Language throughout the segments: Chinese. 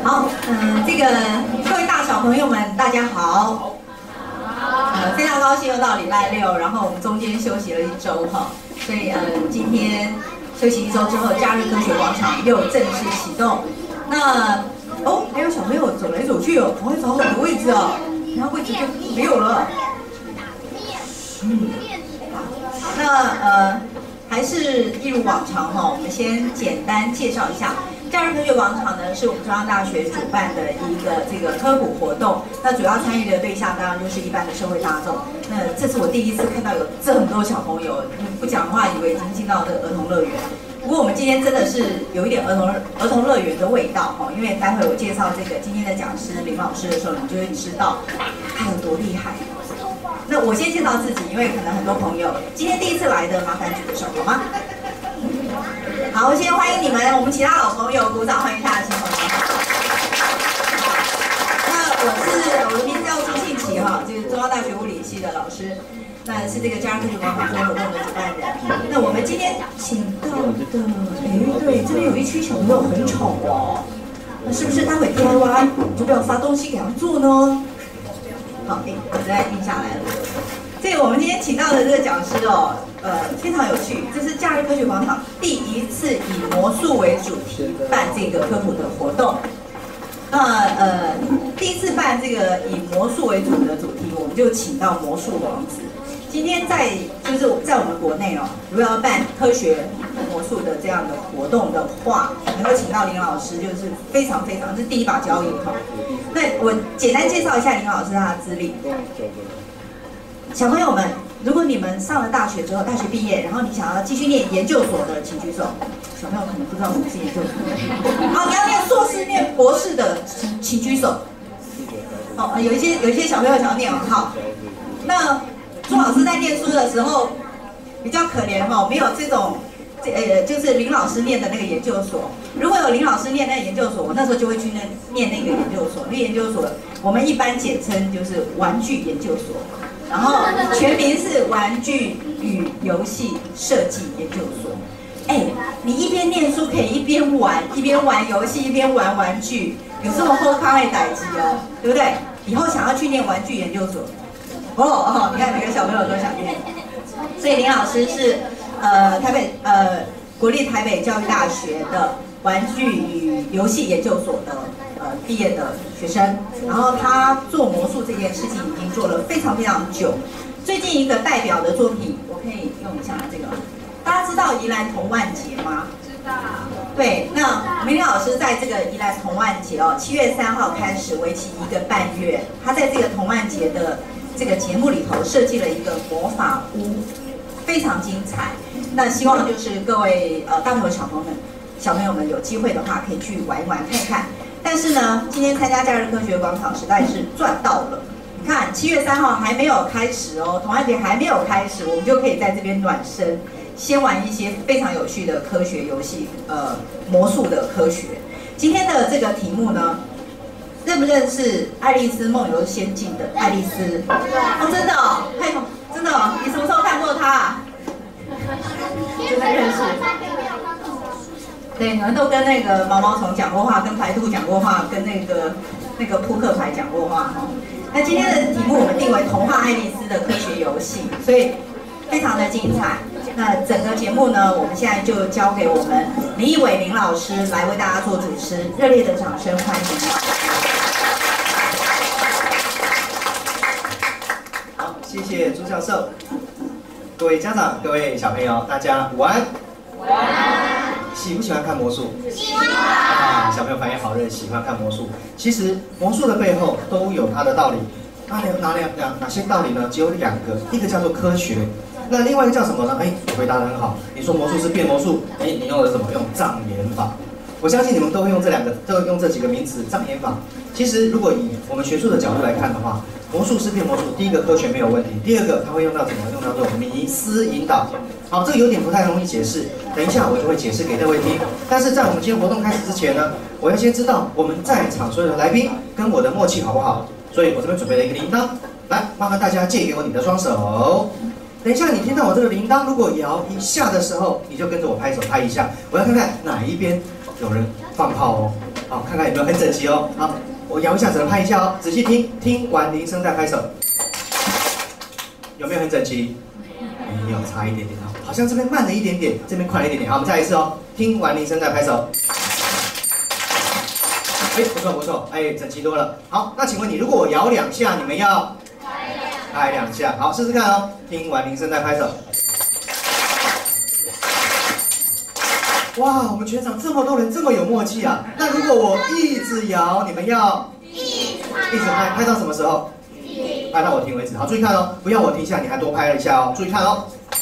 好，这个各位大小朋友们，大家好。非常高兴又到礼拜六，然后我们中间休息了1周哈，所以今天休息1周之后，假日科学广场又正式启动。那还有小朋友走来走去哦，赶快找好的位置哦，然后位置就没有了。好，那还是一如往常哈，我们先简单介绍一下。假日科学广场呢，是我们中央大学主办的一个这个科普活动。那主要参与的对象当然就是一般的社会大众。那这是我第一次看到有这么多小朋友，不讲话以为已经进到这个儿童乐园。不过我们今天真的是有一点儿童乐园的味道哈，因为待会我介绍这个今天的讲师林老师的时候，你就会知道他有多厉害。那我先介绍自己，因为可能很多朋友今天第一次来的，麻烦举个手好吗？好，先欢迎你们，我们其他老朋友鼓掌欢迎一下新朋友。那我的名字叫朱庆琪哈，就是中央大学物理系的老师，那是这个假日科学广场活动的主办人。那我们今天请到的，对，这边有一区小朋友很丑哦，那是不是待会 DIY 就不要发东西给他们做呢？好，我再印下来了。这个我们今天请到的这个讲师哦，非常有趣，这是假日科学广场第一次以魔术为主题办这个科普的活动。那第一次办这个以魔术为主的主题，我们就请到魔术王子。今天就是在我们国内哦，如果要办科学魔术的这样的活动的话，能够请到林老师，就是非常是第一把交椅哈。那我简单介绍一下林老师他的资历。小朋友们，如果你们上了大学之后，大学毕业，然后你想要继续念研究所的，请举手。小朋友可能不知道什么是研究所。好，你要念硕士、念博士的，请举手。有一些小朋友想要念好。那朱老师在念书的时候比较可怜哈，没有这种，就是林老师念的那个研究所。如果有林老师念那个研究所，我那时候就会去念那个研究所。那研究所我们一般简称就是玩具研究所。然后全名是玩具与游戏设计研究所。你一边念书可以一边玩游戏，一边玩玩具，有这么好康的代志哦，对不对？以后想要去念玩具研究所，你看每个小朋友都想念。所以林老师是国立台北教育大学的玩具与游戏研究所的毕业的学生，然后他做魔术这件事情已经做了非常久。最近一个代表的作品，我可以用一下这个。大家知道宜兰童玩节吗？知道。对，那林老师在这个宜兰童玩节7月3号开始，为期1个半月。他在这个童玩节的这个节目里头设计了一个魔法屋，非常精彩。那希望就是各位大朋友小朋友们有机会的话，可以去玩一玩看看。但是呢，今天参加假日科学广场实在是赚到了。你看7月3号还没有开始哦，童玩节还没有开始，我们就可以在这边暖身，先玩一些非常有趣的科学游戏，魔术的科学。今天的这个题目呢，认不认识《爱丽丝梦游仙境》的爱丽丝？真的哦，真的哦，你什么时候看过她啊？真的认识。对，你们都跟那个毛毛虫讲过话，跟白兔讲过话，跟那个扑克牌讲过话哈。那今天的题目我们定为童话爱丽丝的科学游戏，所以非常的精彩。那整个节目呢，我们现在就交给我们林奕伟林老师来为大家做主持，热烈的掌声欢迎。 好，谢谢朱教授。各位家长、各位小朋友，大家午安。午安。喜不喜欢看魔术？喜欢。小朋友反应好热，喜欢看魔术。其实魔术的背后都有它的道理。哪些道理呢？只有2个，一个叫做科学，那另外一个叫什么呢？回答得很好。你说魔术是变魔术，你用的什么？用障眼法。我相信你们都会用这几个名词，障眼法。其实如果以我们学术的角度来看的话，魔术是变魔术，第一个科学没有问题，第二个它会用到什么？用到这种迷思引导。好，这个有点不太容易解释，等一下我就会解释给各位听。但是在我们今天活动开始之前呢，我要先知道我们在场所有的来宾跟我的默契好不好？所以我这边准备了一个铃铛，来，麻烦大家借给我你的双手。等一下你听到我这个铃铛如果摇一下的时候，你就跟着我拍手拍一下，我要看看哪一边有人放炮哦。好， 看看有没有很整齐哦。好，我摇一下，只能拍一下哦，仔细听，听完铃声再拍手。有没有很整齐？没有，差一点点哦，好像这边慢了一点点，这边快了一点点。好，我们再来一次哦，听完铃声再拍手。哎，不错不错，哎，整齐多了。好，那请问你，如果我摇2下，你们要拍2下？好，试试看哦。听完铃声再拍手。哇，我们全场这么多人这么有默契啊！那如果我一直摇，你们要一直拍，拍到什么时候？拍到我停为止。好，注意看哦，不要我停下，你还多拍了一下哦。注意看哦。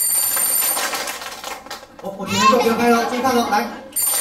我停了就不要拍了，注意看哦，来。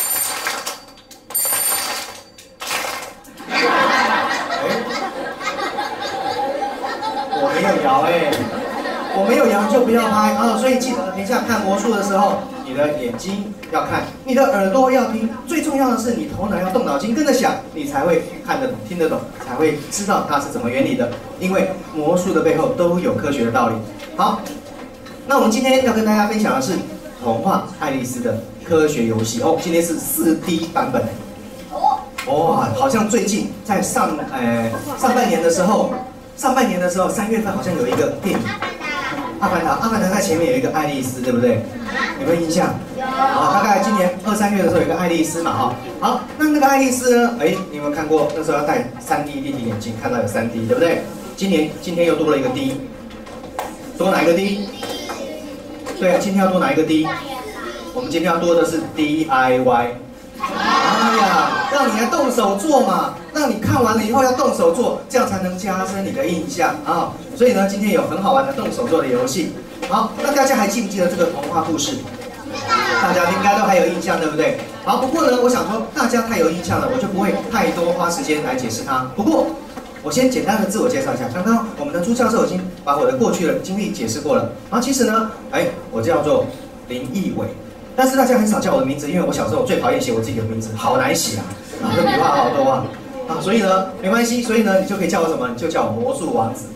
我没有摇哎，我没有摇就不要拍啊，所以记得等一下看魔术的时候，你的眼睛要看，你的耳朵要听，最重要的是你头脑要动脑筋跟着想，你才会看得懂、听得懂，才会知道它是怎么原理的。因为魔术的背后都有科学的道理。好，那我们今天要跟大家分享的是童话《爱丽丝》的科学游戏哦，今天是4D 版本。哇，好像最近在上半年的时候，3月份好像有一个电影《阿凡达》，阿凡达在前面有一个爱丽丝，对不对？有没有印象？好，大概今年2、3月的时候有一个爱丽丝嘛，哈。好，那个爱丽丝呢？哎，你有没有看过？那时候要戴3D 立体眼镜，看到有3D，对不对？今天又多了一个 D， 多哪一个 D？ 对啊，今天要多哪一个 D？ 我们今天要多的是 DIY。哎呀，让你来动手做嘛，让你看完了以后要动手做，这样才能加深你的印象啊。所以呢，今天有很好玩的动手做的游戏。好，那大家还记不记得这个童话故事？大家应该都还有印象，对不对？好，不过呢，我想说大家太有印象了，我就不会太多花时间来解释它。不过，我先简单的自我介绍一下。刚刚我们的朱教授已经把我的过去的经历解释过了。然后其实呢，我叫做林义伟。但是大家很少叫我的名字，因为我小时候最讨厌写我自己的名字，好难写啊，这笔画好多啊，所以呢没关系，所以呢你就可以叫我什么，你就叫我魔术王子。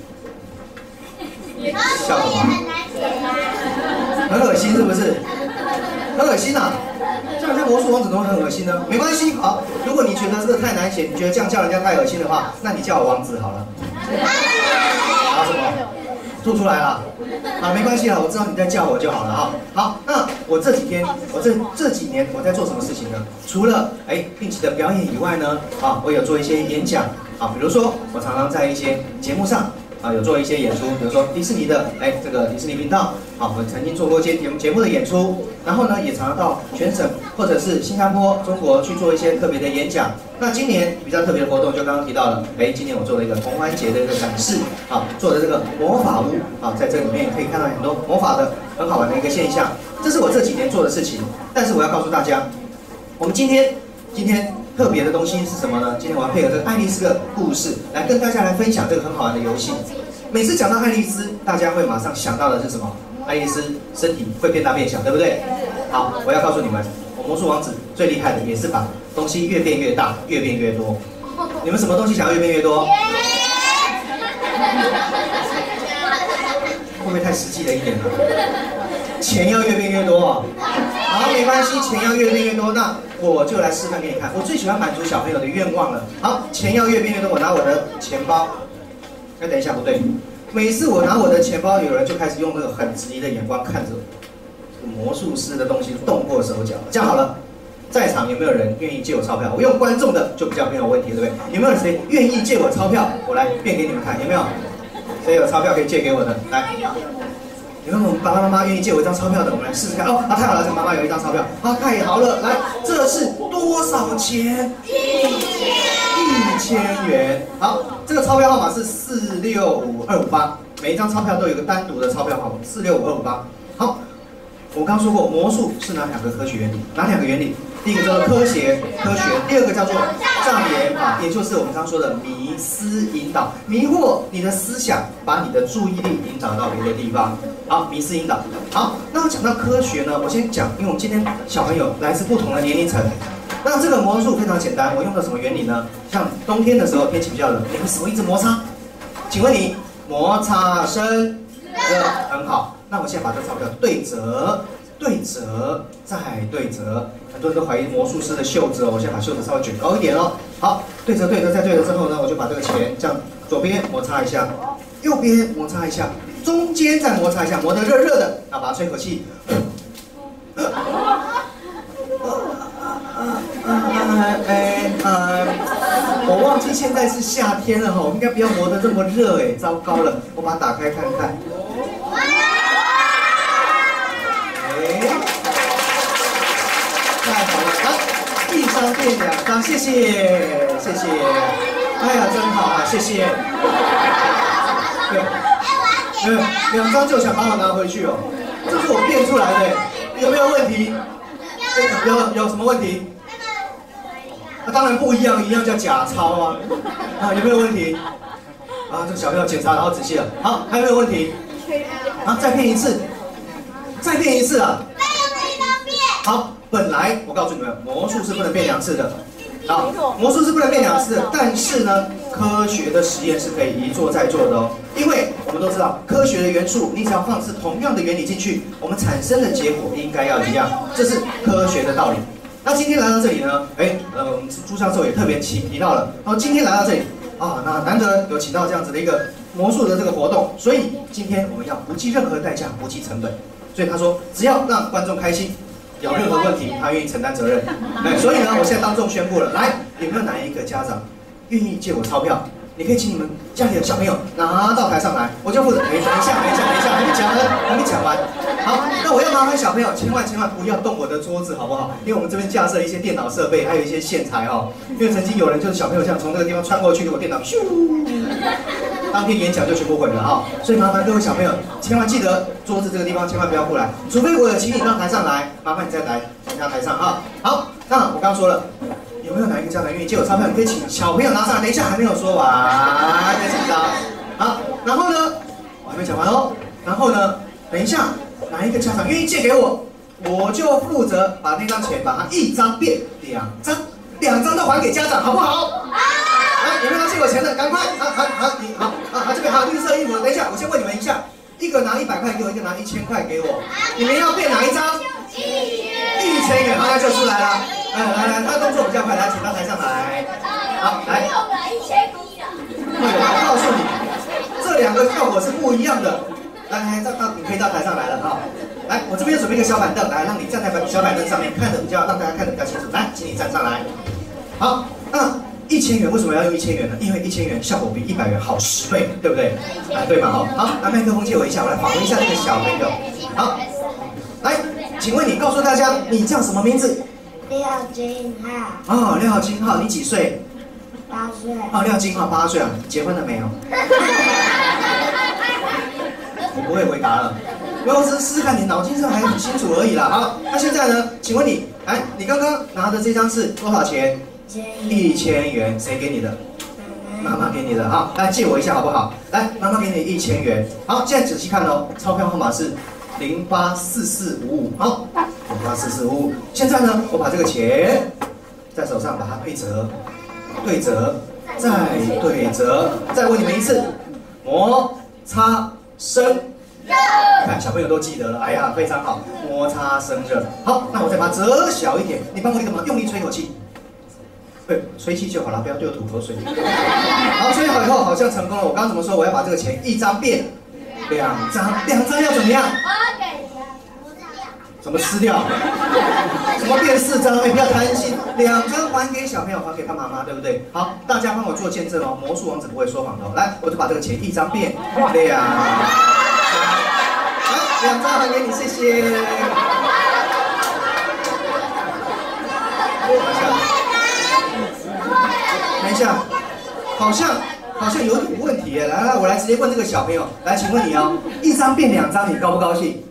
笑什么？很恶心是不是？很恶心啊！叫人家魔术王子怎么很恶心呢？没关系，好，如果你觉得这个太难写，你觉得这样叫人家太恶心的话，那你叫我王子好了。啊什么？吐出来了，啊，没关系啦，我知道你在叫我就好了哈。好，那我这几天，这几年我在做什么事情呢？除了定期的表演以外呢，我有做一些演讲啊，比如说我常常在一些节目上有做一些演出，比如说迪士尼的这个迪士尼频道我曾经做过一些节目的演出，然后呢也常常到全省或者是新加坡、中国去做一些特别的演讲。那今年比较特别的活动，就刚刚提到了，今年我做了一个童欢节的一个展示，做的这个魔法屋，在这里面也可以看到很多魔法的很好玩的一个现象。这是我这几年做的事情，但是我要告诉大家，我们今天特别的东西是什么呢？今天我要配合这个爱丽丝的故事，来跟大家来分享这个很好玩的游戏。每次讲到爱丽丝，大家会马上想到的是什么？爱丽丝身体会变大变小，对不对？好，我要告诉你们，我魔术王子最厉害的也是把东西越变越大，越变越多。你们什么东西想要越变越多？会不会太实际了一点呢？钱要越变越多好，没关系，钱要越变越多，那我就来示范给你看。我最喜欢满足小朋友的愿望了。好，钱要越变越多，我拿我的钱包。等一下，不对，每次我拿我的钱包，有人就开始用那个很质疑的眼光看着魔术师的东西动过手脚。这样好了。在场有没有人愿意借我钞票？我用观众的就比较没有问题，对不对？有没有谁愿意借我钞票？我来变给你们看，有没有？谁有钞票可以借给我的？来，有没有爸爸妈妈愿意借我一张钞票的？我们来试试看。太好了，这妈妈有一张钞票。太好了，来，这是多少钱？1000元。好，这个钞票号码是465258，每一张钞票都有一个单独的钞票号码465258。好。我刚说过，魔术是哪2个科学原理？哪2个原理？第一个叫做科学，第二个叫做障眼法，也就是我们刚说的迷思引导，迷惑你的思想，把你的注意力引导到别的地方。好，迷思引导。好，那讲到科学呢，我先讲，因为我们今天小朋友来自不同的年龄层，那这个魔术非常简单，我用的什么原理呢？像冬天的时候，天气比较冷，你们手一直摩擦，请问你摩擦声热很好。那我现在把这钞票对折， 对折，再对折。很多人都怀疑魔术师的袖子哦，我先把袖子稍微卷高一点哦。好，对折对折再对折之后呢，我就把这个钱这样左边摩擦一下，右边摩擦一下，中间再摩擦一下，磨得热热的，然后把它吹口气。我忘记现在是夏天了哈，我应该不要磨得这么热哎，糟糕了，我把它打开看看。太好了，来，1张变2张，谢谢，谢谢。哎呀，真好啊，谢谢。对，2张就想把我拿回去哦，这是我变出来的，有没有问题？有什么问题？当然不一样，一样叫假钞啊！有没有问题？这个小朋友检查得好仔细了。好，还有没有问题？再变一次，再变一次啊！好，本来我告诉你们，魔术是不能变2次的。好，魔术是不能变2次的，但是呢，科学的实验是可以一做再做的哦。因为我们都知道，科学的元素，你只要放置同样的原理进去，我们产生的结果应该要一样，这是科学的道理。那今天来到这里呢，我们朱教授也特别提到了，今天来到这里啊，那难得有请到这样子的一个魔术的这个活动，所以今天我们要不计任何代价，不计成本。所以他说，只要让观众开心，有任何问题他愿意承担责任。所以呢，我现在当众宣布了，来，有没有哪一个家长愿意借我钞票？你可以请你们家里的小朋友拿到台上来，我就负责。等一下，还没讲完。好，那我要麻烦小朋友千万不要动我的桌子，好不好？因为我们这边架设一些电脑设备，还有一些线材哦。因为曾经有人就是小朋友这样从那个地方穿过去，给我电脑咻，当天演讲就全部毁了哈。所以麻烦各位小朋友千万记得桌子这个地方千万不要过来，除非我有请你到台上来，麻烦你再来参加台上哈。好，那我刚刚说了。有没有哪一个家长愿意借我钞票？你可以请小朋友拿上来。等一下还没有说完，别紧张。好，然后呢，我还没讲完哦。然后呢，等一下哪一个家长愿意借给我，我就负责把那张钱把它1张变2张，2张都还给家长，好不好？好。来，有没有要借我钱的？赶快！好，这边还有绿色衣服的。等一下，我先问你们一下，一个拿100块给我，一个拿1000块给我，你们要变哪一张？1000元，好，那就出来了。来，他动作比较快，来，请到台上来。好，来。对，我告诉你，这2个效果是不一样的。来，你可以到台上来了哈。来，我这边准备一个小板凳，来，让你站在小板凳上面，让大家看得比较清楚。来，请你站上来。好，那1000元为什么要用1000元呢？因为1000元效果比100元好10倍，对不对？对嘛哈。好，拿麦克风借我一下，我来访问一下这个小朋友。好，来，请问你告诉大家，你叫什么名字？ 廖金浩。 廖金浩，你几岁 ？8岁。 廖金浩8岁啊，结婚了没有？我不会回答了，因为我只是试试看你脑筋上还很清楚而已啦。好，那现在呢？请问你，你刚刚拿的这张是多少钱？1000元，谁给你的？妈妈给你的哈。来借我一下好不好？来，妈妈给你1000元。好，现在仔细看哦，钞票号码是084455。好。084455。现在呢，我把这个钱在手上把它对折，再对折，再问你们一次，摩擦生热。看小朋友都记得了，哎呀，非常好，摩擦生热。好，那我再把它折小一点，你帮我一个忙，用力吹口气。吹气就好了，不要对我吐口水。好，吹好以后好像成功了。我刚刚怎么说？我要把这个钱1张变2张，2张要怎么样？怎么吃掉？怎么变4张？不要贪心，2张还给小朋友，还给他妈妈，对不对？好，大家帮我做见证哦，魔术王子不会说谎的哦。来，我就把这个钱1张变2张，来，2张还给你，谢谢。等一下，好像有点问题耶。来，我来直接问这个小朋友，来，请问你哦，1张变2张，你高不高兴？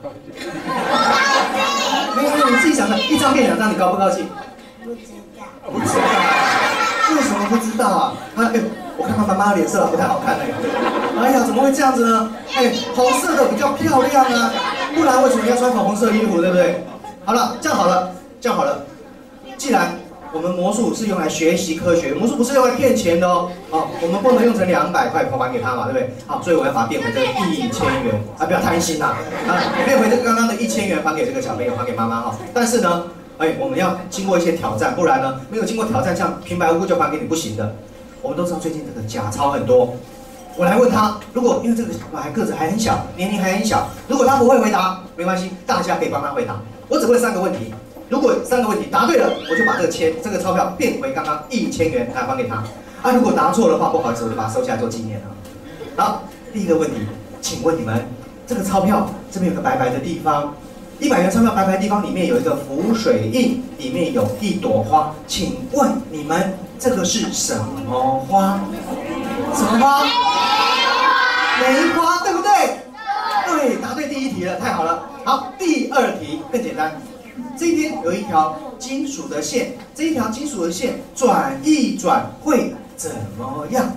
没有，你自己想想，1张变2张，你高不高兴？ 不知道。 不知道，为什么不知道啊？我看他妈妈脸色不太好看哎呀，怎么会这样子呢？红色的比较漂亮啊，不然为什么要穿粉红色衣服，对不对？好了，这样好了。既然我们魔术是用来学习科学，魔术不是用来骗钱的哦。哦，我们不能用成200块还给他嘛，对不对？好，所以我要把它变回这个1000元啊，不要贪心呐！变回这个刚刚的1000元还给这个小朋友，还给妈妈哈。但是呢，我们要经过一些挑战，不然呢，没有经过挑战，这样平白无故就还给你不行的。我们都知道最近这个假钞很多。我来问他，如果因为这个小孩个子还很小，年龄还很小，如果他不会回答，没关系，大家可以帮他回答。我只问3个问题，如果3个问题答对了，我就把这个钞票变回刚刚1000元来还给他。啊，如果答错的话，不好意思，我就把它收下来做纪念了。好，第一个问题，请问你们这个钞票这边有个白白的地方，100元钞票白白的地方里面有一个浮水印，里面有一朵花，请问你们这个是什么花？什么花？梅花，对不对？对，答对第1题了，太好了。好，第2题更简单。这边有一条金属的线，这一条金属的线转一转会怎么样？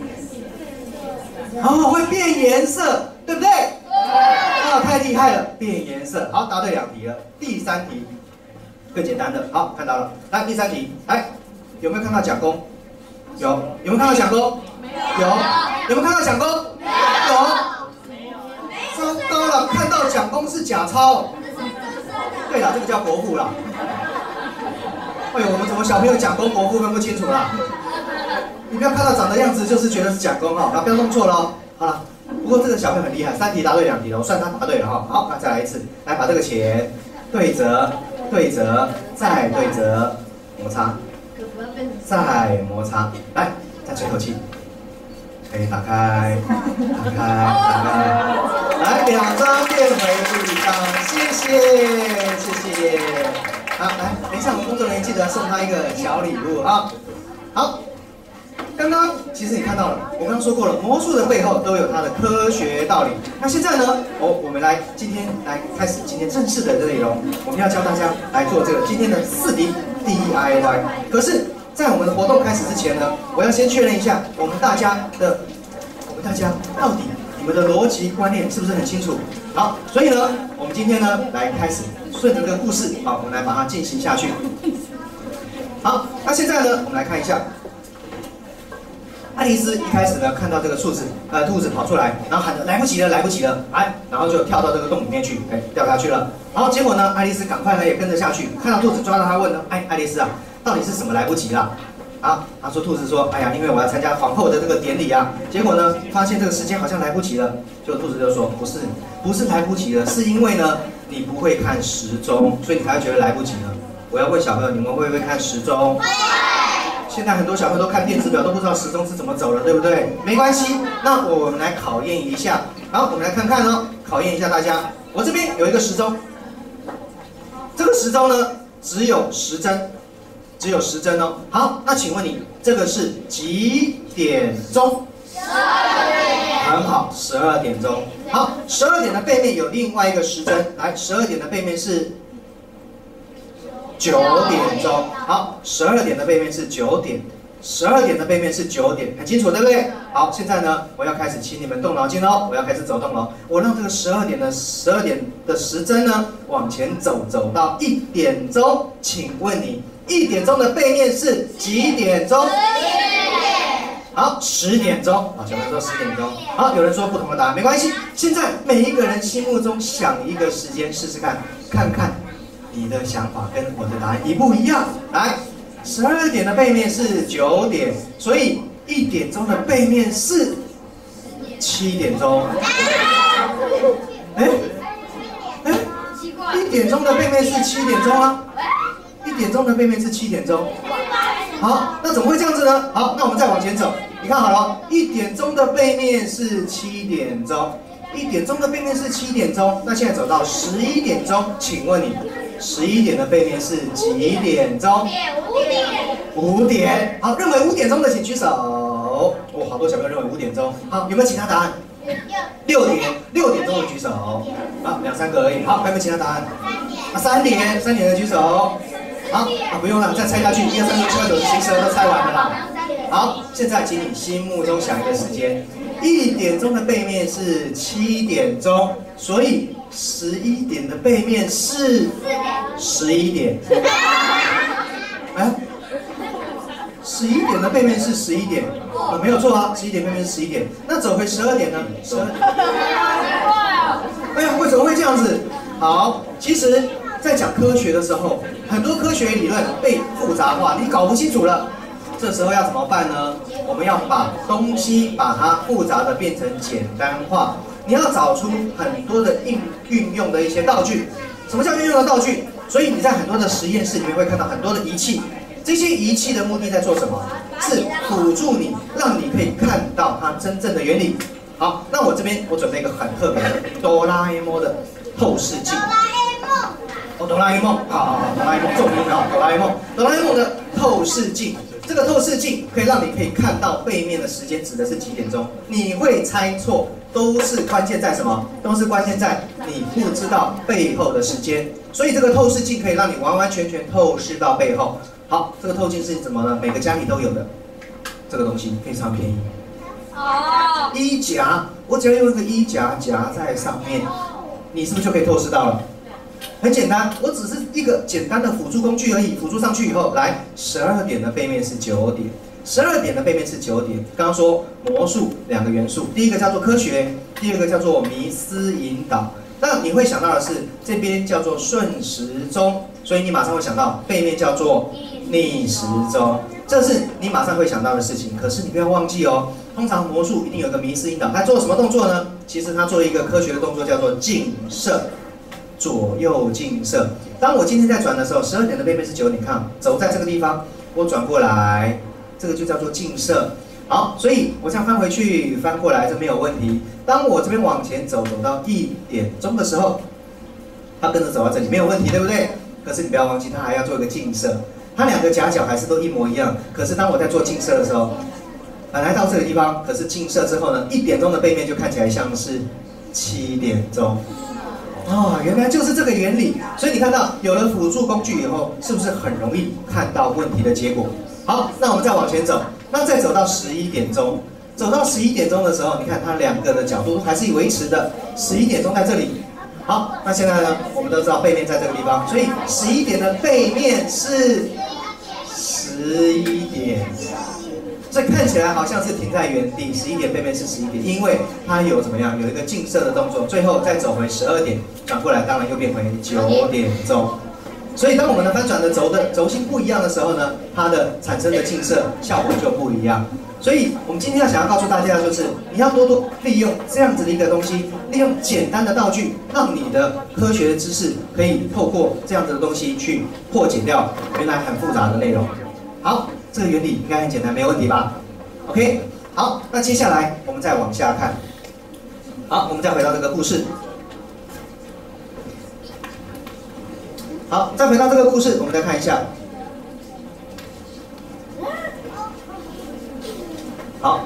哦，会变颜色，对不对？哦，太厉害了，变颜色。好，答对2题了。第3题更简单的，好，看到了。来，第3题，来，有没有看到蒋公？有，有没有看到蒋公？有，有没有看到蒋公？有。糟糕了，看到蒋公是假钞。对了，这个叫国父啦。哎呦，我们怎么小朋友蒋公国父分不清楚啦？你不要看到长的样子就是觉得是蒋公哈，不要弄错了哦。好了，不过这个小朋友很厉害，3题答对2题了，我算他答对了哈。好，那再来一次，来把这个钱对折，对折，再对折，摩擦，再摩擦，来，再吹口气。可以打开，打开，打开，来2张变回1张，谢谢，谢谢。好，来，等一下我们工作人员记得送他一个小礼物啊。好，刚刚其实你看到了，我刚刚说过了，魔术的背后都有它的科学道理。那现在呢，我们今天来开始今天正式的内容，我们要教大家来做这个今天的4D DIY。可是，在我们的活动开始之前呢，我要先确认一下我们大家到底你们的逻辑观念是不是很清楚？好，所以呢，我们今天呢来开始顺着这个故事，好，我们来把它进行下去。好，那现在呢，我们来看一下，爱丽丝一开始呢看到这个兔子跑出来，然后喊着来不及了，来不及了，哎，然后就跳到这个洞里面去，哎，掉下去了。然后结果呢，爱丽丝赶快呢也跟着下去，看到兔子抓到她问呢，哎，爱丽丝啊，到底是什么来不及啦？啊，兔子说，哎呀，因为我要参加皇后的这个典礼啊，结果呢，发现这个时间好像来不及了。就兔子就说，不是来不及了，是因为呢，你不会看时钟，所以你才会觉得来不及了。我要问小朋友，你们会不会看时钟？会。现在很多小朋友都看电子表，都不知道时钟是怎么走的，对不对？没关系，那我们来考验一下。好，我们来看看哦，考验一下大家。我这边有一个时钟，这个时钟呢只有10针。只有10针哦。好，那请问你这个是几点钟？12点。很好，12点钟。好，12点的背面有另外一个10针，来，12点的背面是9点钟。好，12点的背面是9点，12点的背面是9点，很清楚对不对？好，现在呢，我要开始请你们动脑筋喽，我要开始走动喽。我让这个12点的10针呢往前走到1点钟，请问你1点钟的背面是几点钟？10点。好，10点钟。好，小朋友说10点钟。好，有人说不同的答案，没关系。现在每一个人心目中想一个时间，试试看，看看你的想法跟我的答案一不一样。来，12点的背面是9点，所以1点钟的背面是7点钟。1点钟的背面是7点钟啊。1点钟的背面是7点钟。好，那怎么会这样子呢？好，那我们再往前走，你看好了，1点钟的背面是7点钟，1点钟的背面是7点钟。那现在走到11点钟，请问你11点的背面是几点钟？5点。好，认为5点钟的请举手。哦，好多小朋友认为5点钟。好，有没有其他答案？6点钟的举手。好，2、3个而已。好，还有没有其他答案？3点的举手。好，不用了，再猜下去，1、2、3、4、5、6、7、8、9、10、11都猜完了啦。好，现在请你心目中想一个时间，1点钟的背面是7点钟，所以11点的背面是11点。 11点的背面是11点，没有错啊，11点背面是11点。那走回12点呢？12点。哎呀，为什么会这样子？好，其实，在讲科学的时候，很多科学理论被复杂化，你搞不清楚了。这时候要怎么办呢？我们要把东西把它复杂的变成简单化。你要找出很多的运用的一些道具。什么叫运用的道具？所以你在很多的实验室里面会看到很多的仪器。这些仪器的目的在做什么？是辅助你，让你可以看到它真正的原理。好，那我这边我准备一个很特别的哆啦 A 梦的透视镜。哆啦 A 梦，好，哆啦 A 梦，重音啊，哆啦 A 梦，哆啦 A 梦的透视镜。这个透视镜可以让你可以看到背面的时间指的是几点钟。你会猜错，都是关键在什么？都是关键在你不知道背后的时间。所以这个透视镜可以让你完完全全透视到背后。好，这个透镜是怎么呢？每个家里都有的，这个东西非常便宜。哦，衣夹，我只要用一个衣夹夹在上面，你是不是就可以透视到了？很简单，我只是一个简单的辅助工具而已。辅助上去以后，来12点的背面是9点，12点的背面是9点。刚刚说魔术2个元素，第一个叫做科学，第二个叫做迷思引导。那你会想到的是这边叫做顺时钟，所以你马上会想到背面叫做逆时钟，这是你马上会想到的事情。可是你不要忘记哦，通常魔术一定有个迷思引导，它做什么动作呢？其实它做一个科学的动作叫做镜射。左右镜射。当我今天在转的时候，12点的背面是9点，看走在这个地方，我转过来，这个就叫做镜射。好，所以我这样翻回去，翻过来，这没有问题。当我这边往前走，走到1点钟的时候，它跟着走到这里，没有问题，对不对？可是你不要忘记，它还要做一个镜射。它2个夹角还是都一模一样，可是当我在做镜射的时候，本来到这个地方，可是镜射之后呢，1点钟的背面就看起来像是7点钟。哦，原来就是这个原理。所以你看到有了辅助工具以后，是不是很容易看到问题的结果？好，那我们再往前走，那再走到11点钟，走到11点钟的时候，你看它2个的角度还是维持的，11点钟在这里。好，那现在呢，我们都知道背面在这个地方，所以11点的背面是11点。所以看起来好像是停在原地，11点背面是11点，因为它有怎么样，有一个镜射的动作，最后再走回12点，转过来当然又变回9点钟。所以当我们的翻转的轴心不一样的时候呢，它的产生的镜射效果就不一样。所以我们今天想要告诉大家的就是，你要多多利用这样子的一个东西，利用简单的道具，让你的科学的知识可以透过这样子的东西去破解掉原来很复杂的内容。好。这个原理应该很简单，没有问题吧 ？OK， 好，那接下来我们再往下看。好，我们再回到这个故事。好，再回到这个故事，我们再看一下。好，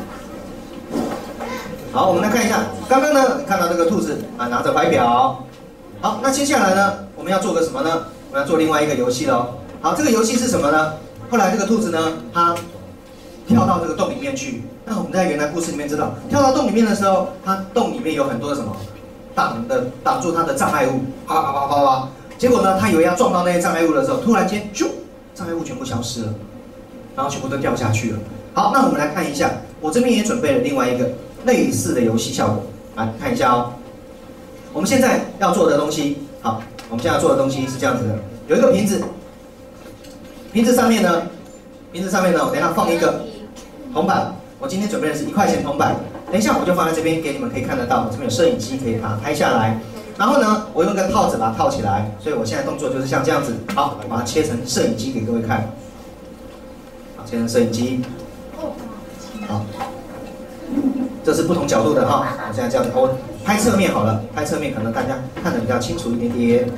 好，我们来看一下，刚刚呢，看到这个兔子啊拿着怀表。好，那接下来呢，我们要做个什么呢？我们要做另外一个游戏喽。好，这个游戏是什么呢？后来这个兔子呢，它跳到这个洞里面去。那我们在原来故事里面知道，跳到洞里面的时候，它洞里面有很多的什么挡住它的障碍物，啪啪啪啪啪。结果呢，它以为要撞到那些障碍物的时候，突然间，咻，障碍物全部消失了，然后全部都掉下去了。好，那我们来看一下，我这边也准备了另外一个类似的游戏效果，来看一下哦。我们现在要做的东西，好，我们现在要做的东西是这样子的，有一个瓶子。瓶子上面呢，我等一下放一个铜板。我今天准备的是1块钱铜板，等一下我就放在这边给你们可以看得到。我这边有摄影机可以把它拍下来。然后呢，我用个套子把它套起来，所以我现在动作就是像这样子。好，我把它切成摄影机给各位看。好，切成摄影机。好，这是不同角度的哈。我现在这样子，我拍侧面好了，拍侧面可能大家看得比较清楚一点点。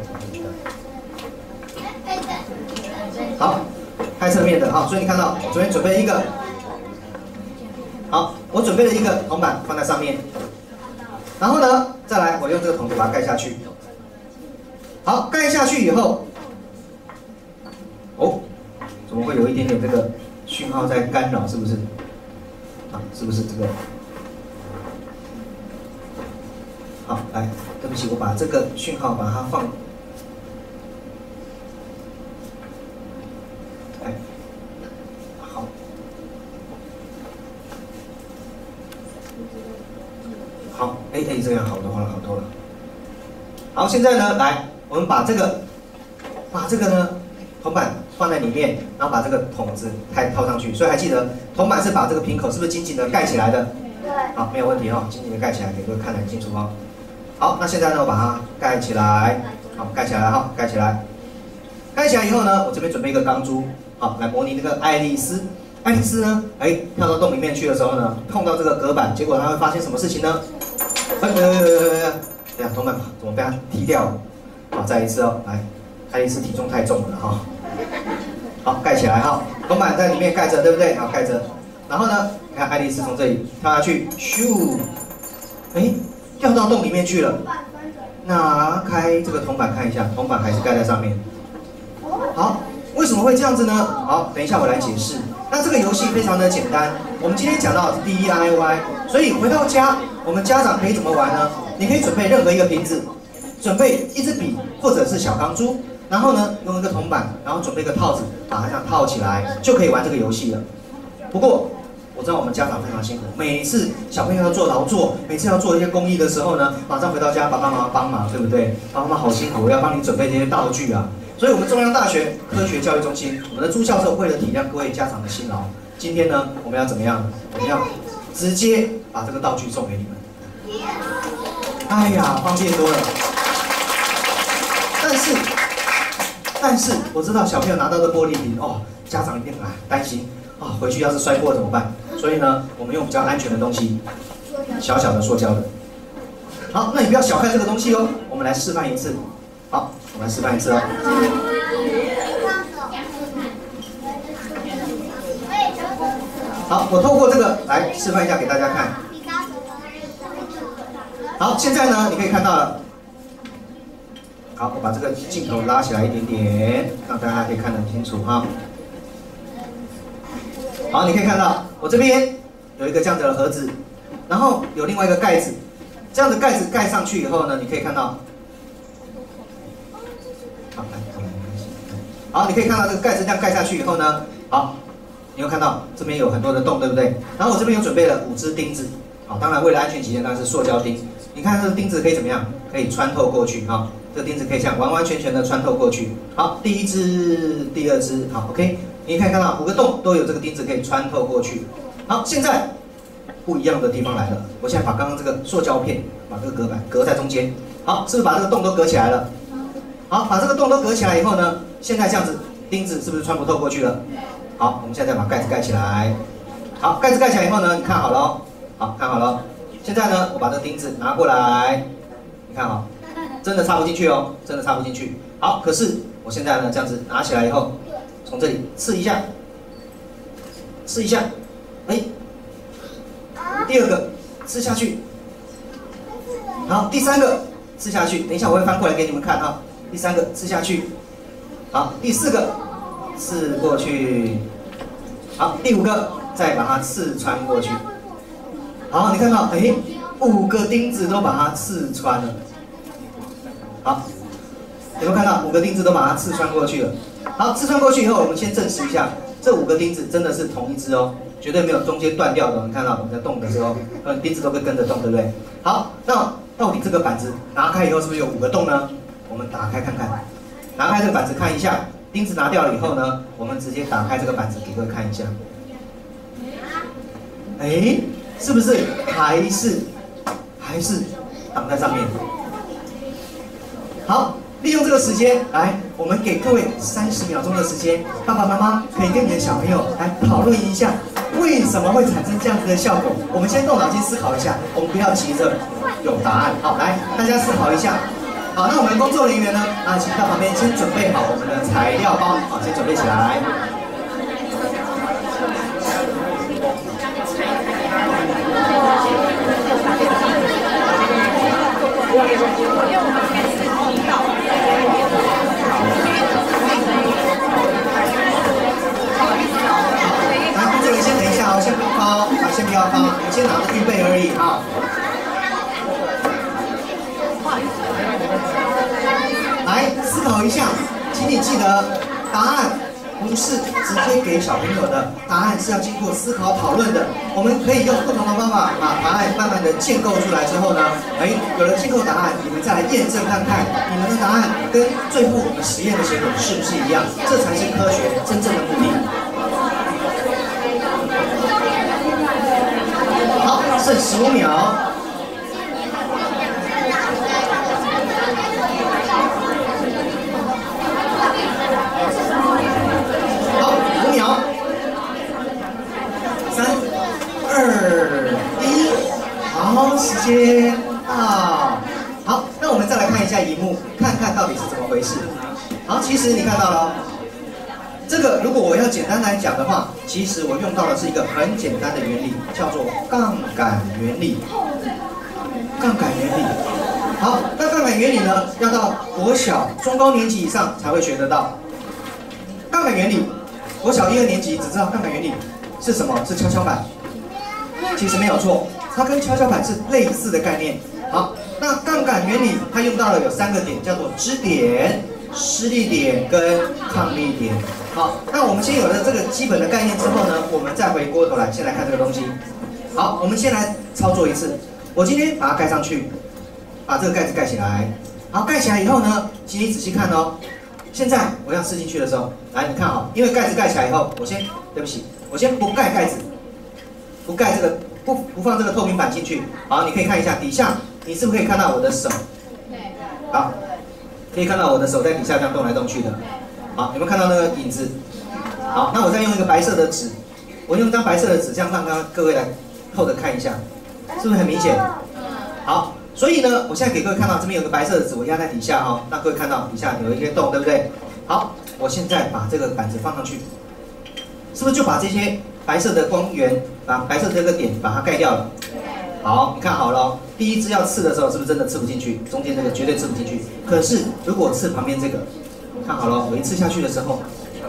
好，拍侧面的哈，所以你看到我这边准备一个，好，我准备了一个铜板放在上面，然后呢，再来我用这个铜子把它盖下去。好，盖下去以后，哦，怎么会有一点点这个讯号在干扰？是不是？啊，是不是这个？好，来，对不起，我把这个讯号把它放。 好，这样好多了，好多了。好，现在呢，来，我们把这个呢铜板放在里面，然后把这个筒子套上去。所以还记得铜板是把这个瓶口是不是紧紧的盖起来的？ 对。 好，没有问题哦，紧紧的盖起来，给各位看得很清楚哦。好，那现在呢，我把它盖起来，好，盖起来哈，盖起来。盖起来以后呢，我这边准备一个钢珠，好，来模拟那个爱丽丝。爱丽丝呢，跳到洞里面去的时候呢，碰到这个隔板，结果她会发现什么事情呢？哎呀，铜板怎么被她踢掉了？好，再一次哦，来，爱丽丝体重太重了哈。好，盖起来哈，铜板在里面盖着，对不对？好，盖着。然后呢，你看爱丽丝从这里跳下去，咻，掉到洞里面去了。拿开这个铜板看一下，铜板还是盖在上面。好，为什么会这样子呢？好，等一下我来解释。那这个游戏非常的简单，我们今天讲到的是 DIY， 所以回到家，我们家长可以怎么玩呢？你可以准备任何一个瓶子，准备一支笔或者是小钢珠，然后呢用一个铜板，然后准备一个套子，把它这样套起来，就可以玩这个游戏了。不过我知道我们家长非常辛苦，每次小朋友要做劳作，每次要做一些公益的时候呢，马上回到家爸爸妈妈帮忙，对不对？爸爸妈妈好辛苦，要帮你准备这些道具啊。所以，我们中央大学科学教育中心，我们的朱教授为了体谅各位家长的辛劳，今天呢，我们要怎么样？我们要直接把这个道具送给你们。哎呀，方便多了。但是我知道小朋友拿到的玻璃瓶哦，家长一定担心啊，回去要是摔破怎么办？所以呢，我们用比较安全的东西，小小的塑胶的。好，那你不要小看这个东西哦，我们来示范一次。好，我们来示范一次哦。好，我透过这个来示范一下给大家看。好，现在呢，你可以看到了。好，我把这个镜头拉起来一点点，让大家可以看得很清楚哈。好，你可以看到我这边有一个这样的盒子，然后有另外一个盖子，这样的盖子盖上去以后呢，你可以看到。好，你可以看到这个盖子这样盖下去以后呢，好，你会看到这边有很多的洞，对不对？然后我这边有准备了5支钉子，好，当然为了安全起见，当然是塑胶钉。你看这个钉子可以怎么样？可以穿透过去，哈，这个钉子可以这样完完全全的穿透过去。好，第1支、第2支，好 ，OK， 你可以看到5个洞都有这个钉子可以穿透过去。好，现在不一样的地方来了，我现在把刚刚这个塑胶片把这个隔板隔在中间，好，是不是把这个洞都隔起来了？好，把这个洞都隔起来以后呢，现在这样子钉子是不是穿不透过去了？好，我们现在把盖子盖起来。好，盖子盖起来以后呢，你看好了哦，好，看好了。现在呢，我把这个钉子拿过来，你看哦，真的插不进去哦，真的插不进去。好，可是我现在呢，这样子拿起来以后，从这里刺一下，刺一下，第2个刺下去，好，第3个刺下去。等一下我会翻过来给你们看哈。第3个刺下去，好，第4个刺过去，好，第5个再把它刺穿过去。好，你看到，5个钉子都把它刺穿了。好，有没有看到5个钉子都把它刺穿过去了？好，刺穿过去以后，我们先证实一下，这5个钉子真的是同一只哦，绝对没有中间断掉的。你看到我们在动的时候，钉子都会跟着动，对不对？好，那到底这个板子拿开以后是不是有5个洞呢？我们打开看看，拿开这个板子看一下，钉子拿掉了以后呢，我们直接打开这个板子给各位看一下。是不是还是挡在上面？好，利用这个时间来，我们给各位30秒钟的时间，爸爸妈妈可以跟你的小朋友来讨论一下，为什么会产生这样子的效果？我们先动脑筋思考一下，我们不要急着有答案。好，来，大家思考一下。好，那我们工作人员呢，请到旁边先准备好我们的材料包，好，先准备起来。来，工作人员先等一下哦，先不要发，先不要发，我们先拿着预备而已啊。来思考一下，请你记得答案不是直接给小朋友的，答案是要经过思考讨论的。我们可以用不同的方法把答案慢慢的建构出来之后呢，有了建构答案，你们再来验证看看，你们的答案跟最后我们实验的结果是不是一样？这才是科学真正的目的。好，剩15秒。 好，时间到。好，那我们再来看一下荧幕，看看到底是怎么回事。好，其实你看到了，这个如果我要简单来讲的话，其实我用到的是一个很简单的原理，叫做杠杆原理。杠杆原理。好，那杠杆原理呢，要到国小中高年级以上才会学得到。杠杆原理，国小1、2年级只知道杠杆原理是什么，是跷跷板。其实没有错。 它跟跷跷板是类似的概念。好，那杠杆原理它用到了有3个点，叫做支点、施力点跟抗力点。好，那我们先有了这个基本的概念之后呢，我们再回过头来，先来看这个东西。好，我们先来操作一次。我今天把它盖上去，把这个盖子盖起来。好，盖起来以后呢，请你仔细看哦。现在我要刺进去的时候，来你看好，因为盖子盖起来以后，对不起，我先不盖盖子，不盖这个。 不放这个透明板进去，好，你可以看一下底下，你是不是可以看到我的手？好，可以看到我的手在底下这样动来动去的。好，有没有看到那个影子？好，那我再用一个白色的纸，我用一张白色的纸，这样让各位来透着看一下，是不是很明显？好，所以呢，我现在给各位看到这边有个白色的纸，我压在底下哈，让各位看到底下有一些洞，对不对？好，我现在把这个板子放上去，是不是就把这些？ 白色的光源，把白色的这个点把它盖掉了。好，你看好了，第一支要刺的时候，是不是真的刺不进去？中间这个绝对刺不进去。可是如果我刺旁边这个，看好了，我一刺下去的时候，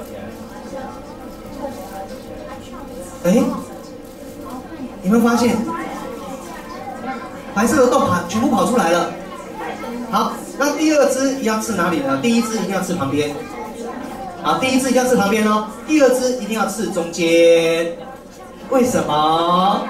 哎，你们发现白色的洞全部跑出来了。好，那第2支一样刺哪里呢？第1支一定要刺旁边。 好，第1支一定要刺旁边哦，第2支一定要刺中间。为什么？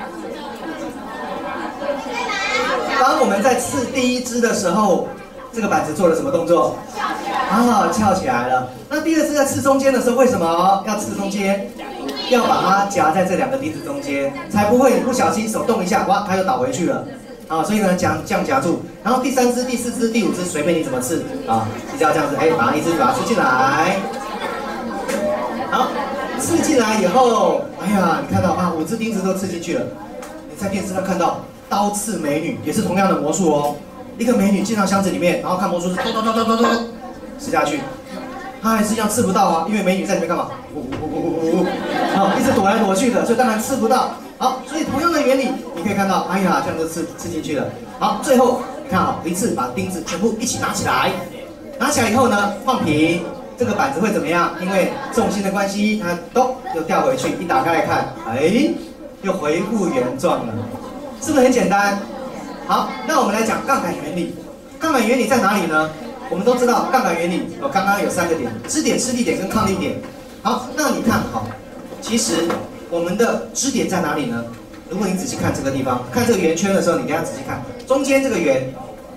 当我们在刺第1支的时候，这个板子做了什么动作？啊，翘起来了。那第2支在刺中间的时候，为什么要刺中间？要把它夹在这2个钉子中间，才不会不小心手动一下，哇，它又倒回去了。啊，所以呢，这样夹住。然后第3支、第4支、第5支，随便你怎么刺啊，你只要这样子，哎，把一支把它刺进来。 好，刺进来以后，哎呀，你看到啊，5支钉子都刺进去了。你在电视上看到刀刺美女，也是同样的魔术哦。一个美女进到箱子里面，然后看魔术师咚咚咚咚咚咚刺下去，她还是一样刺不到啊，因为美女在里面干嘛？好，一直躲来躲去的，所以当然刺不到。好，所以同样的原理，你可以看到，哎呀，这样就刺进去了。好，最后你看好，一次把钉子全部一起拿起来，拿起来以后呢，放平。 这个板子会怎么样？因为重心的关系，它咚又掉回去。一打开来看，哎，又恢复原状了，是不是很简单？好，那我们来讲杠杆原理。杠杆原理在哪里呢？我们都知道杠杆原理，刚刚有3个点：支点、施力点跟抗力点。好，那你看好，其实我们的支点在哪里呢？如果你仔细看这个地方，看这个圆圈的时候，你等一下仔细看，中间这个圆，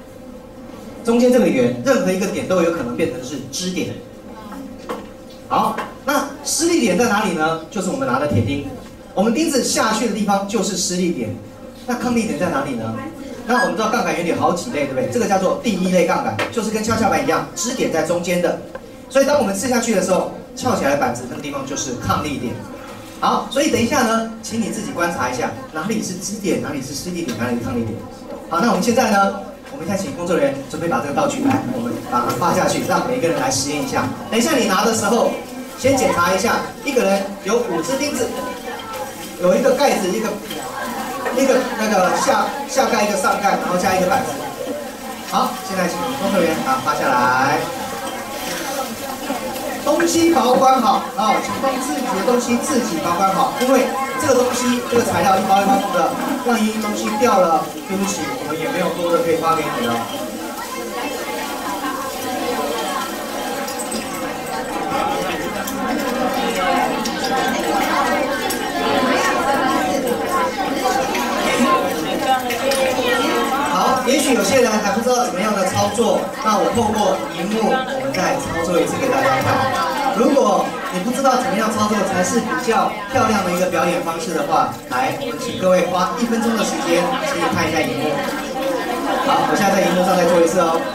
任何一个点都有可能变成是支点。 好，那施力点在哪里呢？就是我们拿的铁钉，我们钉子下去的地方就是施力点。那抗力点在哪里呢？那我们知道杠杆原理有好几类，对不对？这个叫做第1类杠杆，就是跟跷跷板一样，支点在中间的。所以当我们刺下去的时候，翘起来的板子那个地方就是抗力点。好，所以等一下呢，请你自己观察一下，哪里是支点，哪里是施力点，哪里是抗力点。好，那我们现在呢？ 我们现在请工作人员准备把这个道具来，我们把它发下去，让每一个人来实验一下。等一下你拿的时候，先检查一下，一个人有5支钉子，有一个盖子，一个那个下盖一个上盖，然后加一个板子。好，现在请工作人员把它发下来。东西保管好啊，请帮自己的东西自己保管好，因为这个东西这个材料一包一包的，万一东西掉了，对不起，我们也没有多的可以发给你了。 有些人还不知道怎么样的操作，那我透过荧幕，我们再操作一次给大家看。如果你不知道怎么样操作才是比较漂亮的一个表演方式的话，来，我们请各位花1分钟的时间，先看一下荧幕。好，我现在在荧幕上再做一次哦。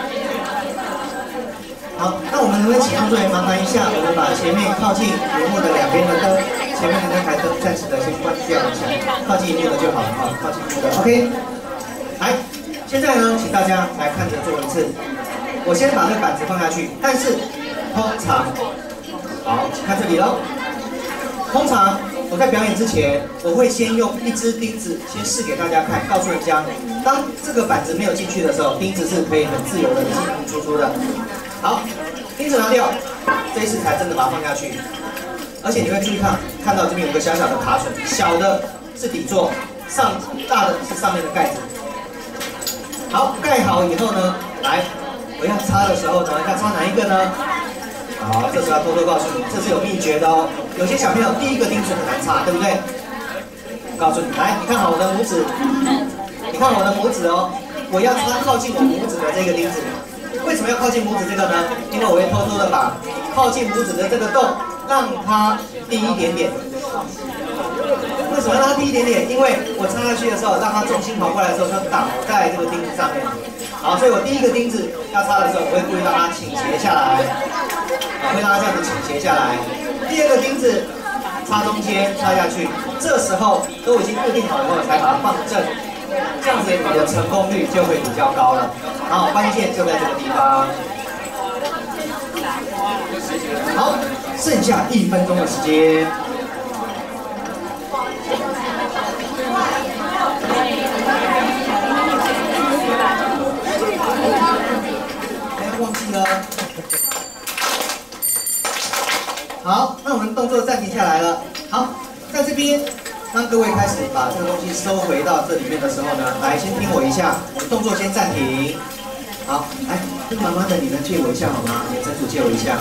好，那我们能不能请工作人员麻烦一下，我们把前面靠近荧幕的两边的灯，前面的那台灯暂时的先关掉一下，靠近荧幕的就好了哈，靠近荧幕的 OK。来，现在呢，请大家来看着做一次。我先把这个板子放下去，但是通常，好，看这里喽。通常我在表演之前，我会先用一支钉子先试给大家看，告诉人家，当这个板子没有进去的时候，钉子是可以很自由的进进出出的。好，钉子拿掉，这一次才真的把它放下去。而且你会注意看到这边有一个小小的卡榫，小的是底座，大的是上面的盖子。好，盖好以后呢，来，我要擦的时候呢，要擦哪一个呢？好，这时候要偷偷告诉你，这是有秘诀的哦。有些小朋友第一个钉子很难擦，对不对？告诉你，来，你看好我的拇指，你看我的拇指哦，我要擦靠近我拇指的这个钉子。为什么要靠近拇指这个呢？因为我会偷偷的把靠近拇指的这个洞让它低一点点。为什么让它低一点点？因为我插下去的时候，让它重心跑过来的时候，就挡在这个钉子上面。好，所以我第一个钉子要插的时候，我会故意让它倾斜下来，会让它这样子倾斜下来。第二个钉子插中间插下去，这时候都已经固定好以后，才把它放正。这样子你的成功率就会比较高了。好，关键就在这个地方。好，剩下1分钟的时间。哎，忘记了。好，那我们动作暂停下来了。好，在这边。当各位开始把这个东西收回到这里面的时候呢，来先听我一下，我们动作先暂停。好，来，这个妈妈的，你能借我一下好吗？也整组借我一下。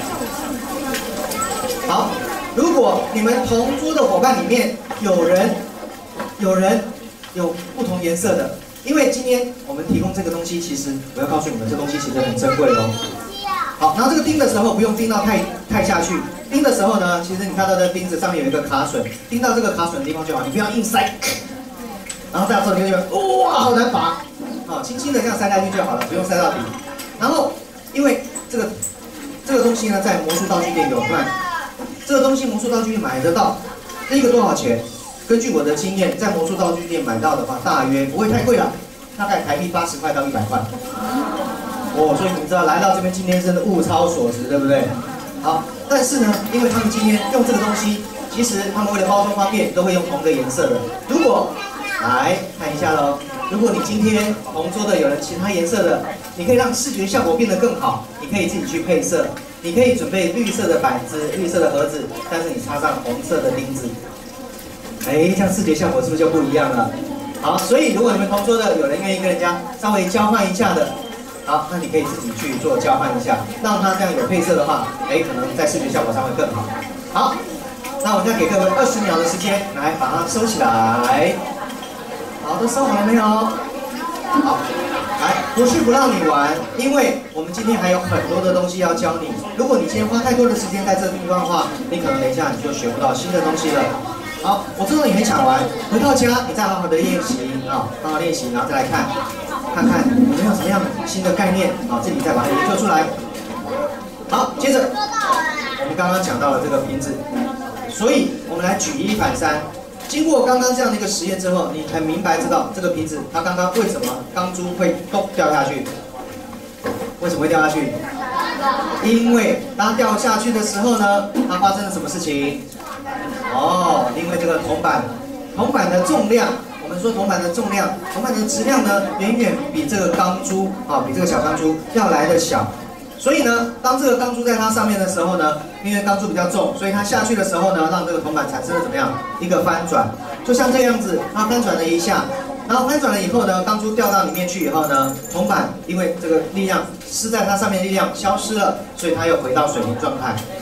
好，如果你们同桌的伙伴里面有人有不同颜色的，因为今天我们提供这个东西，其实我要告诉你们，这东西其实很珍贵哦。好，然后这个钉的时候不用钉到太下去。钉的时候呢，其实你看到的钉子上面有一个卡榫，钉到这个卡榫的地方就好，你不要硬塞。然后这样之后你就觉得哇，好难拔，好，轻轻的这样塞下去就好了，不用塞到底。然后因为这个东西呢，在魔术道具店有卖，这个东西魔术道具店买得到，这个多少钱？根据我的经验，在魔术道具店买到的话，大约不会太贵了，大概台币80块到100块。哦，所以你知道来到这边今天真的物超所值，对不对？好，但是呢，因为他们今天用这个东西，其实他们为了包装方便，都会用同个颜色的。如果来看一下喽，如果你今天同桌的有人其他颜色的，你可以让视觉效果变得更好，你可以自己去配色，你可以准备绿色的板子、绿色的盒子，但是你插上红色的钉子，哎，这样视觉效果是不是就不一样了？好，所以如果你们同桌的有人愿意跟人家稍微交换一下的。好，那你可以自己去做交换一下，让它这样有配色的话，哎，可能在视觉效果上会更好。好，那我再给各位20秒的时间，来把它收起来。好，都收好了没有？好，来，不是不让你玩，因为我们今天还有很多的东西要教你。如果你今天花太多的时间在这个地方的话，你可能等一下你就学不到新的东西了。好，我知道你很想玩，回到家你再好好的练习啊，好好练习，然后再来看看有没有什么样的新的概念啊，自己再把它研究出来。好，接着我们刚刚讲到了这个瓶子，所以我们来举一反三。经过刚刚这样的一个实验之后，你很明白知道这个瓶子它刚刚为什么钢珠会咚掉下去？为什么会掉下去？因为当掉下去的时候呢，它发生了什么事情？哦，因为这个铜板的重量。我们说铜板的重量，铜板的质量呢，远远比这个钢珠啊，比这个小钢珠要来的小。所以呢，当这个钢珠在它上面的时候呢，因为钢珠比较重，所以它下去的时候呢，让这个铜板产生了怎么样一个翻转，就像这样子，它翻转了一下，然后翻转了以后呢，钢珠掉到里面去以后呢，铜板因为这个力量施在它上面的力量消失了，所以它又回到水平状态。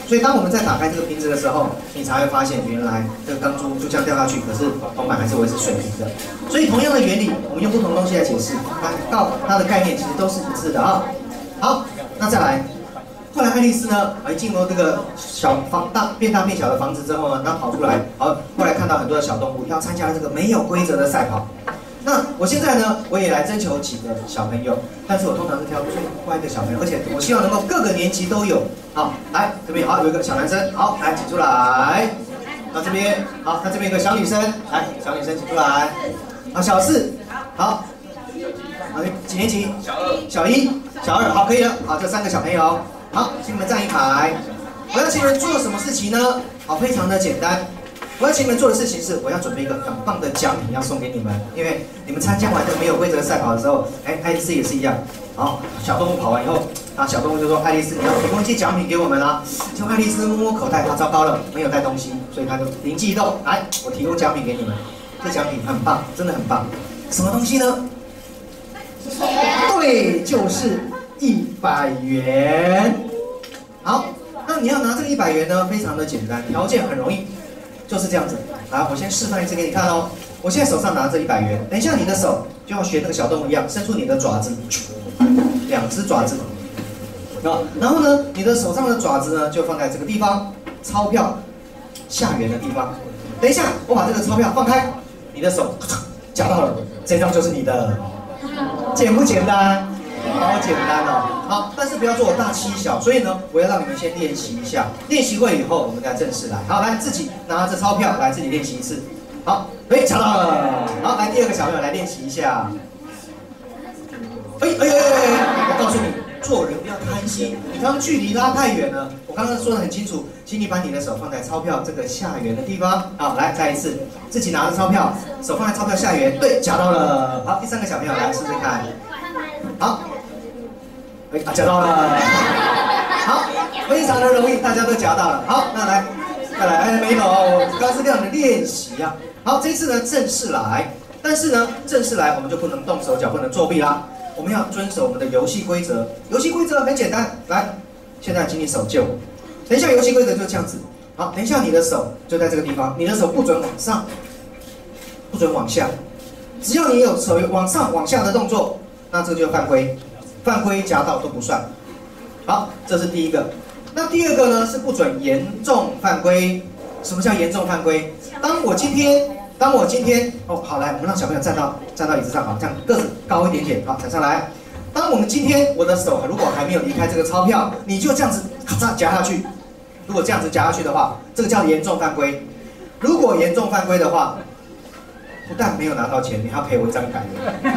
所以当我们在打开这个瓶子的时候，你才会发现原来这个钢珠就这样掉下去，可是铜板还是维持水平的。所以同样的原理，我们用不同东西来解释，它的概念其实都是一致的啊。好，那再来。后来爱丽丝呢，进入这个变大变小的房子之后呢，她跑出来，好，后来看到很多的小动物要参加这个没有规则的赛跑。那我现在呢，我也来征求几个小朋友，但是我通常是挑最乖的小朋友，而且我希望能够各个年级都有。好，来这边好有一个小男生，好来请出来。到这边好，那这边有个小女生，来小女生请出来。好，小四，好，好几年级？小一、小二，好可以了。好，这3个小朋友。好，请你们站一排。我要请你们做什么事情呢？好，非常的简单。我要请你们做的事情是，我要准备一个很棒的奖品要送给你们，因为你们参加完这个没有规则赛跑的时候，爱丽丝也是一样。好，小动物跑完以后，小动物就说：“爱丽丝，你要提供一些奖品给我们啊。”就爱丽丝摸摸口袋，糟糕了，没有带东西，所以他就灵机一动，来，我提供奖品给你们。这奖品很棒，真的很棒。什么东西呢？对，就是100元。好，那你要拿这个100元呢，非常的简单，条件很容易，就是这样子。来，我先示范一次给你看哦。我现在手上拿着100元，等一下你的手就要学那个小动物一样，伸出你的爪子，2只爪子。然后呢，你的手上的爪子呢，就放在这个地方，钞票下缘的地方。等一下，我把这个钞票放开，你的手夹到了，这张就是你的，简不简单？好简单哦，好，但是不要做我大欺小，所以呢，我要让你们先练习一下，练习会以后，我们再正式来。好，来自己拿着钞票来自己练习一次。好，夹到了。好，来第2个小朋友来练习一下。我告诉你，做人不要贪心，你刚刚距离拉太远了。我刚刚说得很清楚，请你把你的手放在钞票这个下缘的地方。好，来再一次，自己拿着钞票，手放在钞票下缘，对，夹到了。好，第3个小朋友来试试看。好。夹到了，好，非常的容易，大家都夹到了。好，那来，再来，没有，我刚是这样的练习啊。好，这一次呢正式来，但是呢正式来我们就不能动手脚，不能作弊啦。我们要遵守我们的游戏规则。游戏规则很简单，来，现在请你手就，等一下游戏规则就这样子。好，等一下你的手就在这个地方，你的手不准往上，不准往下，只要你有手往上往下的动作，那这就犯规。犯规夹到都不算。好，这是第1个。那第2个呢是不准严重犯规。什么叫严重犯规？当我今天哦，好来，我们让小朋友站到椅子上，好，这样个子高一点点，好，站上来。当我们今天我的手如果还没有离开这个钞票，你就这样子咔嚓夹下去。如果这样子夹下去的话，这个叫严重犯规。如果严重犯规的话，不但没有拿到钱，你还要赔我1张改名。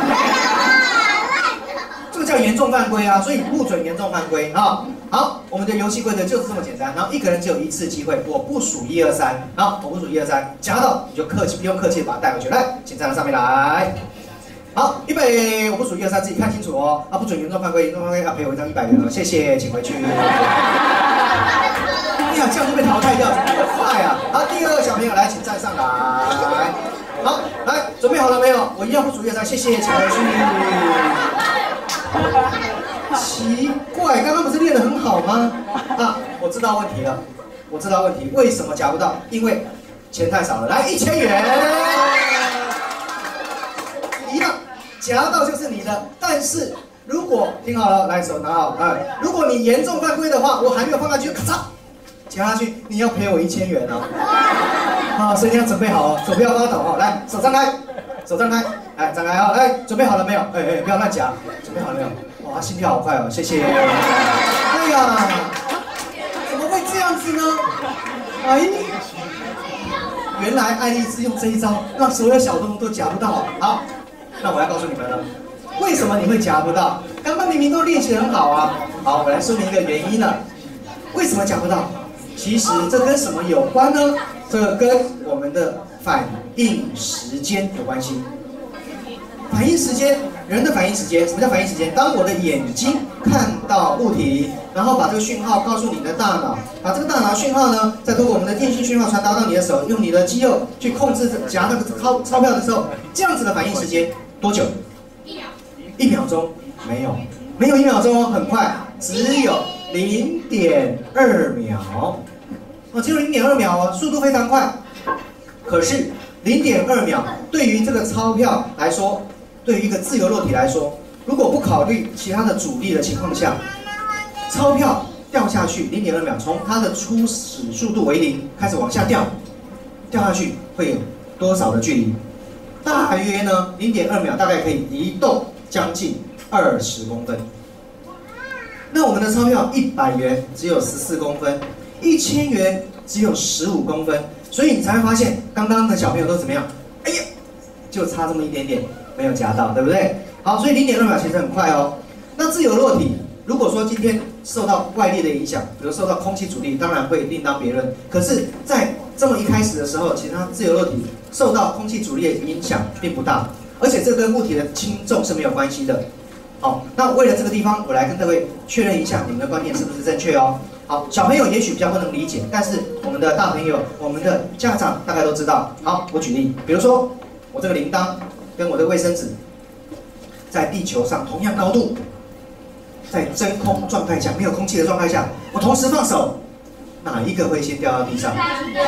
这个叫严重犯规啊，所以不准严重犯规啊。好，我们的游戏规则就是这么简单。然后一个人只有1次机会，我不数1、2、3，好，我不数1、2、3，夹到你就不用客气把它带回去。来，请站到上面来。好，预备，我不数1、2、3，自己看清楚哦。不准严重犯规，严重犯规要赔我1张100元了，谢谢，请回去。哎呀，这样就被淘汰掉，怎么那么快啊？好，第2个小朋友来，请站上来。好，来，准备好了没有？我一样不数1、2、3，谢谢，请回去。奇怪，刚刚不是练得很好吗？我知道问题了，我知道问题，为什么夹不到？因为钱太少了。来，1000元，一样，夹到就是你的。但是如果听好了，来手拿好，如果你严重犯规的话，我还没有放下去，咔嚓夹下去，你要赔我1000元哦。所以你要准备好哦，手不要发抖哦。来，手张开，手张开，来张开哦，来，准备好了没有？不要乱夹，准备好了没有？哇，心跳好快哦，谢谢。哎呀，怎么会这样子呢？原来爱丽丝用这一招，让所有小动物都夹不到。好，那我要告诉你们了，为什么你会夹不到？刚刚明明都练习很好啊。好，我来说明一个原因了，为什么夹不到？其实这跟什么有关呢？这跟我们的反应时间有关系。反应时间，人的反应时间，什么叫反应时间？当我的眼睛看到物体，然后把这个讯号告诉你的大脑，把这个大脑讯号呢，再通过我们的电信讯号传达到你的手，用你的肌肉去控制夹那个钞票的时候，这样子的反应时间多久？1秒钟？没有， 没有1秒钟哦，很快，只有0.2秒。哦，只有0.2秒哦，速度非常快。可是0.2秒对于这个钞票来说，对于一个自由落体来说，如果不考虑其他的阻力的情况下，钞票掉下去0.2秒，从它的初始速度为0开始往下掉，掉下去会有多少的距离？大约呢0.2秒，大概可以移动将近20公分。那我们的钞票100元只有14公分，1000元只有15公分，所以你才会发现刚刚的小朋友都怎么样？哎呀，就差这么一点点，没有夹到，对不对？好，所以0.2秒其实很快哦。那自由落体，如果说今天受到外力的影响，比如受到空气阻力，当然会另当别论。可是，在这么一开始的时候，其实它自由落体受到空气阻力的影响并不大，而且这跟物体的轻重是没有关系的。好，那为了这个地方，我来跟各位确认一下你们的观念是不是正确哦。好，小朋友也许比较不能理解，但是我们的大朋友、我们的家长大概都知道。好，我举例，比如说我这个铃铛跟我的卫生纸，在地球上同样高度，在真空状态下，没有空气的状态下，我同时放手，哪一个会先掉到地上？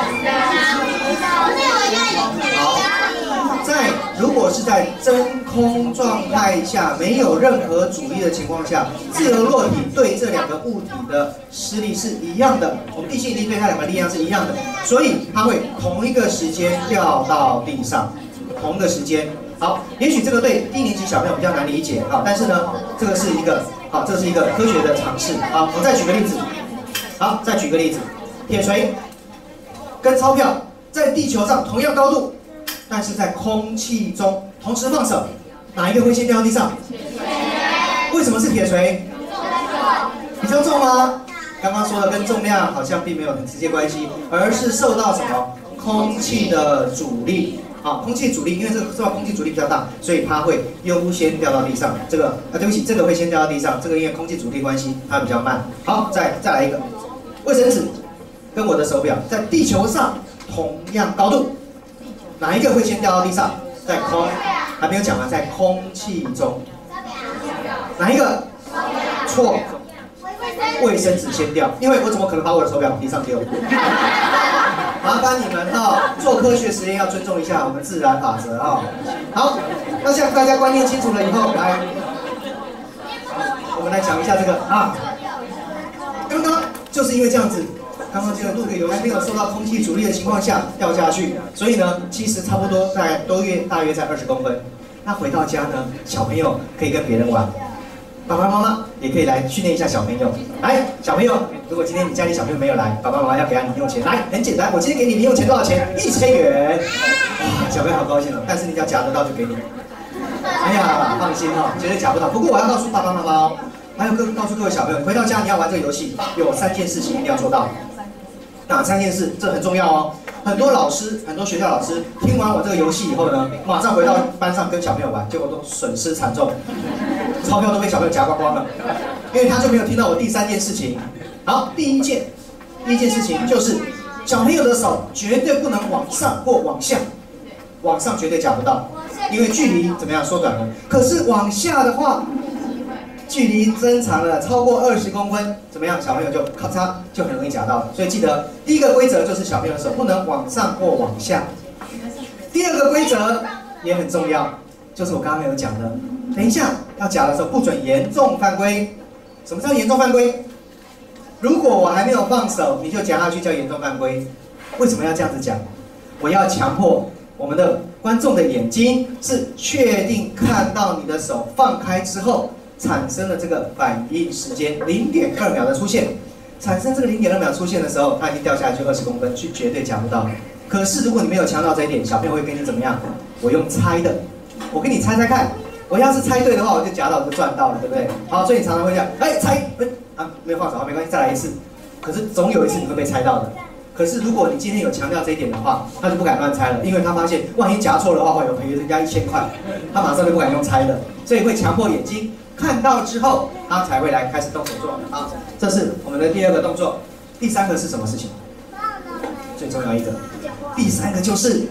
好，如果是在真空状态下，没有任何阻力的情况下，自由落体对这两个物体的施力是一样的，我们地心引力对它两个力量是一样的，所以它会同一个时间掉到地上，同一个时间。好，也许这个对低年级小朋友比较难理解，好，但是呢，这个是一个科学的尝试。好，我再举个例子。好，再举个例子，铁锤跟钞票在地球上同样高度，但是在空气中同时放手，哪一个会先掉到地上？为什么是铁锤？比较重吗？刚刚说的跟重量好像并没有很直接关系，而是受到什么？空气的阻力。好，空气阻力，因为这个受到空气阻力比较大，所以它会优先掉到地上。这个对不起，这个会先掉到地上，这个因为空气阻力关系，它比较慢。好，再来一个，卫生纸跟我的手表在地球上同样高度，哪一个会先掉到地上？在空，还没有讲完，在空气中，哪一个？错，卫生纸先掉，因为我怎么可能把我的手表往地上丢？麻烦你们做科学实验要尊重一下我们自然法则好，那像大家观念清楚了以后，来，我们来讲一下这个刚刚就是因为这样子，刚刚这个路个有还没有受到空气阻力的情况下掉下去，所以呢，其实差不多大约在20公分。那回到家呢，小朋友可以跟别人玩。爸爸妈妈也可以来训练一下小朋友。来，小朋友，如果今天你家里小朋友没有来，爸爸妈妈要给他零用钱。来，很简单，我今天给你零用钱多少钱？1000元。哇，小朋友好高兴哦。但是你只要夹得到就给你。哎呀，放心绝对夹不到。不过我要告诉爸爸妈妈还有告诉各位小朋友，回到家你要玩这个游戏，有3件事情一定要做到。哪3件事？这很重要哦。很多学校老师听完我这个游戏以后呢，马上回到班上跟小朋友玩，结果都损失惨重，钞票都被小朋友夹光光了，因为他就没有听到我第3件事情。好，第一件事情就是小朋友的手绝对不能往上或往下，往上绝对夹不到，因为距离怎么样缩短了。可是往下的话，距离增长了超过20公分，怎么样？小朋友就咔嚓就很容易夹到了。所以记得第一个规则就是小朋友的手不能往上或往下。第二个规则也很重要，就是我刚刚有讲的，等一下要夹的时候不准严重犯规。什么叫严重犯规？如果我还没有放手，你就夹下去叫严重犯规。为什么要这样子讲？我要强迫我们的观众的眼睛是确定看到你的手放开之后。产生了这个反应时间0.2秒的出现，产生这个0.2秒出现的时候，它已经掉下来就20公分，就绝对夹不到。可是如果你没有强调这一点，小朋友会跟你怎么样？我用猜的，我跟你猜猜看，我要是猜对的话，我就夹到，我就赚到了，对不对？好，所以你常常会这样，猜，没有放手，好，没关系，再来一次。可是总有一次你会被猜到的。可是如果你今天有强调这一点的话，他就不敢乱猜了，因为他发现万一夹错的话，会有赔人家1000块，他马上就不敢用猜的，所以会强迫眼睛。看到之后，他才会来开始动手做。好，这是我们的第2个动作。第3个是什么事情？最重要一个。第3个就是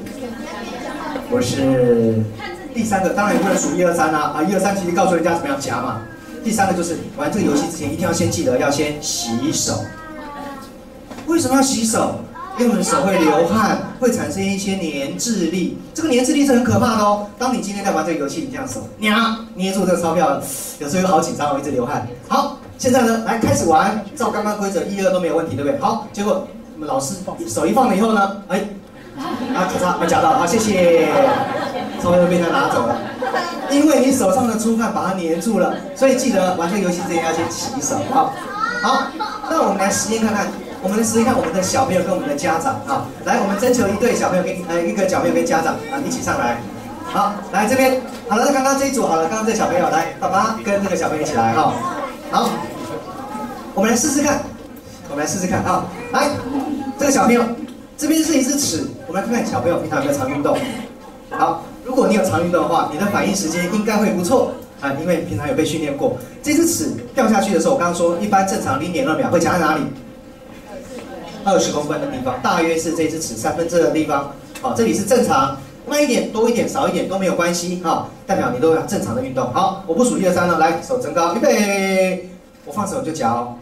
不是第3个，当然也不能数1、2、3啊！1、2、3其实告诉人家怎么样夹嘛。 第3个就是玩这个游戏之前一定要先记得要先洗手。为什么要洗手？因为我们的手会流汗，会产生一些粘滞力。这个粘滞力是很可怕的哦。当你今天在玩这个游戏，你这样手捏住这个钞票，有时候又好紧张哦，一直流汗。好，现在呢，来开始玩，照刚刚规则1、2都没有问题，对不对？好，结果我们老师手一放了以后呢，哎，啊，咔嚓，我夹到了，好，谢谢，钞票都被他拿走了。因为你手上的出汗把它粘住了，所以记得玩这个游戏之前要先洗手啊。好，那我们来实验看看。我们来实验看我们的小朋友跟我们的家长啊，来，我们征求一对小朋友跟一个小朋友跟家长啊一起上来，好，来这边，好了，那刚刚这一组好了，刚刚这小朋友来，爸爸跟这个小朋友一起来哈，好，我们来试试看，啊，来，这个小朋友这边是一支尺，我们来看看小朋友平常有没有常运动，好，如果你有常运动的话，你的反应时间应该会不错啊，因为平常有被训练过。这支尺掉下去的时候，我刚刚说一般正常0.2秒会夹在哪里？20公分的地方，大约是这支尺2/3的地方。好，这里是正常，慢一点、多一点、少一点都没有关系哈，代表你都有正常的运动。好，我不数1、2、3了，来，手增高，预备，我放手就夹哦。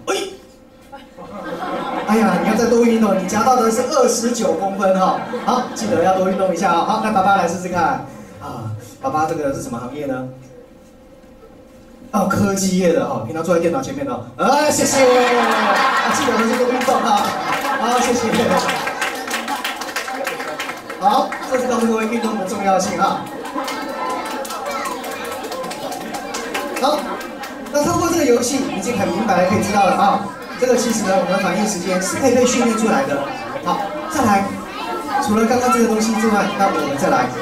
哎呀，你要再多运动，你夹到的是29公分哈。好，记得要多运动一下哦。好，那爸爸来试试看啊。爸爸这个是什么行业呢？哦，科技业的哈，平常坐在电脑前面的。谢谢。啊，记得还是多运动哈。好，谢谢。好，这是告诉各位运动的重要性哈。好，那通过这个游戏已经很明白了，可以知道了啊。这个其实呢，我们的反应时间是可以被训练出来的。好，再来，除了刚刚这个东西之外，那我们再来。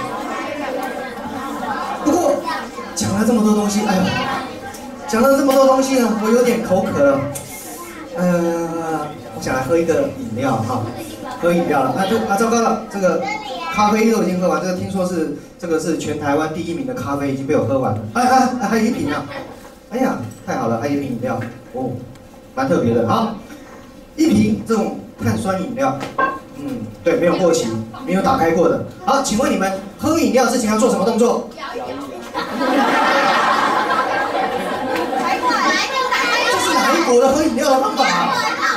不过讲了这么多东西，哎呦，讲了这么多东西呢，我有点口渴了。我想来喝一个饮料哈，喝饮料了。糟糕了，这个咖啡都已经喝完，听说是这个是全台湾第1名的咖啡已经被我喝完了。还有1瓶啊！哎呀，太好了，还有1瓶饮料哦，蛮特别的。好，1瓶这种碳酸饮料，对，没有过期，没有打开过的。好，请问你们喝饮料之前要做什么动作？这是哪一国的喝饮料的方法啊？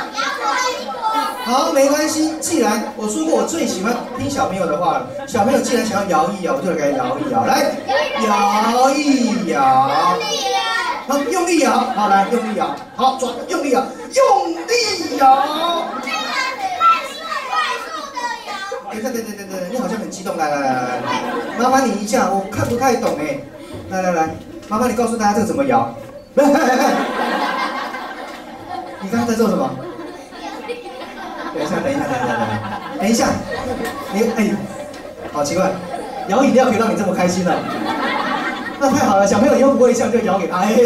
好，没关系。既然我说过我最喜欢听小朋友的话了，小朋友既然想要摇一摇，我就给他摇一摇，来，摇一摇，好，用力摇，好，来，用力摇，好，抓，用力摇，用力摇。对，你好像很激动，来，麻烦你一下，我看不太懂哎，来，麻烦你告诉大家这个怎么摇。你刚刚在做什么？等一下，你好奇怪，摇饮料可以让你这么开心了，那太好了，小朋友以后不会笑就摇给他。来，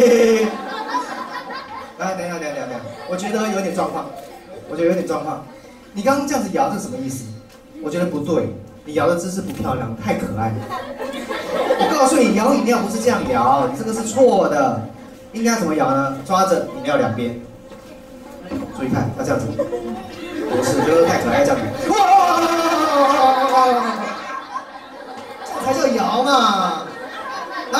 等一下，我觉得有点状况，你刚刚这样子摇，这是什么意思？我觉得不对，你摇的姿势不漂亮，太可爱了。我告诉你，摇饮料不是这样摇，你这个是错的，应该怎么摇呢？抓着饮料2边，注意看，要这样子。不是，就是太可爱，这样子。哇！这才叫摇嘛！来，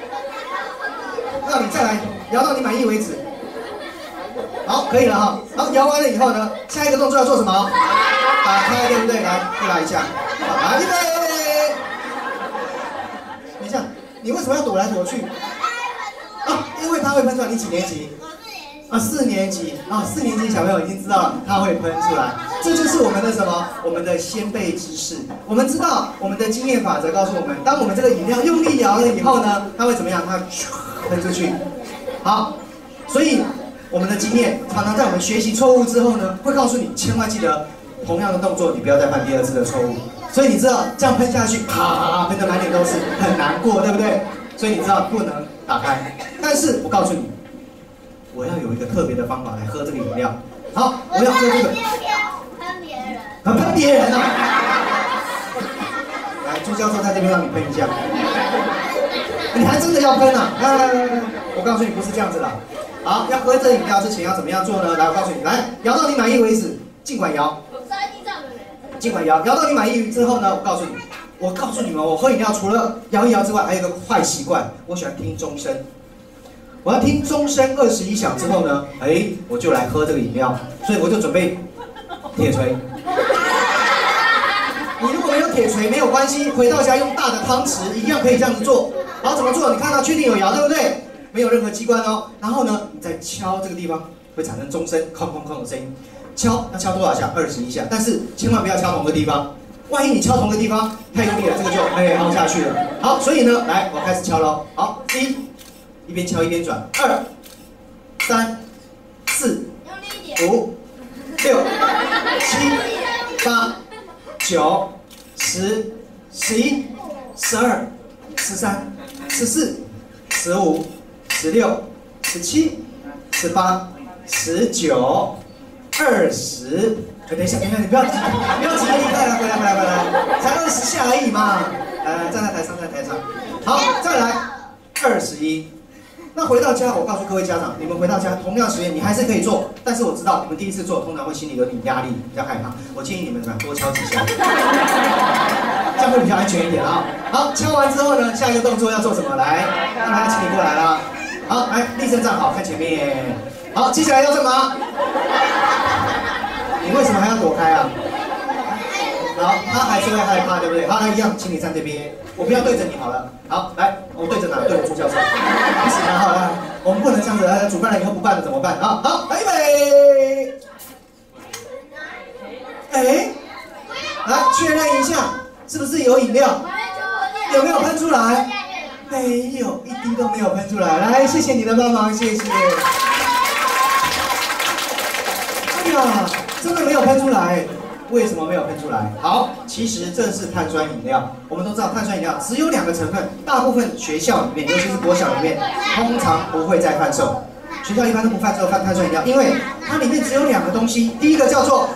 让你再来摇到你满意为止。好，可以了哈。好，摇完了以后呢，下一个动作要做什么？打开，对不对？来，再来一下。来，预备。等一下，你为什么要躲来躲去？啊，因为它会喷出来。你几年级？4年级啊，4年级小朋友已经知道了，它会喷出来，这就是我们的什么？我们的先辈知识。我们知道我们的经验法则告诉我们，当我们这个饮料用力摇了以后呢，它会怎么样？它喷出去。好，所以我们的经验常常在我们学习错误之后呢，会告诉你，千万记得同样的动作，你不要再犯第2次的错误。所以你知道这样喷下去，啪，喷得满脸都是，很难过，对不对？所以你知道不能打开。但是我告诉你。我要有一个特别的方法来喝这个饮料。好，我要喝这个。喷别人啊！来，朱教授在这边让你喷一下。你还真的要喷啊？来，我告诉你不是这样子的。好，要喝这饮料之前要怎么样做呢？来，我告诉你，来，摇到你满意为止，尽管摇。尽管摇，摇到你满意之后呢，我告诉你们，我喝饮料除了摇一摇之外，还有一个坏习惯，我喜欢听钟声。 我要听钟声21响之后呢，我就来喝这个饮料，所以我就准备铁锤。你如果没有铁锤没有关系，回到家用大的汤匙一样可以这样子做。好，怎么做？你看到确定有摇对不对？没有任何机关哦。然后呢，你再敲这个地方，会产生钟声，哐哐哐的声音。敲，要敲多少下？21下。但是千万不要敲同个地方，万一你敲同个地方太用力了，这个就凹下去了。好，所以呢，来，我开始敲喽。好，一边敲一边转，2、3、4、5、6、7、8、9、10、11、12、13、14、15、16、17、18、19、20。等一下，你不要急着离开了，回来，才20下而已嘛。来，站在台上，好，再来21。那回到家，我告诉各位家长，你们回到家同样实验，你还是可以做，但是我知道你们第一次做，通常会心里有点压力，比较害怕。我建议你们多敲几下，这样会比较安全一点啊。好，敲完之后呢，下一个动作要做什么？来，让大家请你过来啦。好，来，立正站好，看前面。好，接下来要干嘛？你为什么还要躲开啊？好，他还是会害怕，对不对？好，来一样，请你站这边，我不要对着你好了。好，来，我对着哪？对着朱教授。不行啊，好来，我们不能这样子，主办人以后不办了怎么办？好，预备。来确认一下，是不是有饮料？有没有喷出来？没有，一滴都没有喷出来。来，谢谢你的帮忙，谢谢。哎呀，真的没有喷出来。为什么没有喷出来？好，其实这是碳酸饮料。我们都知道碳酸饮料只有2个成分，大部分学校里面，尤其是国小里面，通常不会再贩售。学校一般都不贩售碳酸饮料，因为它里面只有2个东西，第一个叫做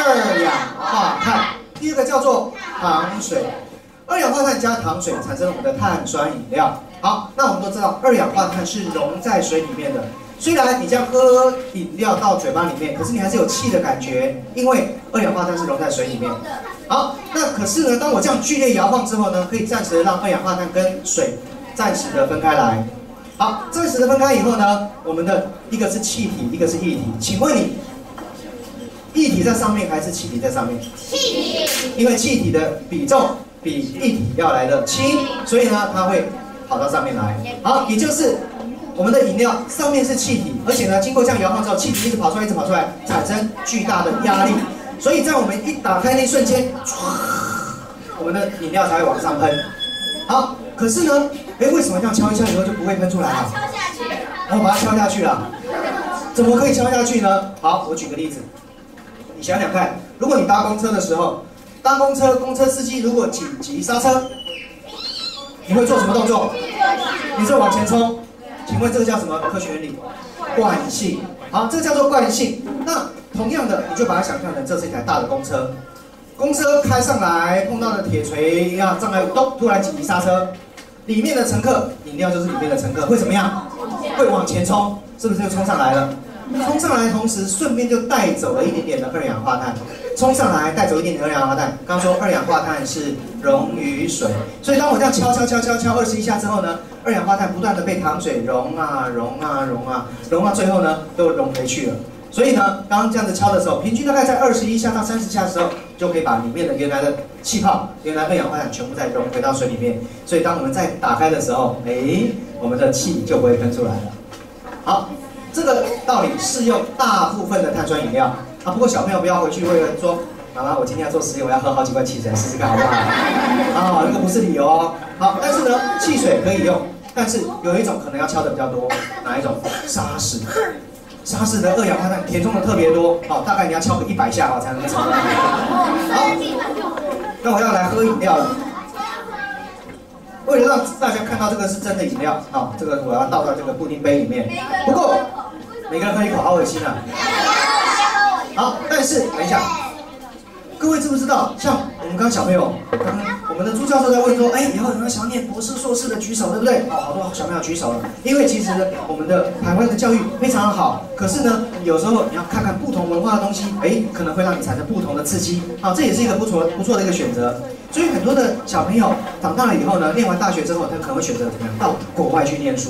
2氧化碳，第二个叫做糖水。2氧化碳加糖水产生了我们的碳酸饮料。好，那我们都知道2氧化碳是溶在水里面的。虽然你这样喝饮料到嘴巴里面，可是你还是有气的感觉，因为2氧化碳是溶在水里面。好，那可是呢，当我这样剧烈摇晃之后呢，可以暂时的让2氧化碳跟水暂时的分开来。好，暂时的分开以后呢，我们的一个是气体，一个是液体。请问你，液体在上面还是气体在上面？气体。因为气体的比重比液体要来的轻，所以呢，它会跑到上面来。好，也就是我们的饮料上面是气体，而且呢，经过这样摇晃之后，气体一直跑出来，产生巨大的压力。所以在我们一打开那一瞬间，我们的饮料才会往上喷。好，可是呢，为什么这样敲一敲以后就不会喷出来了？敲下去。然后把它敲下去了，怎么可以敲下去呢？好，我举个例子，你想想看，如果你搭公车的时候，公车司机如果紧急刹车，你会做什么动作？你是往前冲。请问这个叫什么科学原理？惯性。好，这个叫做惯性。那同样的，你就把它想象成这是一台大的公车，公车开上来碰到了铁锤呀，障碍物，突然紧急刹车，里面的乘客，饮料就是里面的乘客，会怎么样？会往前冲，是不是就冲上来了？冲上来的同时，顺便就带走了一点点的2氧化碳。冲上来带走一点点2氧化碳。刚说2氧化碳是溶于水，所以当我这样敲21下之后呢，2氧化碳不断的被糖水溶到最后呢，都溶回去了。所以呢，刚刚这样子敲的时候，平均大概在21下到30下的时候，就可以把里面的原来的气泡、原来2氧化碳全部再溶回到水里面。所以当我们再打开的时候，我们的气就不会喷出来了。好。这个道理适用大部分的碳酸饮料啊，不过小朋友不要回去为了说，妈妈，我今天要做实验，我要喝好几罐汽水试试看，好不好？啊，那个不是理由哦。好，但是呢，汽水可以用，但是有一种可能要敲的比较多，哪一种？沙士。沙士的2氧化碳填充的特别多，好，大概你要敲个100下才能成功。好，那我要来喝饮料了。为了让大家看到这个是真的饮料，好，这个我要倒到这个布丁杯里面。不过每个人喝一口，好恶心啊！好，但是等一下，各位知不知道？像我们刚刚小朋友，刚刚我们的朱教授在问说，以后有没有想要念博士、硕士的举手，对不对？好多小朋友举手了。因为其实我们的台湾的教育非常的好，可是呢，有时候你要看看不同文化的东西，可能会让你产生不同的刺激。好，这也是一个不错的一个选择。所以很多的小朋友长大了以后呢，念完大学之后，他可能会选择怎么样？到国外去念书。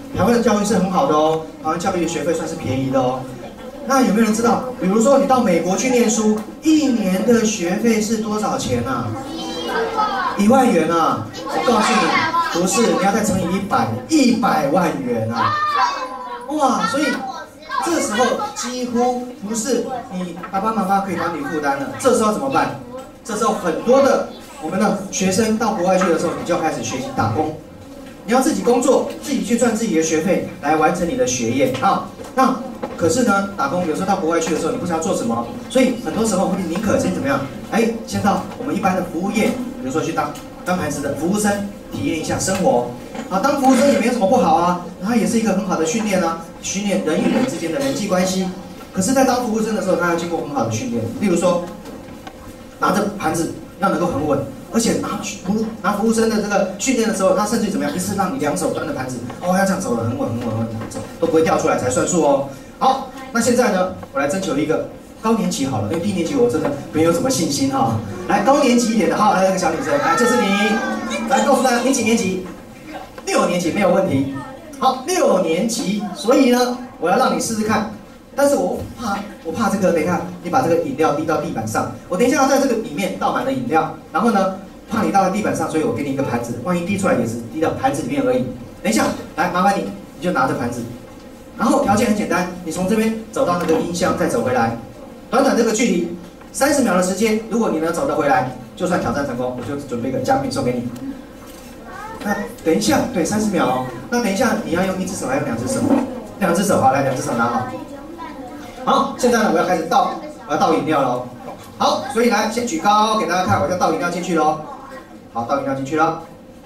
台湾的教育是很好的哦，台湾教育的学费算是便宜的哦。那有没有人知道？比如说你到美国去念书，1年的学费是多少钱啊？1万元啊！我告诉你，不是，你要再乘以100万元啊！哇，所以这时候几乎不是你爸爸妈妈可以帮你负担的。这时候怎么办？这时候很多的我们的学生到国外去的时候，你就要开始学习打工。你要自己工作，自己去赚自己的学费，来完成你的学业啊。那可是呢，打工有时候到国外去的时候，你不知道做什么，所以很多时候会宁可先怎么样？哎，先到我们一般的服务业，比如说去当盘子的服务生，体验一下生活。啊，当服务生也没有什么不好啊，它也是一个很好的训练啊，训练人与人之间的人际关系。可是，在当服务生的时候，他要经过很好的训练，例如说，拿着盘子要能够很稳。而且拿服务生的这个训练的时候，他甚至怎么样？一次让你2手端着盘子，哦，要这样走了，很稳走，都不会掉出来才算数哦。好，那现在呢，我来征求一个高年级好了，因为低年级我真的没有什么信心哈。来高年级一点的，好，来那个小女生，来就是你，来告诉大家你几年级？6年级没有问题。好，6年级，所以呢，我要让你试试看。但是我怕这个，等一下你把这个饮料滴到地板上，我等一下要在这个里面倒满了饮料，然后呢，怕你倒在地板上，所以我给你一个盘子，万一滴出来也是滴到盘子里面而已。等一下，来麻烦你就拿着盘子，然后条件很简单，你从这边走到那个音箱，再走回来，短短这个距离，30秒的时间，如果你能走得回来，就算挑战成功，我就准备个奖品送给你。那等一下，对，30秒哦。那等一下你要用1只手还是2只手？2只手，好，来2只手拿好。好，现在呢，我要开始倒饮料喽。好，所以来先举高给大家看，我要倒饮料进去喽。好，倒饮料进去了。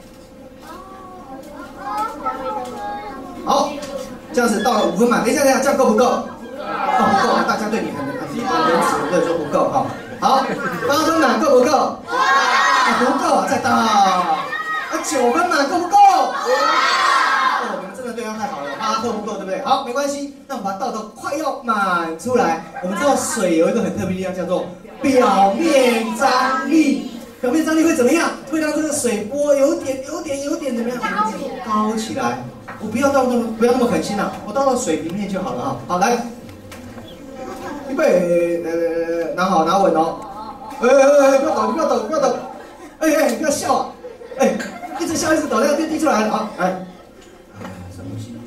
好，这样子倒了5分满。等一下，这样够不够？够不够？大家对你很仁慈，对说不够哈。好，8分满够不够？不够，再倒。9分满够不够？你们真的对他太好了，8够不够，对不对？好，没关系，那我们把它倒到快要满出来。我们知道水有一个很特别的力量，叫做表面张力。表面张力会怎么样？会让这个水波有点怎么样？高起来。我不要那么狠心了，我倒到水平面就好了哈。好，来，预备，拿好，拿稳哦。不要抖，你不要笑啊，一直笑一直抖，那个滴出来了，好，来，深呼吸，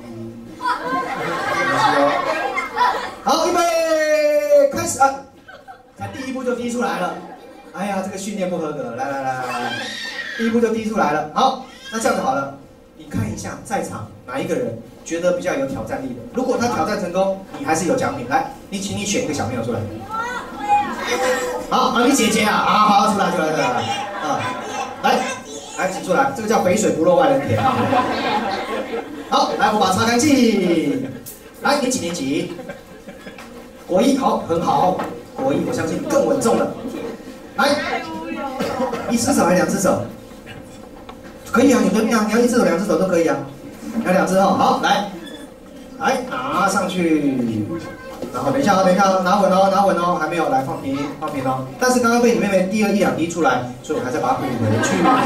好，预备，开始啊！才第1步就滴出来了，哎呀，这个训练不合格，来，第1步就滴出来了，好，那这样子好了，你看一下在场哪一个人觉得比较有挑战力的，如果他挑战成功，你还是有奖品，来，请你选一个小朋友出来，好，你姐姐啊，好，出来，啊，来，请出来，这个叫肥水不落外人田啊。好，来，我把它擦干净。来，你几年级？国1，好，很好。国1，我相信你更稳重了。来，1只手还是2只手？可以啊，你要1只手、2只手都可以啊。要2只哦，好，来拿上去。然后等一下，拿稳哦，还没有，来放平哦。但是刚刚被你妹妹滴了1、2滴出来，所以我还在把它补回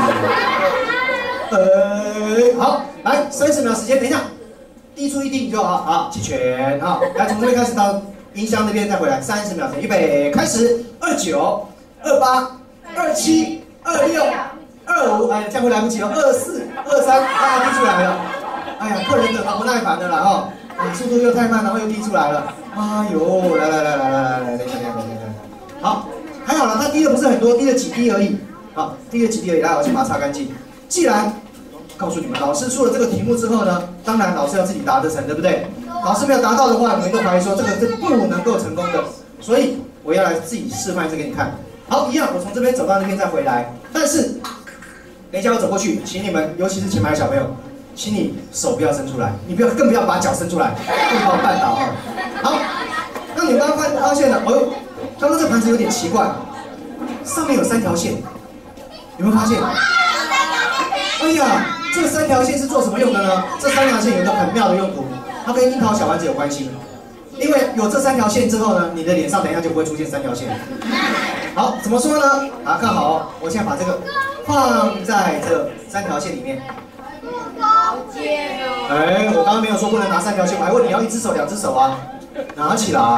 去。好，来30秒时间，等一下，滴出1滴就好，好，弃权，好，来从这边开始到音箱那边再回来，30秒前，预备，开始，29、28、27、26、25，哎，这样会来不及哦，24、23，滴出来了，哎呀，客人等得不耐烦的啦哈。速度又太慢，然后又滴出来了。哎呦，来，等一下，好，还好了，他滴的不是很多，滴了几滴而已。好，滴了几滴而已。来，我先把它擦干净。既然告诉你们，老师出了这个题目之后呢，当然老师要自己答得成，对不对？老师没有答到的话，你们都怀疑说这个是不能够成功的。所以我要来自己示范一次给你看。好，一样，我从这边走到那边再回来。但是等一下我走过去，请你们，尤其是前排的小朋友。请你手不要伸出来，你更不要把脚伸出来，会把我绊倒啊！好，那你们刚刚发现了，刚刚这盘子有点奇怪，上面有3条线，有没有发现？哎呀，这3条线是做什么用的呢？这3条线有一个很妙的用途，它跟樱桃小丸子有关系。因为有这3条线之后呢，你的脸上等一下就不会出现3条线。好，怎么说呢？看好哦，我现在把这个放在这3条线里面。 哎，我刚刚没有说不能拿3条线，我还问你要1只手、2只手啊。拿起来。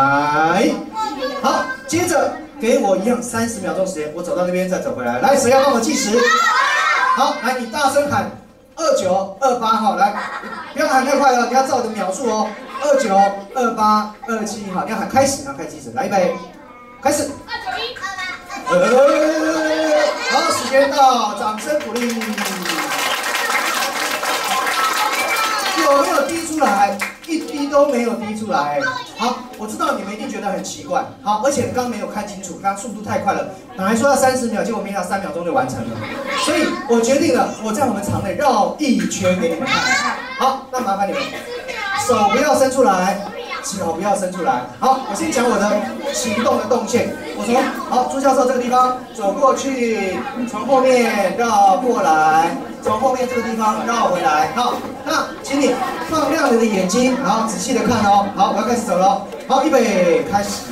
好，接着给我一样30秒钟时间，我走到这边再走回来。来，谁要帮我计时？好，来，你大声喊29、28，好，来，不要喊太快了，你要照我的秒数哦。29、28、27，好，你要喊开始，然后开始计时。来，预备，开始。好，时间到，掌声鼓励。有没有滴出来？一滴都没有滴出来。好，我知道你们一定觉得很奇怪。好，而且刚刚没有看清楚，刚刚速度太快了，本来说要30秒，结果没想到3秒钟就完成了。所以我决定了，我在我们场内绕1圈给你们看。好，那麻烦你们，手不要伸出来。脚不要伸出来。好，我先讲我的行动的动线。我从朱教授这个地方走过去，从后面绕过来，从后面这个地方绕回来。好，那请你放亮你的眼睛，然后仔细的看哦。好，我要开始走了。好，预备，开始。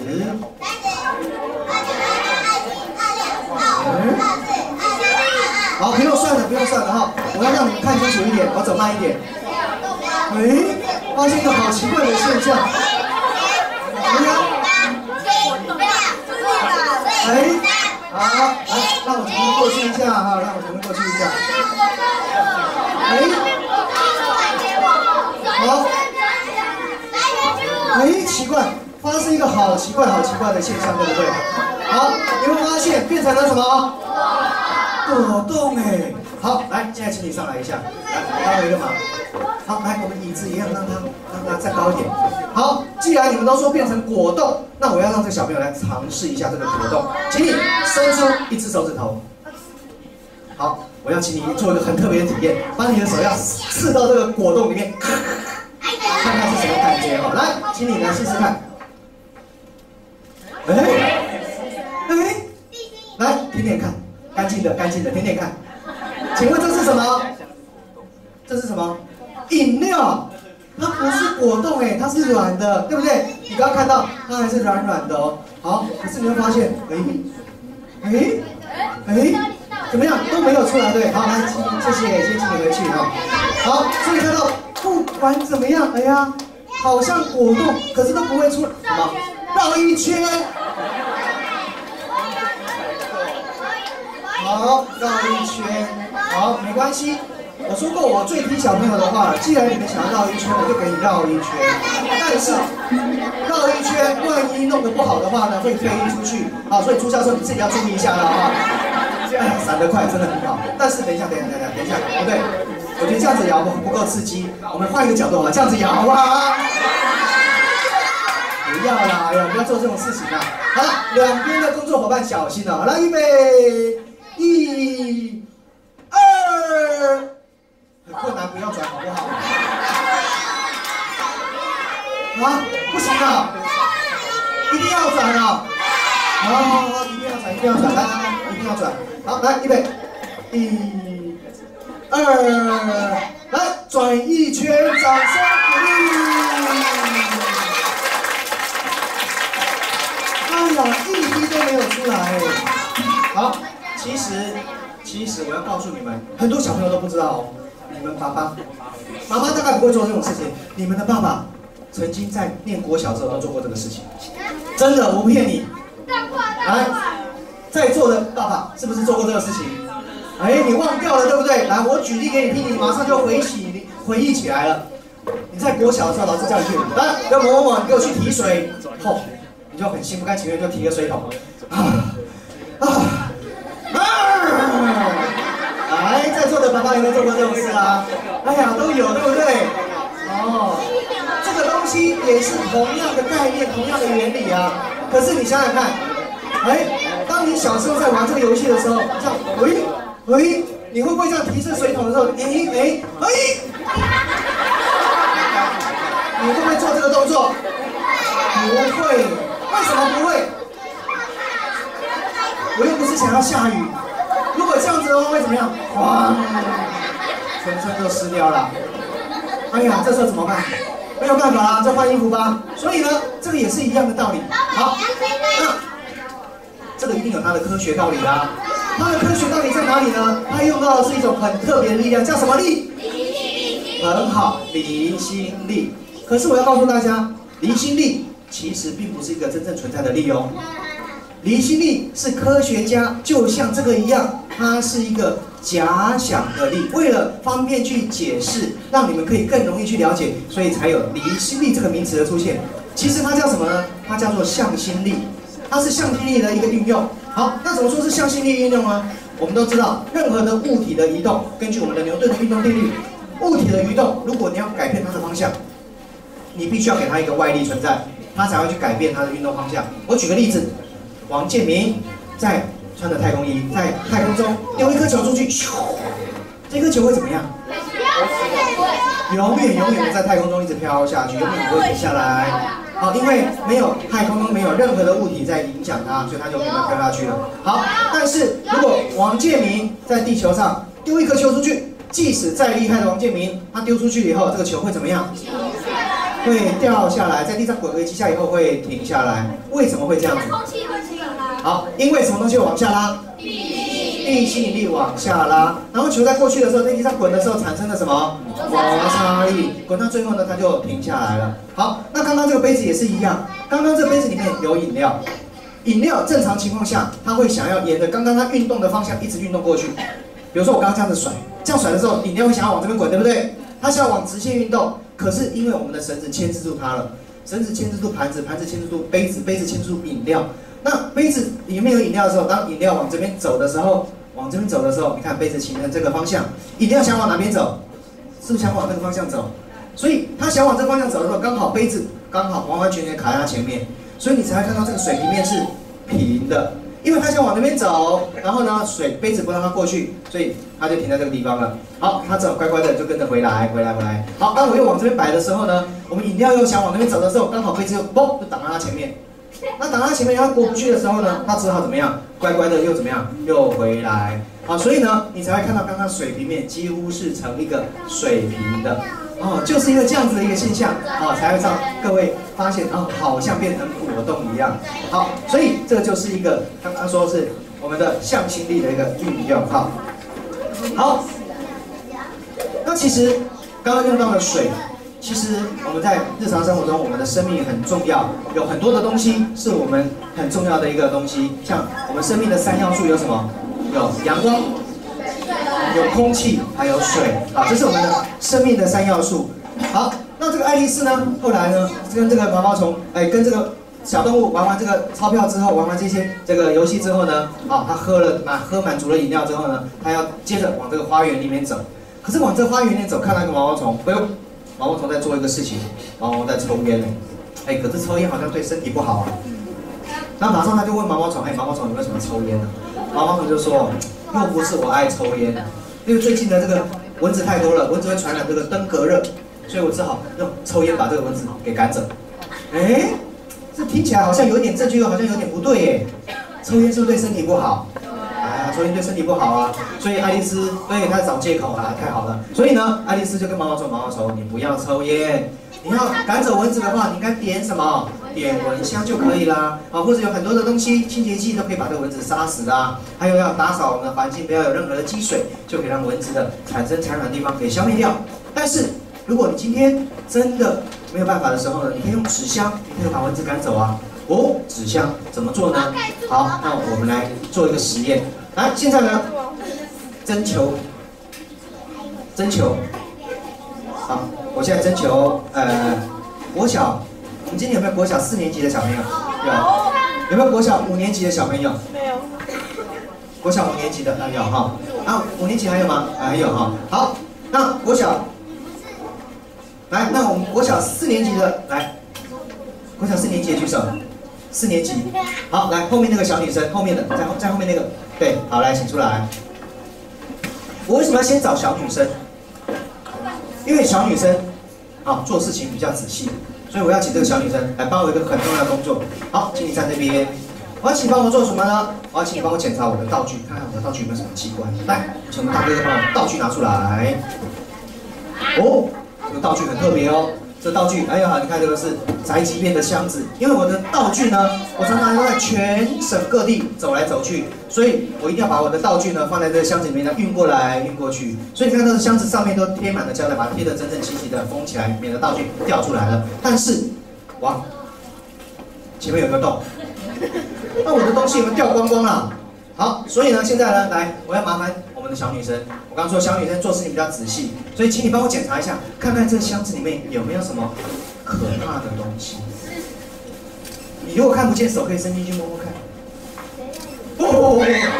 好，不用算了，不用算了哈。我要让你们看清楚一点，我走慢一点。发现一个好奇怪的现象。好，来，让我重新过去一下哈，让我重新过去一下。好，奇怪，发生一个好奇怪的现象，对不对？好，你会发现变成了什么？果冻哎。好，来，现在请你上来一下，来，帮我一个忙。好，来，我们椅子一样，让它再高一点。好，既然你们都说变成果冻，那我要让这个小朋友来尝试一下这个果冻，请你伸出1只手指头。好，我要请你做一个很特别的体验，把你的手要刺到这个果冻里面，看看是什么感觉哦。来，请你来试试看。来，舔舔看，干净的，舔舔看。请问这是什么？这是什么？饮料，它不是果冻哎，它是软的，对不对？你刚刚看到它还是软的哦。好，可是你会发现，怎么样都没有出来，对？好，来，谢谢，先请你回去哈。好，所以看到不管怎么样，哎呀，好像果冻，可是都不会出什么，绕1圈。好，绕1圈，好，没关系。我说过，我最听小朋友的话。既然你们想要绕1圈，我就给你绕1圈。但是绕1圈，万一弄得不好的话呢，会飞出去。好，所以朱教授你自己要注意一下了哈。闪得快，真的很好。但是等一下，不对，我觉得这样子摇不够刺激，我们换一个角度好吧？这样子摇好不好？不要啦，哎呀，不要做这种事情啦。好，两边的工作伙伴小心了。好了，预备，1、2。很困难，不要转好不好？啊，不行啊，一定要转啊！好，一定要转，来，一定要转。好，来，预备，1、2，来，转1圈，掌声鼓励！哎呀，一滴都没有出来。好，其实我要告诉你们，很多小朋友都不知道哦。你们妈妈大概不会做这种事情。你们的爸爸曾经在念国小的时候都做过这个事情，真的，我不骗你。来，在座的爸爸是不是做过这个事情？你忘掉了对不对？来，我举例给你听，你马上就回忆起来了。你在国小的时候，老师叫你去，来，跟某某某，你给我去提水，你就很心不甘情愿就提个水桶，来，在座的爸爸有没有做过这种事啊？哎呀，都有，对不对？哦，这个东西也是同样的概念，同样的原理啊。可是你想想看，当你小时候在玩这个游戏的时候，这样，你会不会这样提着水桶的时候，你会不会做这个动作？不会，为什么不会？我又不是想要下雨。如果这样子的话会怎么样？哗，全身都湿掉了。哎呀，这时候怎么办？没有办法啦，再换衣服吧。所以呢，这个也是一样的道理。好，那这个一定有它的科学道理啦。它的科学道理在哪里呢？它用到的是一种很特别的力量，叫什么力？ 很好，离心力。可是我要告诉大家，离心力其实并不是一个真正存在的力哦。离心力是科学家就像这个一样，它是一个假想的力，为了方便去解释，让你们可以更容易去了解，所以才有离心力这个名词的出现。其实它叫什么呢？它叫做向心力，它是向心力的一个运用。好，那怎么说是向心力运用呢？我们都知道，任何的物体的移动，根据我们的牛顿的运动定律，物体的移动，如果你要改变它的方向，你必须要给它一个外力存在，它才会去改变它的运动方向。我举个例子，王建民在穿着太空衣，在太空中丢一颗球出去，咻，这颗球会怎么样？永远的在太空中一直飘下去，永远不会停下来。好，因为没有太空中没有任何的物体在影响它，所以它永远的飘下去了。好，但是如果王建民在地球上丢一颗球出去，即使再厉害的王建民，他丢出去以后，这个球会怎么样？会掉下来，在地上滚个几下以后会停下来。为什么会这样子？好，因为什么东西会往下拉？地吸引力往下拉，然后球在过去的时候，在地上滚的时候产生了什么？摩擦力，滚到最后呢，它就停下来了。好，那刚刚这个杯子也是一样，刚刚这个杯子里面有饮料，饮料正常情况下，它会想要沿着刚刚它运动的方向一直运动过去。比如说我刚刚这样子甩，这样甩的时候，饮料会想要往这边滚，对不对？它想要往直线运动，可是因为我们的绳子牵制住它了，绳子牵制住盘子，盘子牵制住杯子，杯子牵制住饮料。那杯子里面有饮料的时候，当饮料往这边走的时候，你看杯子形成这个方向，饮料想往哪边走？是不是想往这个方向走？所以它想往这个方向走的时候，刚好杯子刚好完完全全卡在它前面，所以你才会看到这个水平面是平的。因为它想往那边走，然后呢，杯子不让它过去，所以它就停在这个地方了。好，它只好乖乖的就跟着回来。好，当我又往这边摆的时候呢，我们饮料又想往那边走的时候，刚好杯子又嘣就挡在它前面。那挡在它前面，它过不去的时候呢，它只好怎么样？乖乖的又怎么样？又回来。好，所以呢，你才会看到刚刚水平面几乎是成一个水平的。哦，就是因为这样子的一个现象，哦，才会让各位发现，哦，好像变成果冻一样。好，所以这就是一个刚刚说是我们的向心力的一个运用。哈，好，那其实刚刚用到的水，其实我们在日常生活中，我们的生命很重要，有很多的东西是我们很重要的一个东西。像我们生命的3要素有什么？有阳光。有空气，还有水，啊，这是我们的生命的3要素。好，那这个爱丽丝呢，后来呢，跟这个毛毛虫，跟这个小动物玩完这个钞票之后，玩完这些这个游戏之后呢，啊，他喝满足了饮料之后呢，他要接着往这个花园里面走。可是往这花园里面走，看到一个毛毛虫，哎呦，毛毛虫在做一个事情，毛毛虫在抽烟呢。可是抽烟好像对身体不好啊。那马上他就问毛毛虫，毛毛虫你为什么抽烟呢？毛毛虫就说，又不是我爱抽烟。因为最近的这个蚊子太多了，蚊子会传染这个登革热，所以我只好用抽烟把这个蚊子给赶走。这听起来好像有点正确，又好像有点不对耶。抽烟是不是对身体不好？抽烟对身体不好啊。所以爱丽丝对她找借口啊，太好了。所以呢，爱丽丝就跟毛毛虫说，你不要抽烟，你要赶走蚊子的话，你应该点什么？点蚊香就可以啦，或者有很多的东西，清洁剂都可以把这个蚊子杀死啦。还有要打扫我们的环境，不要有任何的积水，就可以让蚊子的产生产卵的地方给消灭掉。但是如果你今天真的没有办法的时候呢，你可以用纸箱，你可以把蚊子赶走啊。哦，纸箱怎么做呢？好，那我们来做一个实验。来，现在呢，征求。好，我现在征求国小。我们今天有没有国小4年级的小朋友？有。有没有国小5年级的小朋友？没有。国小5年级的有哈。5年级还有吗？还有哈。好，那国小，来，那我们国小4年级的来，国小4年级的举手。4年级。好，来后面那个小女生，后面的在后面那个，对，好，来请出来。我为什么要先找小女生？因为小女生做事情比较仔细。所以我要请这个小女生来帮我一个很重要的工作。好，请你站这边。我要请你帮我做什么呢？我要请你帮我检查我的道具，看看我的道具有没有什么奇怪。来，请我们大哥帮我道具拿出来。哦，这个道具很特别哦。 这道具，还有你看这个是宅急便的箱子，因为我的道具呢，我常常要在全省各地走来走去，所以我一定要把我的道具呢放在这个箱子里面，呢运过来运过去。所以你看这个箱子上面都贴满了胶带，把它贴得整整齐齐的封起来，免得道具掉出来了。但是，哇，前面有个洞，那我的东西有没有掉光光了？好，所以呢，现在呢，来，我要麻烦我们的小女生。我刚刚说小女生做事情比较仔细，所以请你帮我检查一下，看看这箱子里面有没有什么可怕的东西。你如果看不见，手可以伸进去摸摸看。哦，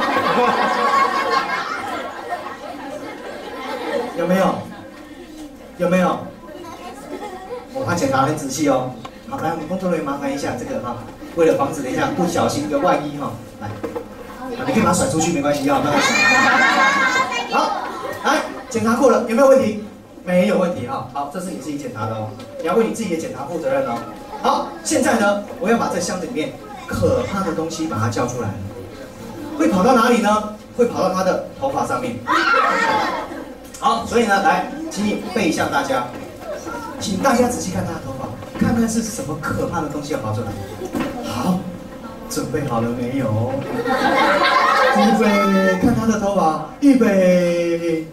有没有？有没有？我怕检查很仔细哦。好，来，我们工作人员麻烦一下这个哈，为了防止等一下不小心一个万一哈，来。你可以把它甩出去，没关系，要慢慢甩。好，来检查过了，有没有问题？没有问题哈。好，这是你自己检查的哦，你要为你自己的检查负责任哦。好，现在呢，我要把这箱子里面可怕的东西把它叫出来，会跑到哪里呢？会跑到他的头发上面。好，所以呢，来，请你背一下大家，请大家仔细看他的头发，看看是什么可怕的东西要跑出来。好。准备好了没有？预备，看他的头发，预备。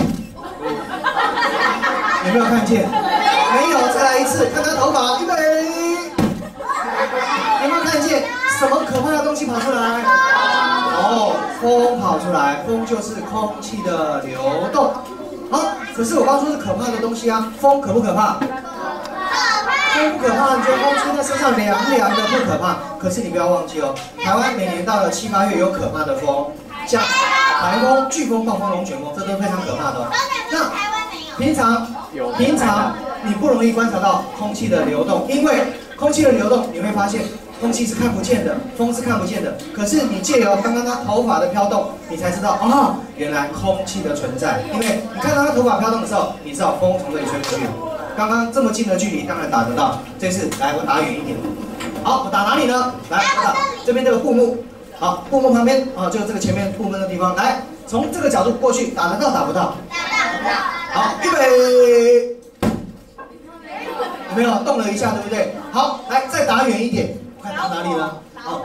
有没有看见？没有，再来一次，看他头发，预备。有没有看见什么可怕的东西跑出来？哦，风跑出来，风就是空气的流动。好，可是我刚说是可怕的东西啊，风可不可怕？风不可怕，你觉得风吹在身上凉凉的不可怕？可是你不要忘记哦，台湾每年到了7、8月有可怕的风，像台风、飓风、暴风、龙卷风，这都非常可怕的哦。那平常你不容易观察到空气的流动，因为空气的流动你会发现空气是看不见的，风是看不见的。可是你借由刚刚他头发的飘动，你才知道哦，原来空气的存在。因为你看到他头发飘动的时候，你知道风从这里吹过去。刚刚这么近的距离，当然打得到。这次来，我打远一点。好，我打哪里呢？来，我打这边这个布幕。好，布幕旁边啊，就这个前面布幕的地方。来，从这个角度过去，打得到打不到？打不到。好，预备。有没有动了一下，对不对？好，来再打远一点，我看打哪里了？好，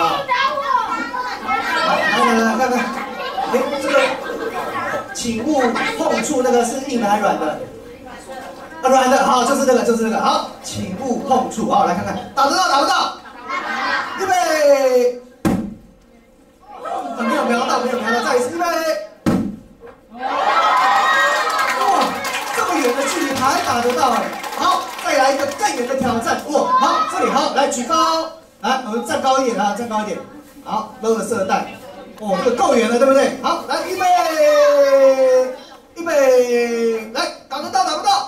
来，看看。哎，这个，请勿碰触那个是硬的还是软的？软的，好，就是这个，好，请勿碰触，好，来看看，打得到打不到？预备，没有瞄到，再一次，预备，哇，这么远的距离还打得到哎，好，再来一个更远的挑战，哇，好，这里好，来举高，来，我们站高一点啊，站高一点，好，搂着色带，哦，这个够远了，对不对？好，来，预备，来，打得到打不到？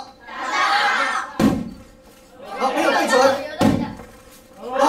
好，没有对准。哇，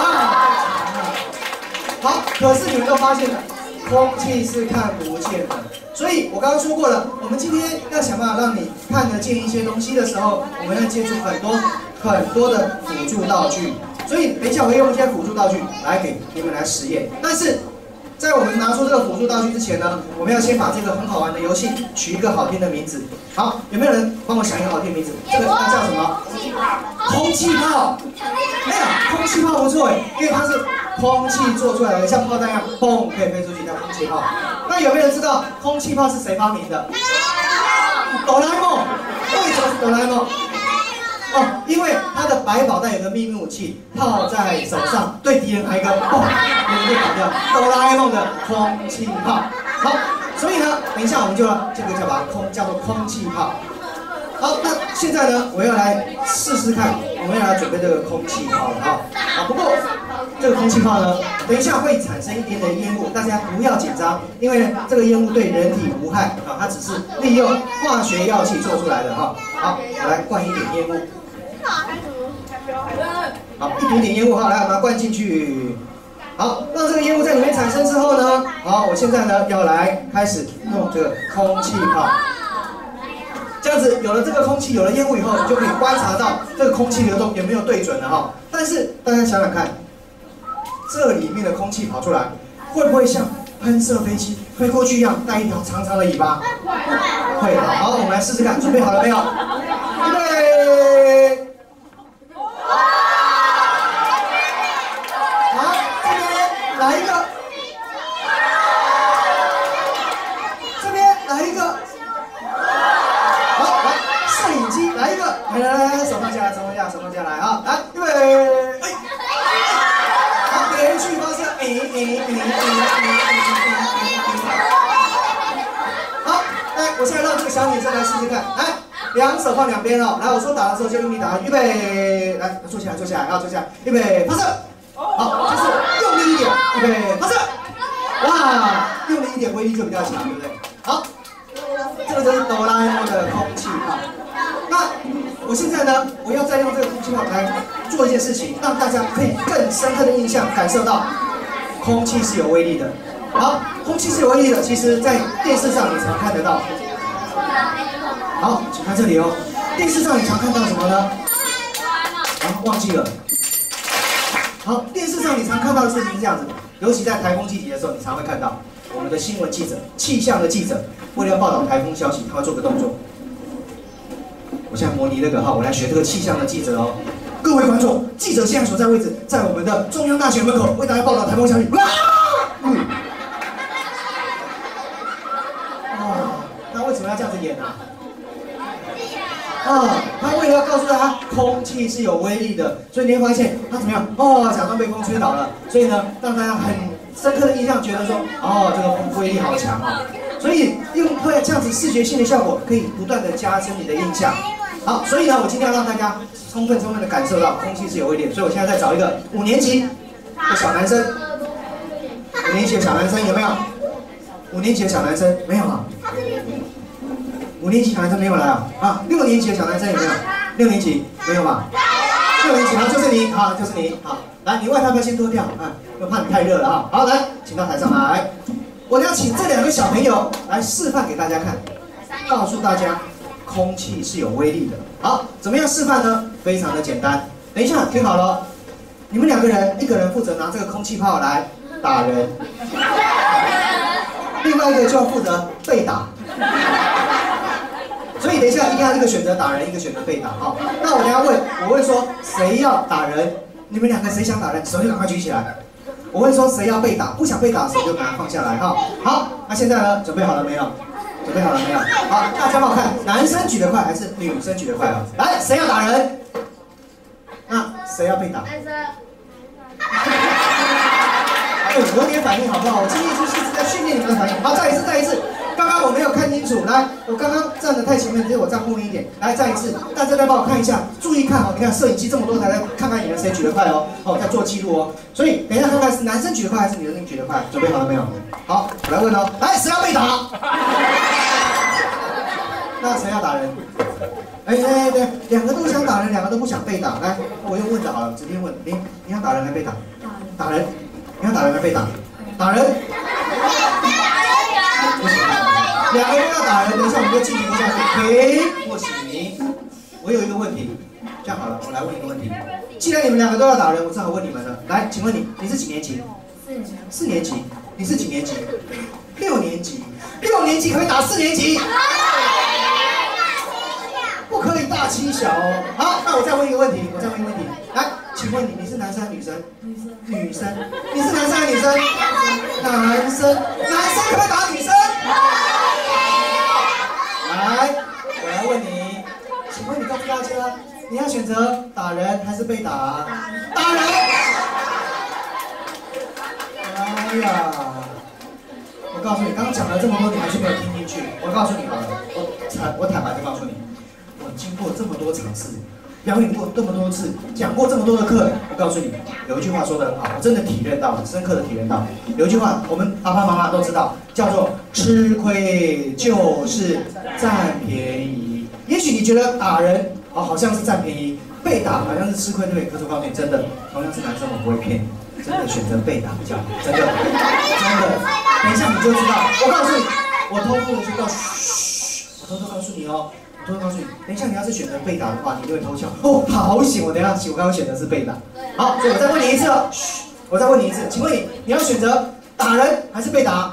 好，可是你们都发现了，空气是看不见的。所以我刚刚说过了，我们今天要想办法让你看得见一些东西的时候，我们要接触很多的辅助道具。所以等一下我会用一些辅助道具来给你们来实验。但是在我们拿出这个辅助道具之前呢，我们要先把这个很好玩的游戏取一个好听的名字。好，有没有人帮我想一个好听的名字？这个它叫什么？空气炮。哎呀，空气炮不错哎，因为它是空气做出来的，像炮弹一样，砰可以飞出去，叫空气炮。那有没有人知道空气炮是谁发明的？哆啦 A 梦。为什么是哆啦 A 梦？哦，因为他的百宝袋有个秘密武器，套在手上，对敌人来一个砰，人就打掉。哆啦 A 梦的空气炮。好，所以呢，等一下我们就这个叫做空气炮。好，那现在呢，我要来试试看，我们要来准备这个空气炮了哈。不过这个空气炮呢，等一下会产生一点点烟雾，大家不要紧张，因为呢，这个烟雾对人体无害啊，它只是利用化学药剂做出来的哈。好，我来灌一点烟雾。好，一点点烟雾哈，来，我们把它灌进去。好，让这个烟雾在里面产生之后呢，好，我现在呢要来开始用这个空气炮。这样子有了这个空气，有了烟雾以后，你就可以观察到这个空气流动有没有对准了哈。但是大家想想看，这里面的空气跑出来，会不会像喷射飞机飞过去一样，带一条长长的尾巴？会。好，我们来试试看，准备好了没有？预备， 让这个小女生来试试看，来，两手放两边哦。来，我说打的时候就用力打，预备，来，坐下来，坐下来，坐下来，预备，发射。好，就是用力一点，预备，发射。哇，用力一点，威力就比较强，对不对？好，这个就是哆啦 A 梦的空气炮。那我现在呢，我要再用这个空气炮来做一件事情，让大家可以更深刻的印象感受到空气是有威力的。好，空气是有威力的，其实在电视上你常看得到。好，请看这里哦，电视上你常看到什么呢？啊，忘记了。好，电视上你常看到的事情是这样子，尤其在台风季节的时候，你常会看到我们的新闻记者、气象的记者，为了要报道台风消息，他会做个动作。我现在模拟那个哈，我来学这个气象的记者哦。各位观众，记者现在所在位置在我们的中央大学门口，为大家报道台风消息。哇！那为什么要这样子演呢？他为了要告诉大家空气是有威力的，所以你会发现他怎么样？假装被风吹倒了，所以呢，让大家很深刻的印象，觉得说，这个风威力好强哦。所以会这样子视觉性的效果，可以不断的加深你的印象。好，所以呢，我今天要让大家充分的感受到空气是有威力的。所以我现在在找一个5年级的小男生，5年级的小男生有没有？5年级的小男生没有啊？5年级小男生没有来啊？6年级的小男生有没有？6年级没有吧？6年级好，就是你，好，就是你，好，来，你外套要不要先脱掉？我怕你太热了啊。好，来，请到台上来。我要请这2个小朋友来示范给大家看，告诉大家空气是有威力的。好，怎么样示范呢？非常的简单。等一下，听好了，你们2个人，一个人负责拿这个空气炮来打人，另外一个就要负责被打。所以等一下一定要一个选择打人，一个选择被打。好，那我等一下我会说谁要打人，你们2个谁想打人，手就赶快举起来。我会说谁要被打，不想被打的手就把它放下来哈。好，那现在呢，准备好了没有？准备好了没有？好，大家帮我看，男生举得快还是女生举得快啊？来，谁要打人？那谁要被打？男生。有点反应好不好？我今天就是在训练你们的反应。好，再一次。刚刚我没有看清楚，来，我刚刚站得太前面，所以我站后面一点。来，再一次，大家再帮我看一下，注意看哦。你看摄影机这么多台，来看看你们谁举得快哦。在做记录哦。所以等一下看看是男生举得快还是女生举得快，准备好了没有？好，我来问哦。来，谁要被打？那谁要打人？对，2个都想打人，2个都不想被打。来，我用问的好了，直接问你要打人还被打？打人。你要打人还被打？打人。不行，2个人要打人，等一下我们就进行下去。不行。我有一个问题，这样好了，我来问一个问题。既然你们2个都要打人，我只好问你们了。来，请问你是几年级？4年级。你是几年级？6年级。6年级可以打4年级？不可以大欺小哦。好，那我再问一个问题，来，请问你是男生还是女生？女生。你是男生还是女生？男生。男生可不可以打女生？来，我来问你，请问你告诉大家，你要选择打人还是被打？打人。哎呀，我告诉你，刚刚讲了这么多，你还是没有听进去。我告诉你好了，我坦白的告诉你，我经过这么多场次，表演过这么多次，讲过这么多的课，我告诉你，有一句话说得很好，我真的体验到了，深刻的体验到。有一句话，我们爸爸妈妈都知道，叫做吃亏就是占便宜。也许你觉得打人好像是占便宜，被打好像是吃亏，对不对？可是我告诉你，真的，同样是男生，我不会骗你，真的选择被打比较好，真的。等一下你就知道。我告诉你，我偷偷的去我偷偷告诉你哦。我会告诉你，等一下你要是选择被打的话，你就会偷笑。好险！我等一下，我刚刚选的是被打。好，所以我再问你一次哦。我再问你一次，请问你要选择打人还是被打？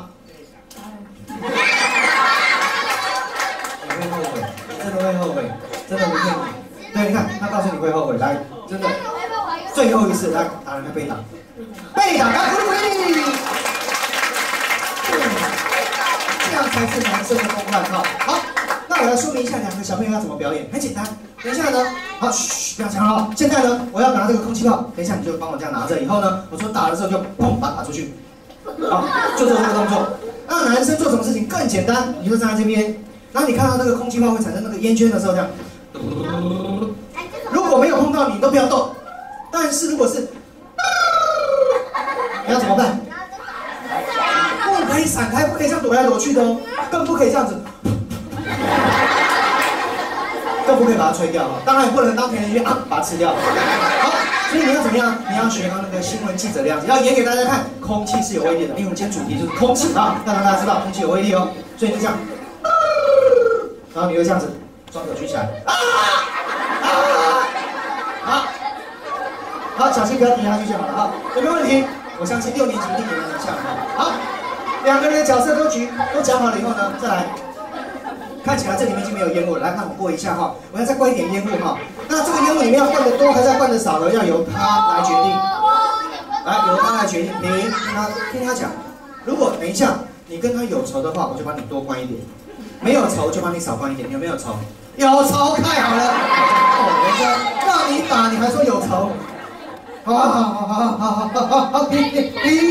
你会后悔，真的会后悔，真的不骗你。对，你看他告诉你会后悔，来，真的，最后一次来打人还被打？被打，来鼓励鼓励。这样才是男生的风范哈。好。那我来说明一下2个小朋友要怎么表演，很简单。等一下呢，好，不要讲了。现在呢，我要拿这个空气炮，等一下你就帮我这样拿着。以后呢，我说打的时候就砰把它打出去，好，就做这个动作。那男生做什么事情更简单？你就站在这边， 然后你看到那个空气炮会产生那个烟圈的时候，这样，如果没有碰到你都不要动，但是如果是，你要怎么办？不可以闪开，不可以这样躲来躲去的哦，更不可以这样子，更不可以把它吹掉哦。当然也不能当田园乐把它吃掉。好，所以你要怎么样？你要学到那个新闻记者的样子，要演给大家看，空气是有威力的。因为我们今天主题就是空气啊，要让大家知道空气有威力哦。所以你就这样，然后你会这样子，双手举起来，好，小心不要跌下去就好了哈，有没有问题？我相信6年级一定也能像好。2个人的角色都讲好了以后呢，再来，看起来这里面已经没有烟雾了，来，那我过一下哈，我要再灌一点烟雾哈。那这个烟雾里面要灌的多还是要灌的少呢？要由他来决定，来由他来决定。听他讲，如果等一下你跟他有仇的话，我就帮你多灌一点；没有仇就帮你少灌一点。有没有仇？有仇，太好了。人家让你打，你还说有仇。好，停！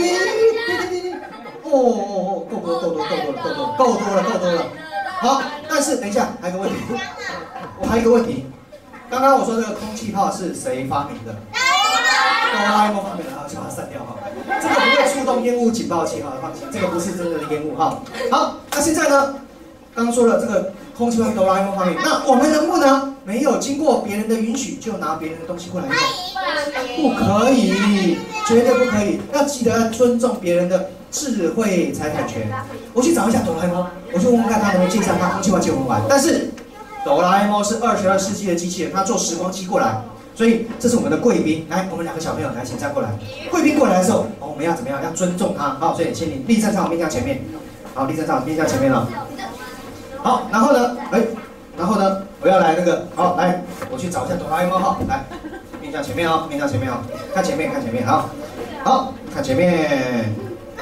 哦，够多了。好，但是等一下，还有个问题，我还有一个问题。刚刚我说这个空气炮是谁发明的？哆啦 A 梦发明的，然后就把它散掉哈。这个不会触动烟雾警报器哈，放心，这个不是真正的烟雾哈。好，那现在呢？刚刚说了这个空气炮是哆啦 A 梦发明，那我们能不能没有经过别人的允许就拿别人的东西过来用？不可以，绝对不可以。要记得要尊重别人的智慧财产权。我去找一下哆啦 A 梦，我去问问看他能不能介绍他空气炮借我们玩。但是哆啦 A 梦是22世纪的机器人，他坐时光机过来，所以这是我们的贵宾。来，我们2个小朋友来，请站过来。贵宾过来的时候，我们要怎么样？要尊重他。好，所以请你立正在我面向前面。好，立正在我面向前面了。好，然后呢，我要来那个，好，来，我去找一下哆啦 A 梦哈，来。面向前面哦，看前面，好，看前面，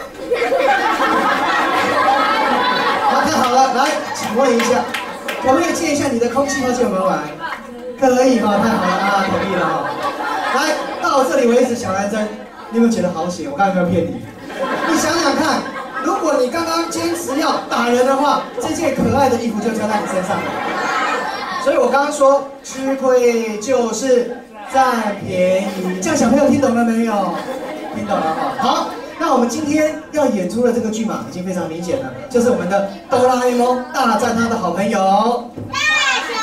好，太好了，来，请问一下，可不可以借一下你的空气炮借我们玩？可以哈，太好了啊，同意了哈。来，到这里为止，小男生，你有没有觉得好险？我刚才没有骗你，你想想看，如果你刚刚坚持要打人的话，这件可爱的衣服就交在你身上了。所以我刚刚说，吃亏就是占便宜，这样小朋友听懂了没有？听懂了哈。好，那我们今天要演出的这个剧码已经非常明显了，就是我们的哆啦 A 梦大战他的好朋友大雄。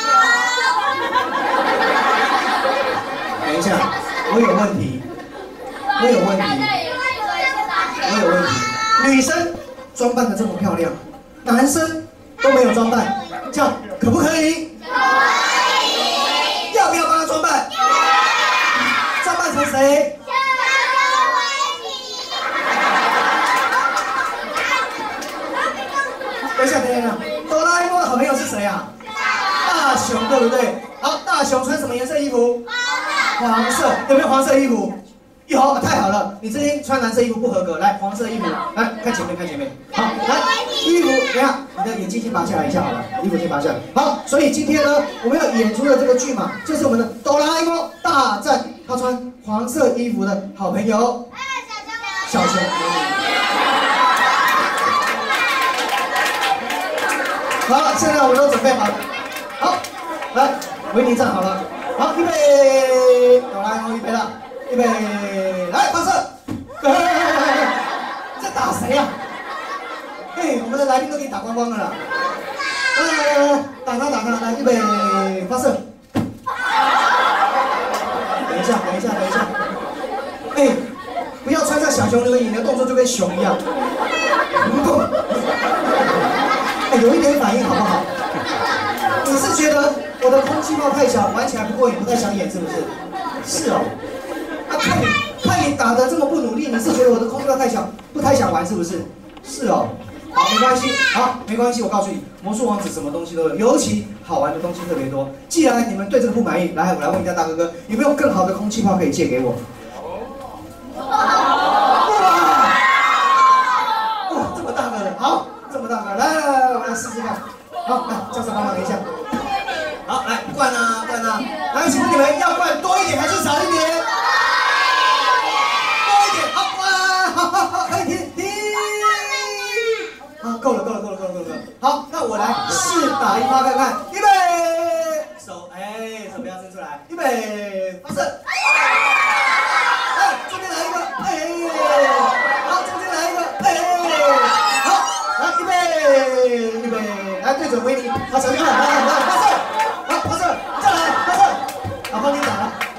等一下，我有问题。女生装扮的这么漂亮，男生都没有装扮，这样可不可以？要不要帮他装扮？装扮成谁？等一下，哆啦 A 梦的好朋友是谁啊？大雄，对不对？好，大雄穿什么颜色衣服？黄色，有没有黄色衣服？有，太好了！你这天穿蓝色衣服不合格，来黄色衣服，来看前面，好，来衣服，等一下，你的眼镜先拔下来一下好了，衣服先拔下来。好，所以今天呢，我们要演出的这个剧码就是我们的哆啦 A 梦大战他穿黄色衣服的好朋友小熊。好，现在我们都准备好了。好，来，维尼站好了。好，预备，哆啦 A 梦预备了。预备，来发射！在打谁呀？嘿，我们的来宾都给你打光光了啦！来，打他！来，预备，发射！等一下！哎，不要穿上小熊那个影，你的动作就跟熊一样。哎，有一点反应好不好？你是觉得我的空气炮太小，玩起来不过瘾，不太想演是不是？是哦。看你打得这么不努力，你是觉得我的空气炮太小，不太想玩是不是？是哦，好，没关系，我告诉你，魔术王子什么东西都有，尤其好玩的东西特别多。既然你们对这个不满意，来，我来问一下大哥哥，有没有更好的空气炮可以借给我？哇，这么大个，好，这么大个，来，我来试试看。好，来，教授帮忙一下。好，来灌啊！来，请问你们要灌多一点还是少一点？好，可以停。好，够了。 好，那我来试打一发看看，预备，手不要伸出来，预备，发射。这边来一个，好，这边来一个，好，来预备，来对准威尼，好，小心看，来，发射，好，发射，再来，发射，好，帮你打了。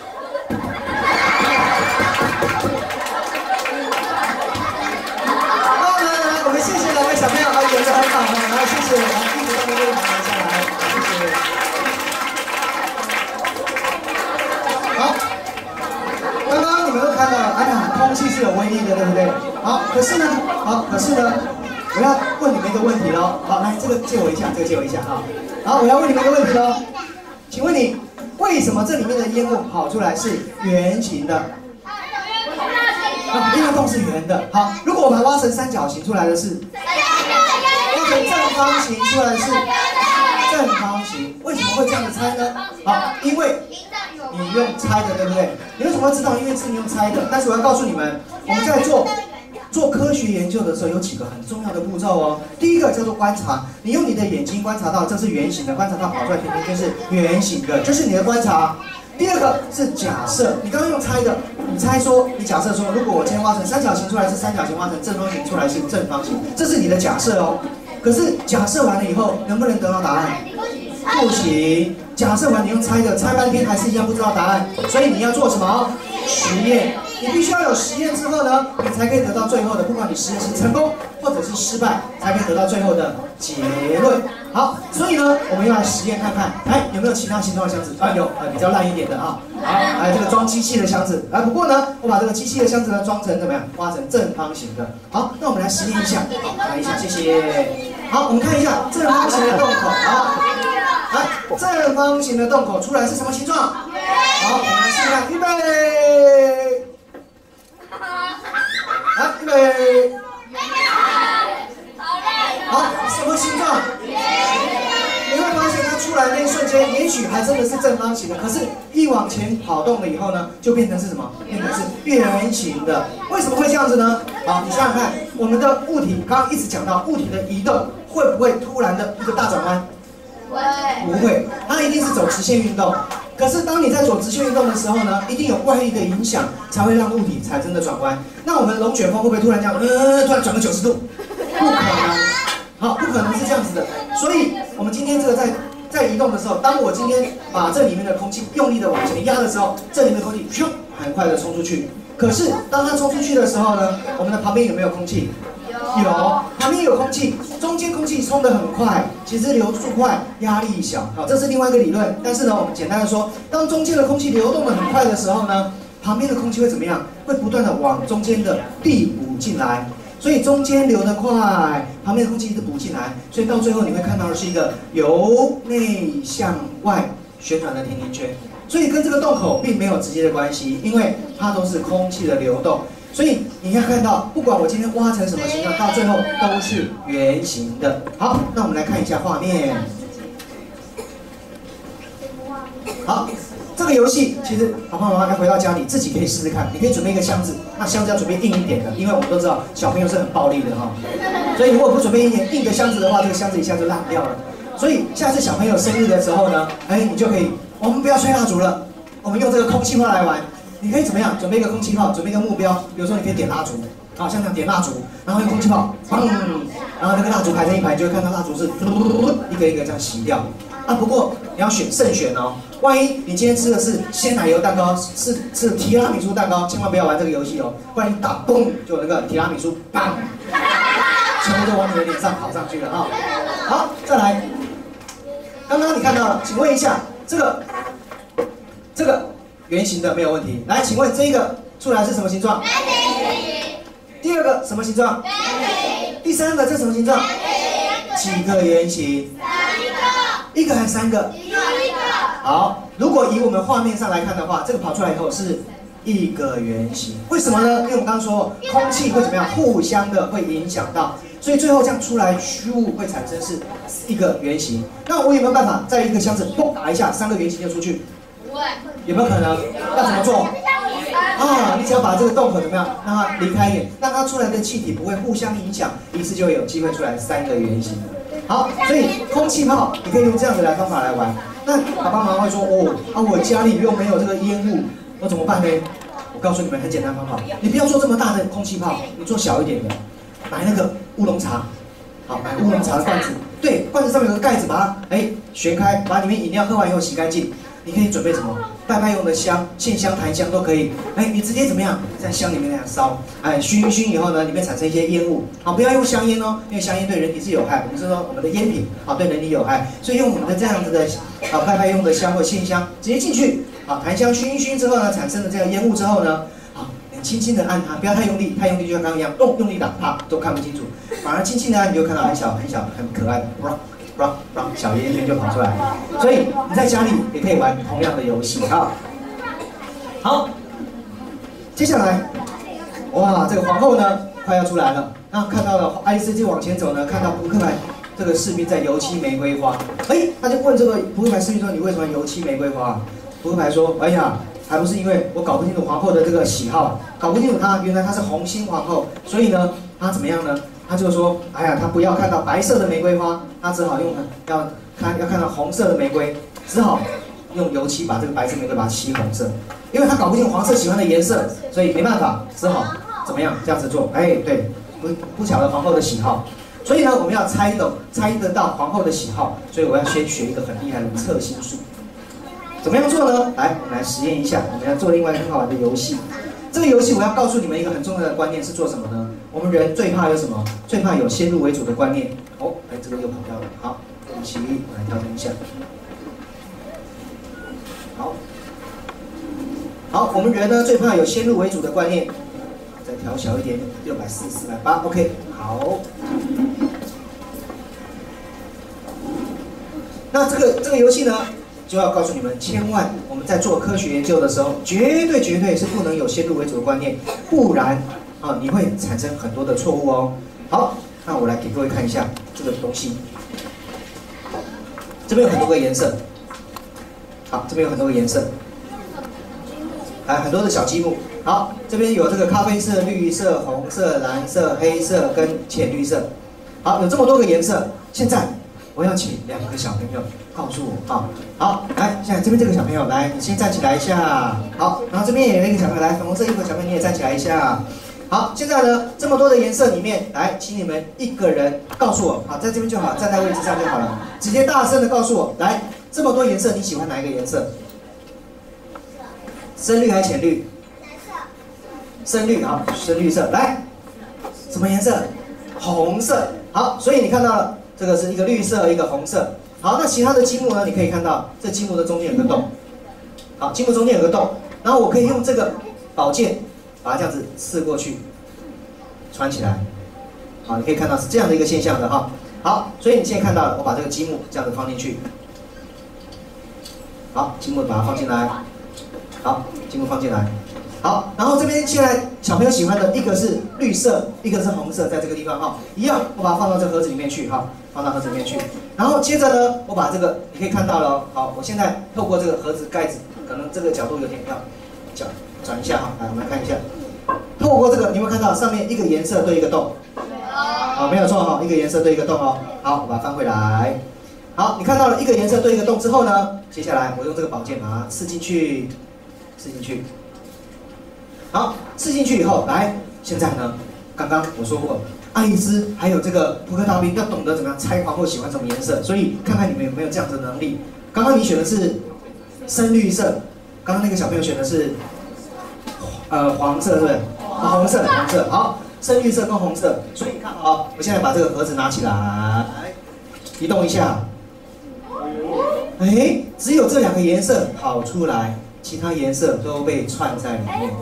谢谢两位小朋友，演得很好，来谢谢，来一直在那边拿下来，谢谢。好，刚刚你们都看到了，哎呀，空气是有威力的，对不对？好，可是呢，我要问你们一个问题喽。好，来这个借我一下，哈。好，我要问你们一个问题喽，请问你为什么这里面的烟雾跑出来是圆形的？因为洞是圆的。好，如果我把它挖成三角形出来的是，挖成正方形出来是正方形，为什么会这样子猜呢？好，因为你用猜的，对不对？你为什么会知道？因为是你用猜的。但是我要告诉你们，我们在做科学研究的时候，有几个很重要的步骤哦。第一个叫做观察，你用你的眼睛观察到这是圆形的，观察到跑出来甜甜圈是圆形的，这是你的观察。第二个是假设，你刚刚用猜的，你假设说，如果我今天挖成三角形出来是三角形，挖成正方形出来是正方形，这是你的假设哦。可是假设完了以后，能不能得到答案？不行。假设完你用猜的，猜半天还是一样不知道答案，所以你要做什么？实验。你必须要有实验之后呢，你才可以得到最后的，不管你实验是成功或者是失败，才可以得到最后的结论。好，所以呢，我们要来实验看看，有没有其他形状的箱子？有，比较烂一点的啊。好，这个装机器的箱子。不过呢，我把这个机器的箱子呢装成怎么样？挖成正方形的。好，那我们来实验一下。好，来一下，谢谢。好，我们看一下正方形的洞口。好，来，正方形的洞口出来是什么形状？好，我们来试试看，预备。来，预备。好，什么形状？你会发现它出来那一瞬间，也许还真的是正方形的，可是一往前跑动了以后呢，就变成是什么？变成是圆形的。为什么会这样子呢？好，你想想看，我们的物体刚刚一直讲到物体的移动，会不会突然的一个大转弯？不会，它一定是走直线运动。可是当你在走直线运动的时候呢，一定有外力的影响，才会让物体产生的转弯。那我们龙卷风会不会突然这样，突然转个90度？不可能。好，不可能是这样子的。所以，我们今天这个在移动的时候，当我今天把这里面的空气用力的往前压的时候，这里面的空气咻很快的冲出去。可是当它冲出去的时候呢，我们的旁边有没有空气？有，旁边有空气，中间空气冲得很快，其实流速快，压力小。好，这是另外一个理论。但是呢，我们简单的说，当中间的空气流动得很快的时候呢，旁边的空气会怎么样？会不断的往中间的递补进来。所以中间流得快，旁边的空气一直补进来，所以到最后你会看到的是一个由内向外旋转的甜甜圈。所以跟这个洞口并没有直接的关系，因为它都是空气的流动。所以你要看到，不管我今天挖成什么形状，到最后都是圆形的。好，那我们来看一下画面。好。这个游戏其实爸爸妈妈要回到家里自己可以试试看，你可以准备一个箱子，那箱子要准备硬一点的，因为我们都知道小朋友是很暴力的哈，所以如果不准备一点硬的箱子的话，这个箱子一下就烂掉了。所以下次小朋友生日的时候呢，你就可以，我们不要吹蜡烛了，我们用这个空气炮来玩。你可以怎么样？准备一个空气炮，准备一个目标，比如说你可以点蜡烛，啊，像这样点蜡烛，然后用空气炮，砰，然后那个蜡烛排成一排，就会看到蜡烛是一个一个这样熄掉。啊，不过你要慎选哦。万一你今天吃的是鲜奶油蛋糕，是提拉米苏蛋糕，千万不要玩这个游戏哦，不然你打嘣就有那个提拉米苏，砰，全部都往你的脸上跑上去了啊！好，再来，刚刚你看到了，请问一下，这个圆形的没有问题。来，请问这个出来是什么形状？第二个什么形状？第三个这是什么形状？几个圆形？一个还是3个？一个。好，如果以我们画面上来看的话，这个跑出来以后是一个圆形。为什么呢？因为我们刚刚说空气会怎么样，互相的会影响到，所以最后这样出来虚物会产生是一个圆形。那我有没有办法在一个箱子嘣打一下，3个圆形就出去？有没有可能？要怎么做？啊，你只要把这个洞口怎么样，让它离开一点，让它出来的气体不会互相影响，于是就会有机会出来3个圆形。 好，所以空气炮你可以用这样的方法来玩。那爸爸妈妈会说，我家里又没有这个烟雾，我怎么办呢？我告诉你们很简单方法，你不要做这么大的空气炮，你做小一点的，买那个乌龙茶，好，买乌龙茶的罐子，对，罐子上面有个盖子，把它旋开，把里面饮料喝完以后洗干净。你可以准备什么？拜拜用的香、线香、檀香都可以。你直接怎么样，在香里面那样烧，熏一熏以后呢，里面产生一些烟雾。好，不要用香烟哦，因为香烟对人体是有害。我们是说我们的烟品对人体有害，所以用我们的这样子的拜拜用的香或线香，直接进去，檀香熏一熏之后呢，产生了这个烟雾之后呢，你轻轻的按它，不要太用力，太用力就像刚刚一样，用力打，都看不清楚。反而轻轻的按，你就看到很小很小很可爱的。小烟圈就跑出来，所以你在家里也可以玩同样的游戏哈。好，接下来，哇，这个皇后呢快要出来了。那看到了爱丽丝就往前走呢，看到扑克牌这个士兵在油漆玫瑰花，他就问这个扑克牌士兵说：“你为什么油漆玫瑰花？”扑克牌说：“哎呀，还不是因为我搞不清楚皇后的这个喜好，搞不清楚她原来她是红心皇后，所以呢，她怎么样呢？”他就说：“哎呀，他不要看到白色的玫瑰花，他只好要看到红色的玫瑰，只好用油漆把这个白色玫瑰把它漆红色。因为他搞不清黄色喜欢的颜色，所以没办法，只好怎么样这样子做？对，不晓得皇后的喜好，所以呢，我们要猜得到皇后的喜好，所以我要先学一个很厉害的测心术。怎么样做呢？来，我们来实验一下，我们要做另外一个很好玩的游戏。”这个游戏我要告诉你们一个很重要的观念是做什么呢？我们人最怕有什么？最怕有先入为主的观念。这个又跑掉了。好，对不起，我来调整一下。好，我们人呢最怕有先入为主的观念。再调小一点，640、480。OK， 好。那这个游戏呢？就要告诉你们，千万我们在做科学研究的时候，绝对是不能有先入为主的观念，不然你会产生很多的错误哦。好，那我来给各位看一下这个东西，这边有很多个颜色，好，这边有很多个颜色，很多的小积木。好，这边有这个咖啡色、绿色、红色、蓝色、黑色跟浅绿色。好，有这么多个颜色，现在我要请2个小朋友告诉我好，来，现在这边这个小朋友，来，你先站起来一下。好，然后这边也有一个小朋友，来，粉红色衣服的小朋友你也站起来一下。好，现在呢，这么多的颜色里面，来，请你们一个人告诉我，好，在这边就好，站在位置上就好了，直接大声的告诉我，来，这么多颜色你喜欢哪一个颜色？深绿还是浅绿？深绿，好，深绿色，来，什么颜色？红色。好，所以你看到了，这个是一个绿色，一个红色。好，那其他的积木呢？你可以看到，这积木的中间有个洞。好，积木中间有个洞，然后我可以用这个宝剑把它这样子刺过去，穿起来。好，你可以看到是这样的一个现象的哈。好，所以你现在看到了，我把这个积木这样子放进去。好，积木把它放进来。好，积木放进来。好，然后这边现在小朋友喜欢的一个是绿色，一个是红色，在这个地方哈，一样，我把它放到这个盒子里面去哈，放到盒子里面去。然后接着呢，我把这个你可以看到了，好，我现在透过这个盒子盖子，可能这个角度有点要转一下哈，来我们来看一下，透过这个，你有没有看到上面一个颜色对一个洞？好，没有错哈，一个颜色对一个洞哦。好，我把它翻回来。好，你看到了一个颜色对一个洞之后呢，接下来我用这个宝剑把它刺进去，刺进去。好，刺进去以后，来，现在呢，刚刚我说过，爱丽丝还有这个扑克大兵要懂得怎么样猜皇后喜欢什么颜色，所以看看你们有没有这样子的能力。刚刚你选的是深绿色，刚刚那个小朋友选的是黄色，对不对？红色，红色。好，深绿色跟红色，所以你看好，我现在把这个盒子拿起来，移动一下，只有这2个颜色跑出来，其他颜色都被串在里面。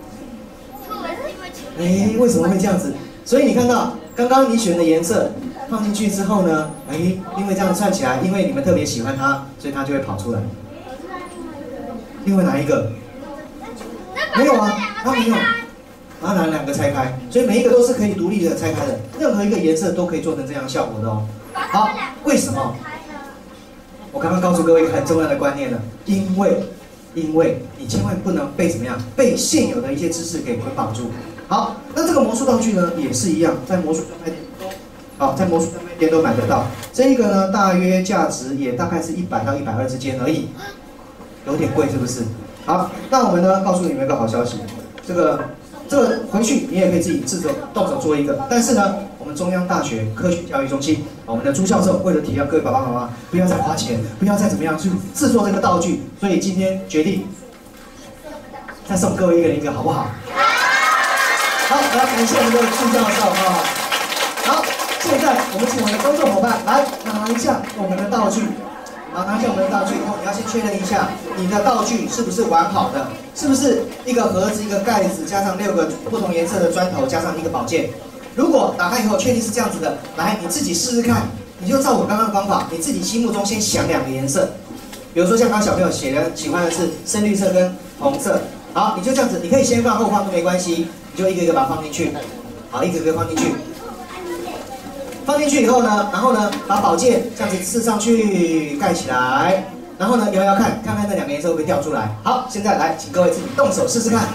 为什么会这样子？所以你看到刚刚你选的颜色放进去之后呢，因为这样串起来，因为你们特别喜欢它，所以它就会跑出来。另外哪一个？没有啊，它没有，把它拿2个拆开，所以每一个都是可以独立的拆开的，任何一个颜色都可以做成这样效果的哦。好，为什么？我刚刚告诉各位一个很重要的观念了，因为你千万不能被怎么样，被现有的一些知识给捆绑住。好，那这个魔术道具呢，也是一样，在魔术专卖店，在魔术专卖店都买得到。这一个呢，大约价值也大概是100到120之间而已，有点贵是不是？好，那我们呢告诉你们一个好消息，这个回去你也可以自己动手做一个，但是呢，我们中央大学科学教育中心，我们的朱教授为了体谅各位爸爸妈妈，不要再花钱，不要再怎么样去制作这个道具，所以今天决定再送各位一人一个，好不好？好，来感谢我们的朱教授啊。好，现在我们请我们的工作伙伴来拿一下我们的道具。好，拿下我们的道具以后，你要先确认一下你的道具是不是完好的，是不是一个盒子、一个盖子，加上6个不同颜色的砖头，加上一个宝剑。如果打开以后确定是这样子的，来你自己试试看，你就照我刚刚的方法，你自己心目中先想2个颜色，比如说像刚刚小朋友写的喜欢的是深绿色跟红色，好，你就这样子，你可以先放后放都没关系，你就一个一个把它放进去，好，一个一个放进去。放进去以后呢，然后呢，把宝剑这样子刺上去，盖起来，然后呢，摇摇看看那2个颜色会不会掉出来。好，现在来，请各位自己动手试试看。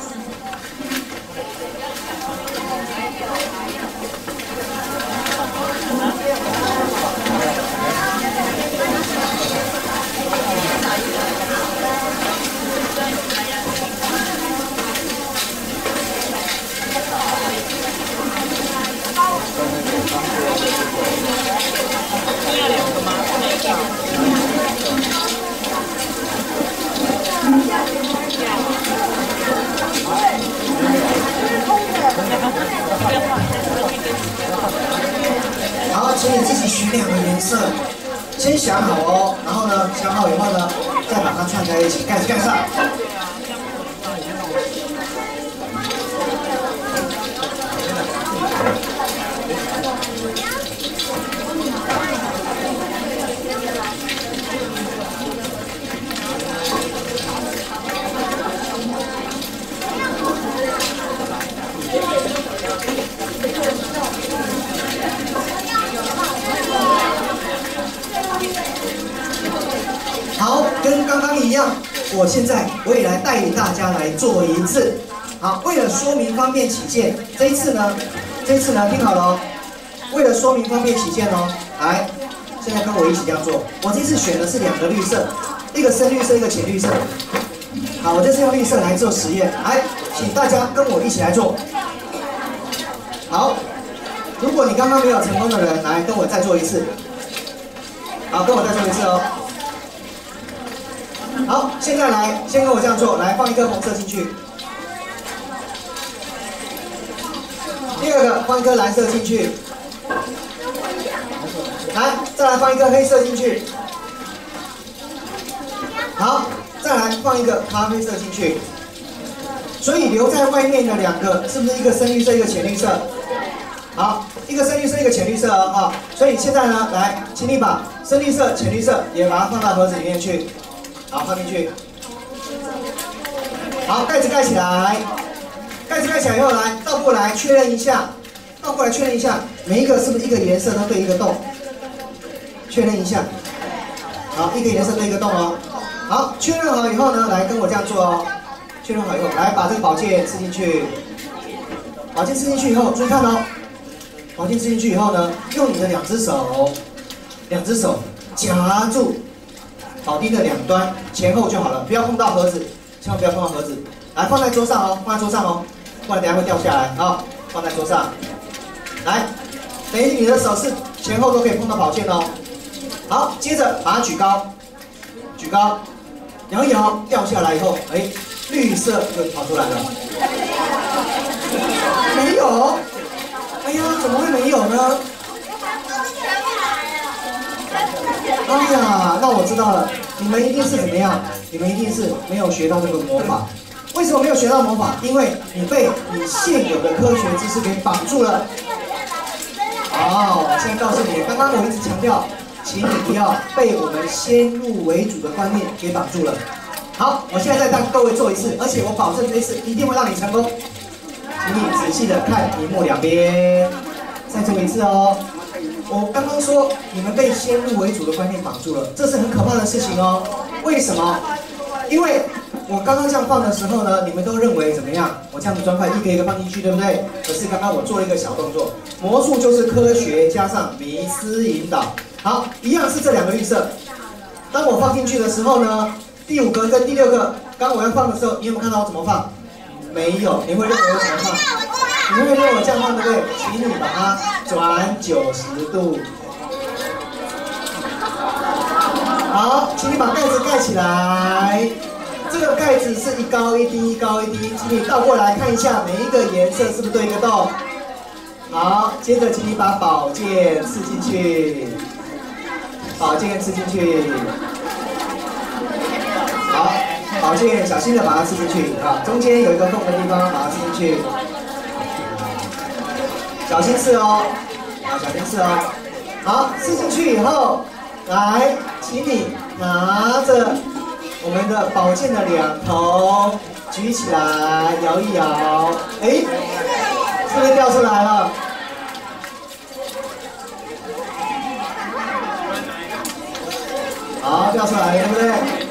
好，请你自己选2个颜色，先想好哦，然后呢，想好以后呢，再把它串在一起，盖子盖上。好，跟刚刚一样，我也来带领大家来做一次。好，为了说明方便起见，这一次呢，听好了哦。为了说明方便起见哦，来，现在跟我一起这样做。我这次选的是2个绿色，一个深绿色，一个浅绿色。好，我这次用绿色来做实验，来，请大家跟我一起来做。好，如果你刚刚没有成功的人，来跟我再做一次。好，跟我再做一次哦。好，现在来，先跟我这样做，来放一颗红色进去，第2个放一颗蓝色进去，来，再来放一颗黑色进去，好，再来放一个咖啡色进去，所以留在外面的2个是不是一个深绿色，一个浅绿色？好，一个深绿色，一个浅绿色哦，所以现在呢，来，请你把深绿色、浅绿色也把它放到盒子里面去。好，放进去。好，盖子盖起来。盖子盖起来以后，来倒过来确认一下，每一个是不是一个颜色都对一个洞？确认一下。好，一个颜色对一个洞哦。好，确认好以后呢，来跟我这样做哦。确认好以后，来把这个宝剑刺进去。宝剑刺进去以后，注意看哦。宝剑刺进去以后呢，用你的2只手夹住宝钉的2端，前后就好了，不要碰到盒子，千万不要碰到盒子。来，放在桌上哦，不然等下会掉下来啊。放在桌上，来，等于你的手是前后都可以碰到宝剑哦。好，接着把它举高，摇一摇，掉下来以后，哎，绿色就跑出来了。没有，哎呀，怎么会没有呢？哎呀，那我知道了，你们一定是怎么样？你们一定是没有学到这个魔法。为什么没有学到魔法？因为你被你现有的科学知识给绑住了。好，我现在告诉你，刚刚我一直强调，请你不要被我们先入为主的观念给绑住了。好，我现在再让各位做一次，而且我保证这一次一定会让你成功。请你仔细的看屏幕2边，再做一次哦。我刚刚说你们被先入为主的观念绑住了，这是很可怕的事情哦。为什么？因为我刚刚这样放的时候呢，你们都认为怎么样？我这样子砖块一个一个放进去，对不对？可是刚刚我做了一个小动作，魔术就是科学加上迷思引导。好，一样是这2个绿色。当我放进去的时候呢，第5个跟第6个，刚我要放的时候，你有没有看到我怎么放？没有，你会认为我怎么放？你会认为我这样放，对不对？请你把它转90度。好，请你把盖子盖起来。这个盖子是一高一低，一高一低，请你倒过来看一下每一个颜色是不是对一个洞。好，接着请你把宝剑刺进去，宝剑刺进去。好，宝剑小心的把它刺进去啊，中间有一个缝的地方把它刺进去，小心刺哦，啊，小心刺哦。好，刺进去以后，来，请你拿着我们的宝剑的2头举起来，摇一摇，哎，是不是掉出来了？好，掉出来了，对不对？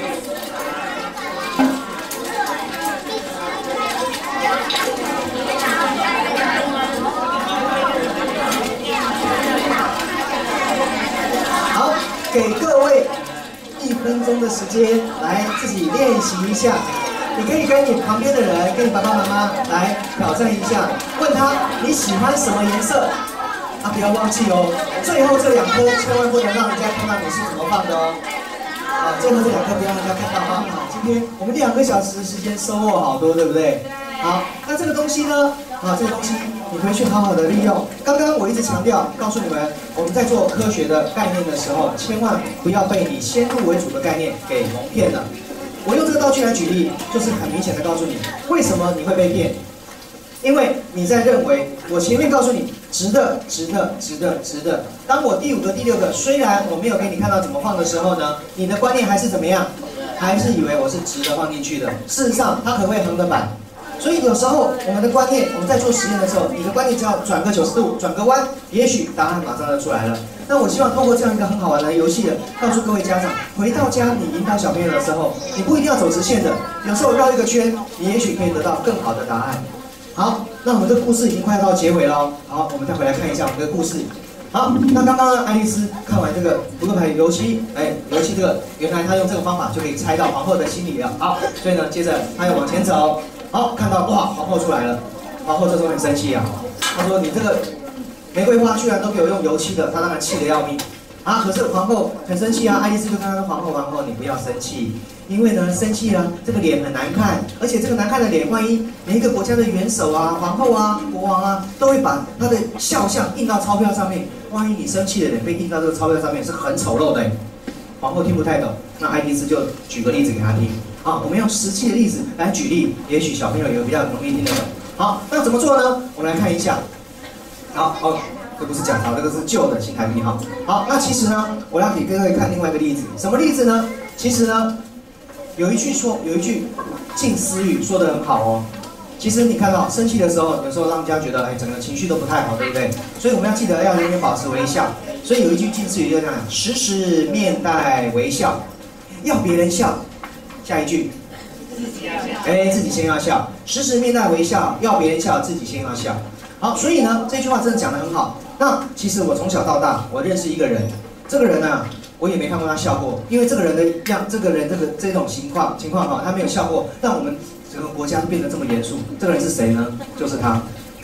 好，给各位1分钟的时间来自己练习一下。你可以跟你旁边的人，跟你爸爸妈妈来挑战一下，问他你喜欢什么颜色？啊，不要忘记哦，最后这2颗千万不能让人家看到你是怎么放的哦。啊，最后这2颗不要让人家看到啊。今天我们2个小时的时间收获好多，对不对？好，那这个东西呢？啊，这个东西你回去好好的利用。刚刚我一直强调，告诉你们，我们在做科学的概念的时候，千万不要被你先入为主的概念给蒙骗了。我用这个道具来举例，就是很明显的告诉你，为什么你会被骗。因为你在认为我前面告诉你直的、直的、直的、直的，当我第5个、第6个，虽然我没有给你看到怎么放的时候呢，你的观念还是怎么样？还是以为我是直的放进去的。事实上，它可能会横着摆。所以有时候我们的观念，我们在做实验的时候，你的观念只要转个90度，转个弯，也许答案马上就出来了。那我希望通过这样一个很好玩的游戏的，告诉各位家长，回到家你引导小朋友的时候，你不一定要走直线的，有时候绕一个圈，你也许可以得到更好的答案。好，那我们这个故事已经快到结尾了。好，我们再回来看一下我们的故事。好，那刚刚爱丽丝看完这个扑克牌油漆，油漆这个原来她用这个方法就可以猜到皇后的心理了。好，所以呢，接着她要往前走。好，看到哇，皇后出来了。皇后这时候很生气啊，她说：“你这个玫瑰花居然都给我用油漆的。”她当然气得要命啊。可是皇后很生气啊，爱丽丝就跟她说：“皇后，你不要生气。”因为呢，生气了，这个脸很难看，而且这个难看的脸，万一每一个国家的元首啊、皇后啊、国王啊，都会把他的肖像印到钞票上面，万一你生气的脸被印到这个钞票上面，是很丑陋的。皇后听不太懂，那爱丽丝就举个例子给她听。好，我们用实际的例子来举例，也许小朋友有比较容易听得懂。好，那怎么做呢？我们来看一下。好，这不是假钞，这个是旧的新台币哈。好，那其实呢，我要给各位看另外一个例子，什么例子呢？其实呢。有一句近思语说得很好哦。其实你看到生气的时候，有时候让人家觉得整个情绪都不太好，对不对？所以我们要记得要永远保持微笑。所以有一句近思语就这样：时时面带微笑，要别人笑。下一句，自己先要笑。时时面带微笑，要别人笑，自己先要笑。好，所以呢，这句话真的讲得很好。那其实我从小到大，我认识一个人，这个人呢。我也没看过他笑过，因为这个人的这种情况哈，他没有笑过，让我们整个国家都变得这么严肃。这个人是谁呢？就是他。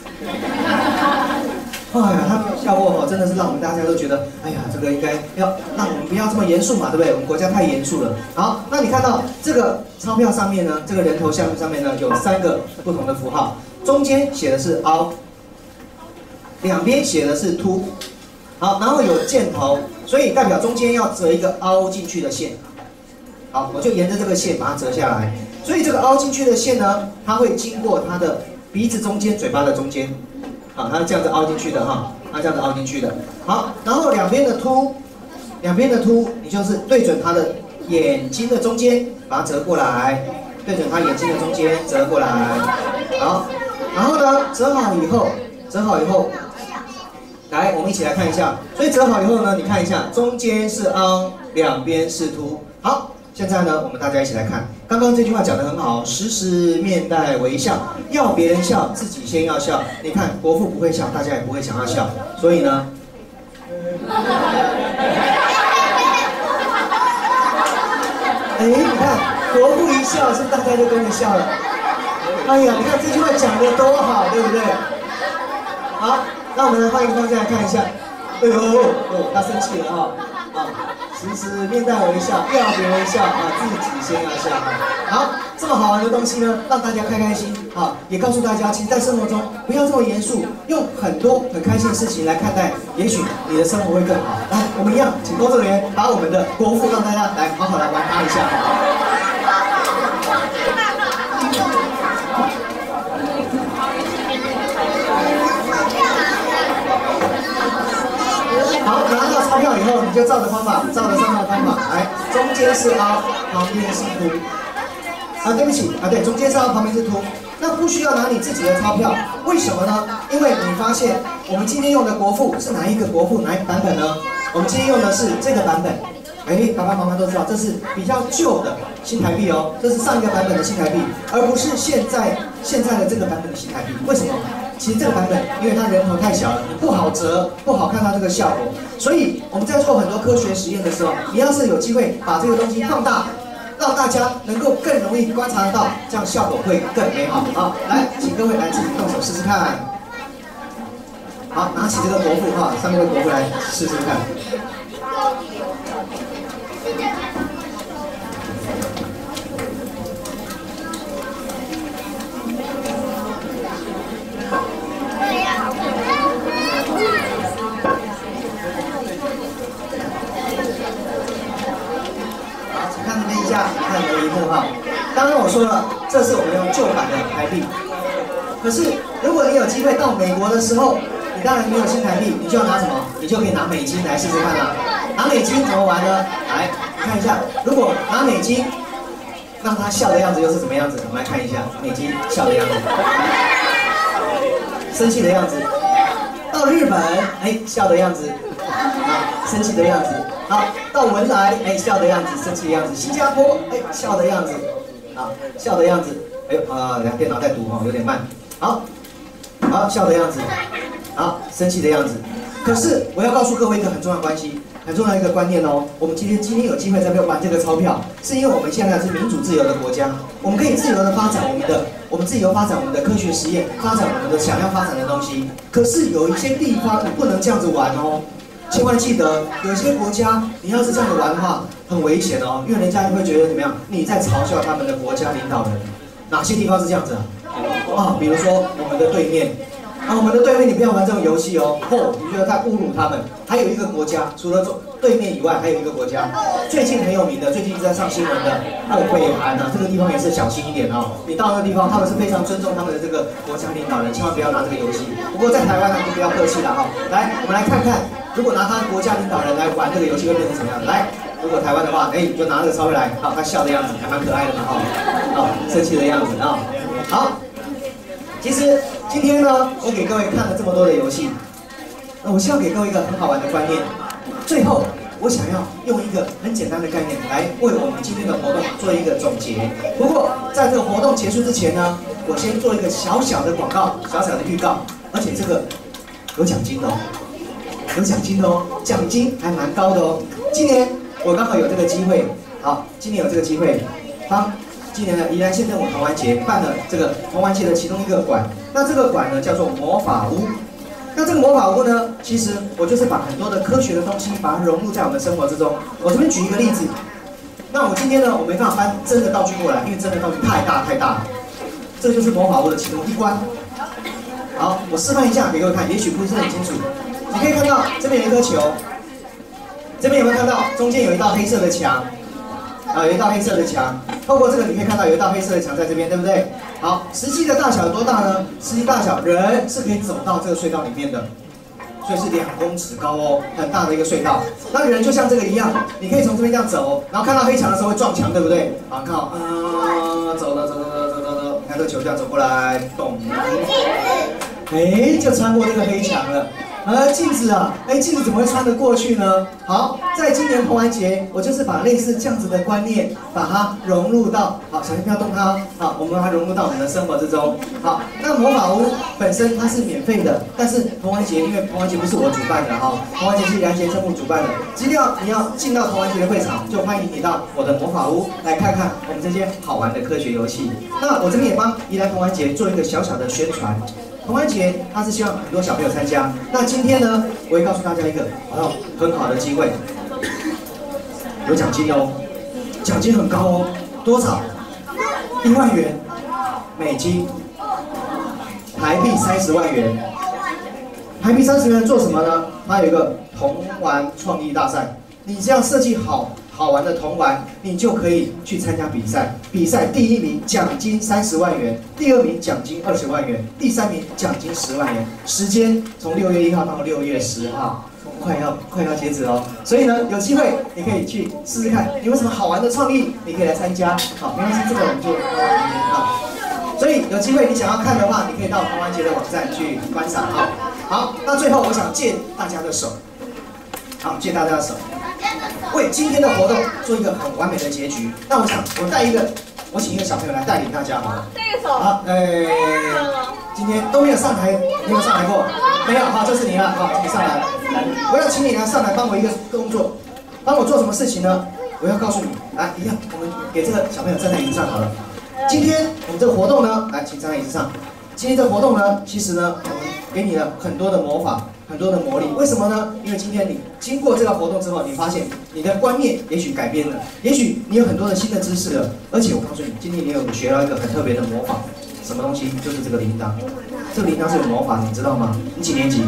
哎呀，他没有笑过哈，真的是让我们大家都觉得，哎呀，这个应该要让我们不要这么严肃嘛，对不对？我们国家太严肃了。好，那你看到这个钞票上面呢，这个人头像上面呢有3个不同的符号，中间写的是凹，两边写的是凸。好，然后有箭头，所以代表中间要折一个凹进去的线。好，我就沿着这个线把它折下来。所以这个凹进去的线呢，它会经过它的鼻子中间、嘴巴的中间。好，它是这样子凹进去的哈，它这样子凹进去的。好，然后两边的凸，你就是对准它的眼睛的中间，把它折过来，对准它眼睛的中间折过来。好，然后呢，折好以后。来，我们一起来看一下。所以折好以后呢，你看一下，中间是凹，两边是凸。好， 现在呢，我们大家一起来看，刚刚这句话讲得很好，时时面带微笑，要别人笑，自己先要笑。你看国父不会笑，大家也不会想要笑，所以呢，哎，你看国父一笑，是不是大家就跟着笑了？哎呀，你看这句话讲得多好，对不对？好，那我们换一个方向来看一下。哎呦，他生气了哈，时时面带微笑，要别人笑啊，自己先要笑啊。好，这么好玩的东西呢，让大家开开心啊，也告诉大家，其实，在生活中不要这么严肃，用很多很开心的事情来看待，也许你的生活会更好。来，我们一样，请工作人员把我们的国父让大家来好好来玩他一下。好，拿到钞票以后，你就照着方法，照着上面的方法来，中间是凹，旁边是凸。对不起，对，中间是凹，旁边是凸。那不需要拿你自己的钞票，为什么呢？因为你发现我们今天用的国父是哪一个国父，哪一个版本呢？我们今天用的是这个版本。爸爸妈妈都知道，这是比较旧的新台币哦，这是上一个版本的新台币，而不是现在的这个版本的新台币。为什么？其实这个版本，因为它人头太小了，你不好折，不好看它这个效果。所以我们在做很多科学实验的时候，你要是有机会把这个东西放大，让大家能够更容易观察得到，这样效果会更美好。好，来，请各位来自己动手试试看。好，拿起这个国父上面的国父来试试看。看你的荧幕哈，刚刚我说了，这是我们用旧版的台币。可是如果你有机会到美国的时候，你当然没有新台币，你就要拿什么？你就可以拿美金来试试看啦。拿美金怎么玩呢？来看一下，如果拿美金，让他笑的样子又是怎么样子？我们来看一下美金笑的样子，生气的样子。到日本，笑的样子，生气的样子。好，到文莱，笑的样子，生气的样子；新加坡，笑的样子，笑的样子。电脑在读有点慢。好，笑的样子，好，生气的样子。可是我要告诉各位一个很重要的关系，很重要的一个观念哦。我们今天有机会在这边玩这个钞票，是因为我们现在是民主自由的国家，我们可以自由的发展我们自由发展我们的科学实验，发展我们的想要发展的东西。可是有一些地方你不能这样子玩哦。千万记得，有些国家你要是这样子玩的话，很危险哦，因为人家就会觉得怎么样？你在嘲笑他们的国家领导人。哪些地方是这样子啊？比如说我们的对面，我们的对面你不要玩这种游戏哦，你觉得太侮辱他们。还有一个国家，除了对面以外，还有一个国家，最近很有名的，最近一直在上新闻的，北韩这个地方也是小心一点哦。你到那个地方，他们是非常尊重他们的这个国家领导人，千万不要拿这个游戏。不过在台湾呢，就不要客气了哈。来，我们来看看。如果拿他国家领导人来玩这个游戏会变成什么样子？来，如果台湾的话，你就拿这个钞票来，他笑的样子还蛮可爱的嘛，生气的样子啊。好，其实今天呢，我给各位看了这么多的游戏，我希望给各位一个很好玩的观念。最后，我想要用一个很简单的概念来为我们今天的活动做一个总结。不过，在这个活动结束之前呢，我先做一个小小的广告，小小的预告，而且这个有奖金的哦。有奖金的哦，奖金还蛮高的哦。今年我刚好有这个机会，今年有这个机会，今年的宜兰县政府童玩节办了这个童玩节的其中一个馆，那这个馆呢叫做魔法屋。那这个魔法屋呢，其实我就是把很多的科学的东西把它融入在我们生活之中。我这边举一个例子，那我今天呢，我没办法搬真的道具过来，因为真的道具太大了。这就是魔法屋的其中一关。好，我示范一下给各位看，也许不是很清楚。你可以看到这边有一颗球，这边有没有看到中间有一道黑色的墙？有一道黑色的墙。透过这个你可以看到有一道黑色的墙在这边，对不对？好，实际的大小有多大呢？实际大小人是可以走到这个隧道里面的，所以是2公尺高哦，很大的一个隧道。那人就像这个一样，你可以从这边这样走，然后看到黑墙的时候会撞墙，对不对？好，看走了，你看这个球这样走过来，咚，就穿过这个黑墙了。 镜子啊，镜子怎么会穿得过去呢？好，在今年童玩节，我就是把类似这样子的观念，把它融入到，好，小心不要动它哦，好，我们把它融入到我们的生活之中。好，那魔法屋本身它是免费的，但是童玩节，因为童玩节不是我主办的哈，童玩节是梁杰政府主办的，只要你要进到童玩节的会场，就欢迎你到我的魔法屋来看看我们这些好玩的科学游戏。那我这边也帮宜兰童玩节做一个小小的宣传。童玩节，它是希望很多小朋友参加。那今天呢，我会告诉大家一个很好的机会，有奖金哦，奖金很高哦，多少？1万元美金，台币30万元。台币30万元做什么呢？它有一个童玩创意大赛，你只要设计好玩的童玩，你就可以去参加比赛。比赛第1名奖金30万元，第2名奖金20万元，第3名奖金10万元。时间从6月1号到6月10号，快要截止哦。所以呢，有机会你可以去试试看，你有什么好玩的创意，你可以来参加。好，没关系，这个我们就好。所以有机会你想要看的话，你可以到童玩节的网站去观赏。好，那最后我想借大家的手，借大家的手。为今天的活动做一个很完美的结局。那我想，我请一个小朋友来带领大家好了。 这个手。 好，今天都没有上台，你有上来过？没有，好，就是你了，好，请你上来。我要请你来上来帮我一个动作，帮我做什么事情呢？我要告诉你，来，一样，我们给这个小朋友站在椅子上好了。今天我们这个活动呢，来，请站在椅子上。今天这个活动呢，其实呢，我们给你了很多的魔法。很多的魔力，为什么呢？因为今天你经过这个活动之后，你发现你的观念也许改变了，也许你有很多的新的知识了，而且我告诉你，今天你有学到一个很特别的魔法，什么东西？就是这个铃铛。这个铃铛是有魔法的，你知道吗？你几年级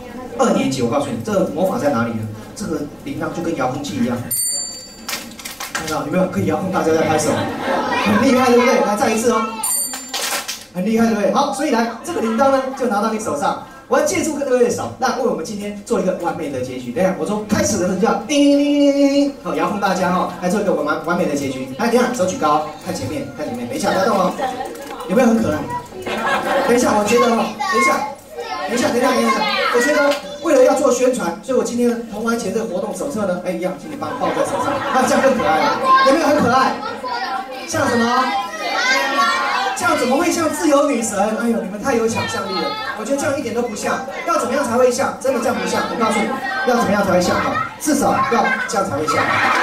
？2年级。我告诉你，这个魔法在哪里呢？这个铃铛就跟遥控器一样，看到有没有？可以遥控大家在拍手，很厉害，对不对？来，再一次哦，很厉害，对不对？好，所以来这个铃铛呢，就拿到你手上。我要借助各位的手，那为我们今天做一个完美的结局。等一下，我说开始的时候就要叮叮叮叮叮叮，好，遥控大家哈，来做一个完美的结局。来，等一下，手举高，看前面，看前面，等一下，不要动哦，有没有很可爱？等一下，我觉得哦，等一下，我觉得为了要做宣传，所以我今天的童玩节这个活动手册呢，一样，请你帮我抱在手上，那这样更可爱了，有没有很可爱？像什么？这样怎么会像自由女神？哎呦，你们太有想象力了！我觉得这样一点都不像。要怎么样才会像？真的这样不像。我告诉你，要怎么样才会像？至少要这样才会像。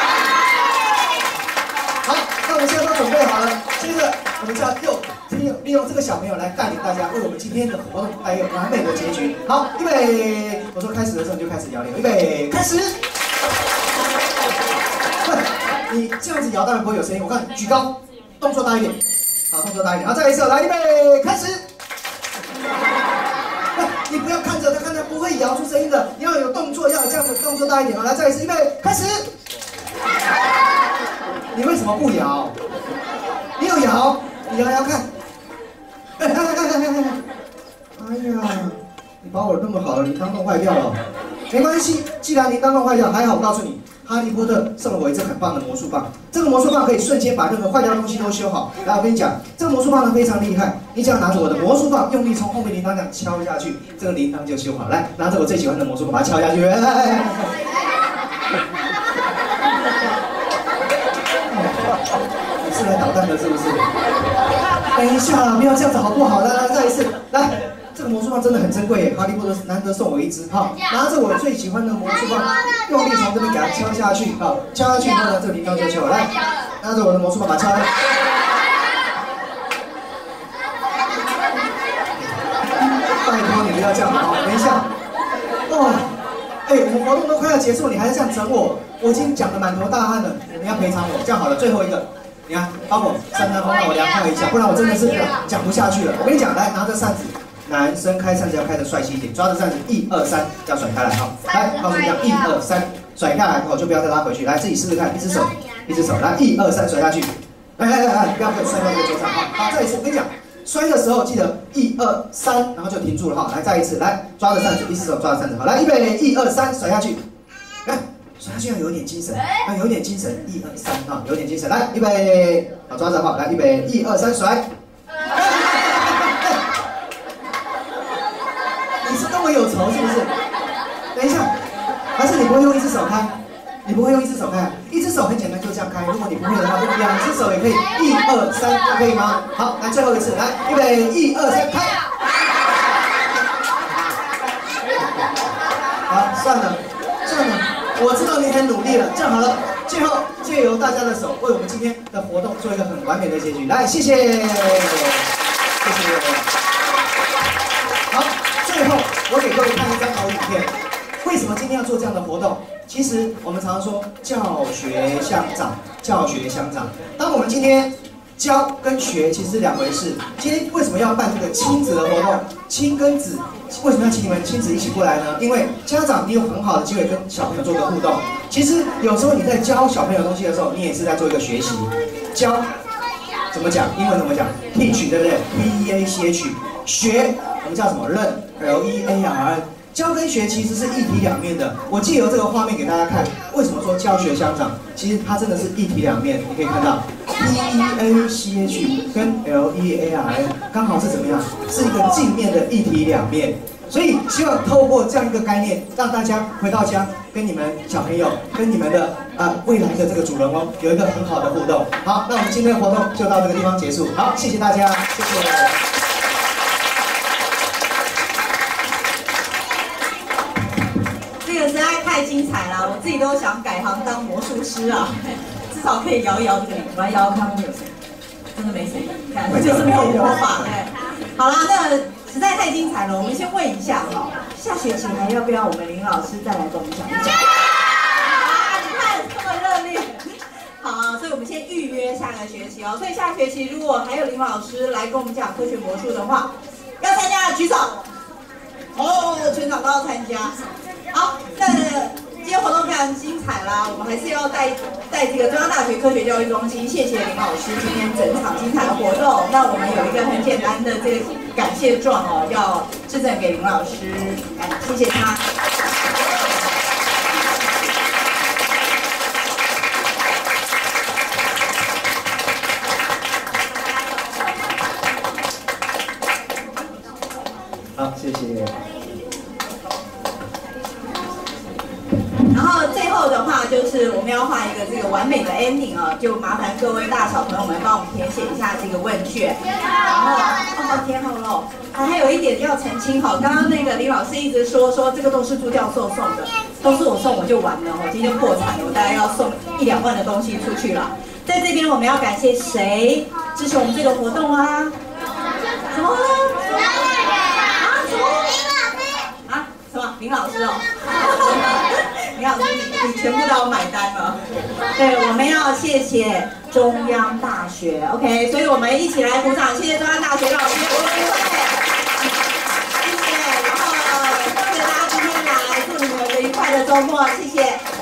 好，那我们现在都准备好了，接着我们就要利用这个小朋友来带领大家为我们今天的活动来一个完美的结局。好，预备！我说开始的时候你就开始摇铃，预备，开始！你这样子摇当然不会有声音，我看举高，动作大一点。好，动作大一点，好，再一次，来，预备，开始。你不要看着它不会摇出声音的，你要有动作，要有这样子动作大一点。好，来，再一次，预备，开始。你为什么不摇？你有摇，你摇摇看。哎呀，你把我弄不好了，铃铛弄坏掉了。没关系，既然铃铛弄坏掉，还好，我告诉你。哈利波特送了我一支很棒的魔术棒，这个魔术棒可以瞬间把任何坏掉的东西都修好。来，我跟你讲，这个魔术棒呢非常厉害，你只要拿着我的魔术棒，用力从后面铃铛这样敲下去，这个铃铛就修好。来，拿着我最喜欢的魔术棒，把它敲下去。你是来捣蛋的，是不是？等一下，不要这样子好不好？来，再一次，来。这个魔术棒真的很珍贵耶，哈利波特难得送我一支，好，拿着我最喜欢的魔术棒，用力从这边给它敲下去，好，敲下去以后呢，这个铃铛就敲了，来，拿着我的魔术棒把它敲下去。拜托你不要这样，好，等一下，哇，我们活动都快要结束，你还是这样整我，我已经讲得满头大汗了，你要赔偿我，这样好了，最后一个，你看，帮我扇扇风，让我凉快一下，不然我真的是讲不下去了。我跟你讲，来，拿着扇子。男生开扇子要开得帅气一点，抓着扇子1、2、3，这样甩开来哈。来，告诉你讲1、2、3，甩开来后就不要再拉回去。来，自己试试看，一只手，来1、2、3甩下去。不要给我摔到这个桌上哈。好，再一次，我跟你讲，摔的时候记得1、2、3，然后就停住了哈。来，再一次，来抓着扇子，一只手抓着扇子，好，来预备1、2、3甩下去。来，甩下去要有点精神，要有点精神，1、2、3哈，有点精神。来，预备，好抓着哈，来预备1、2、3甩。你是跟我有仇是不是？ 你不会用一只手开，你不会用一只手开，一只手很简单，就这样开。如果你不会的话，就两只手也可以，1、2、3，可以吗？好，来最后一次，来，预备，1、2、3，开。好，算了，我知道你很努力了，这样好了，最后借由大家的手，为我们今天的活动做一个很完美的结局。来，谢谢，谢谢。好，最后我给各位看一张好影片。为什么今天要做这样的活动？其实我们常常说教学相长，教学相长。当我们今天教跟学其实是两回事。今天为什么要办这个亲子的活动？亲跟子为什么要请你们亲子一起过来呢？因为家长你有很好的机会跟小朋友做个互动。其实有时候你在教小朋友东西的时候，你也是在做一个学习。教怎么讲？英文怎么讲 ？teach 对不对 ？P-E-A-C-H。学我们叫什么？Learn，L-E-A-R-N。教跟学其实是一体两面的。我借由这个画面给大家看，为什么说教学相长？其实它真的是一体两面。你可以看到 P-E-A-C-H 跟 L-E-A-R-N 刚好是怎么样？是一个镜面的一体两面。所以希望透过这样一个概念，让大家回到家跟你们小朋友、跟你们的未来的这个主人翁有一个很好的互动。好，那我们今天的活动就到这个地方结束。好，谢谢大家，谢谢。 这个实在太精彩了，我自己都想改行当魔术师啊，至少可以摇一摇这个铃，我来摇摇看会有声音，真的没声音，看就是没有魔法。对，好啦，那实在太精彩了，我们先问一下哈，下学期还要不要我们林老师再来跟我们讲一讲？啊，你看这么热烈，好，所以我们先预约下个学期哦。所以下学期如果还有林老师来跟我们讲科学魔术的话，要参加的举手。哦，全场都要参加。好，那今天活动非常精彩啦，我们还是要带这个中央大学科学教育中心，谢谢林老师今天整场精彩的活动。那我们有一个很简单的这个感谢状哦，要致赠给林老师，谢谢他。 好，谢谢。 然后最后的话就是我们要画一个这个完美的 ending 啊，就麻烦各位大小朋友们帮我们填写一下这个问卷。然后填好了，还有一点要澄清哈，刚刚那个林老师一直说这个都是朱教授送的，都是我送我就完了，我今天就破产了，我大概要送1、2万的东西出去了。在这边我们要感谢谁支持我们这个活动啊？怎么了？什么？林老师哦，林老师你全部都要买单了。对，我们要谢谢中央大学 ，OK， 所以我们一起来鼓掌，谢谢中央大学老师，谢谢，然后谢谢大家今天来，祝你们有个愉快的周末，谢谢。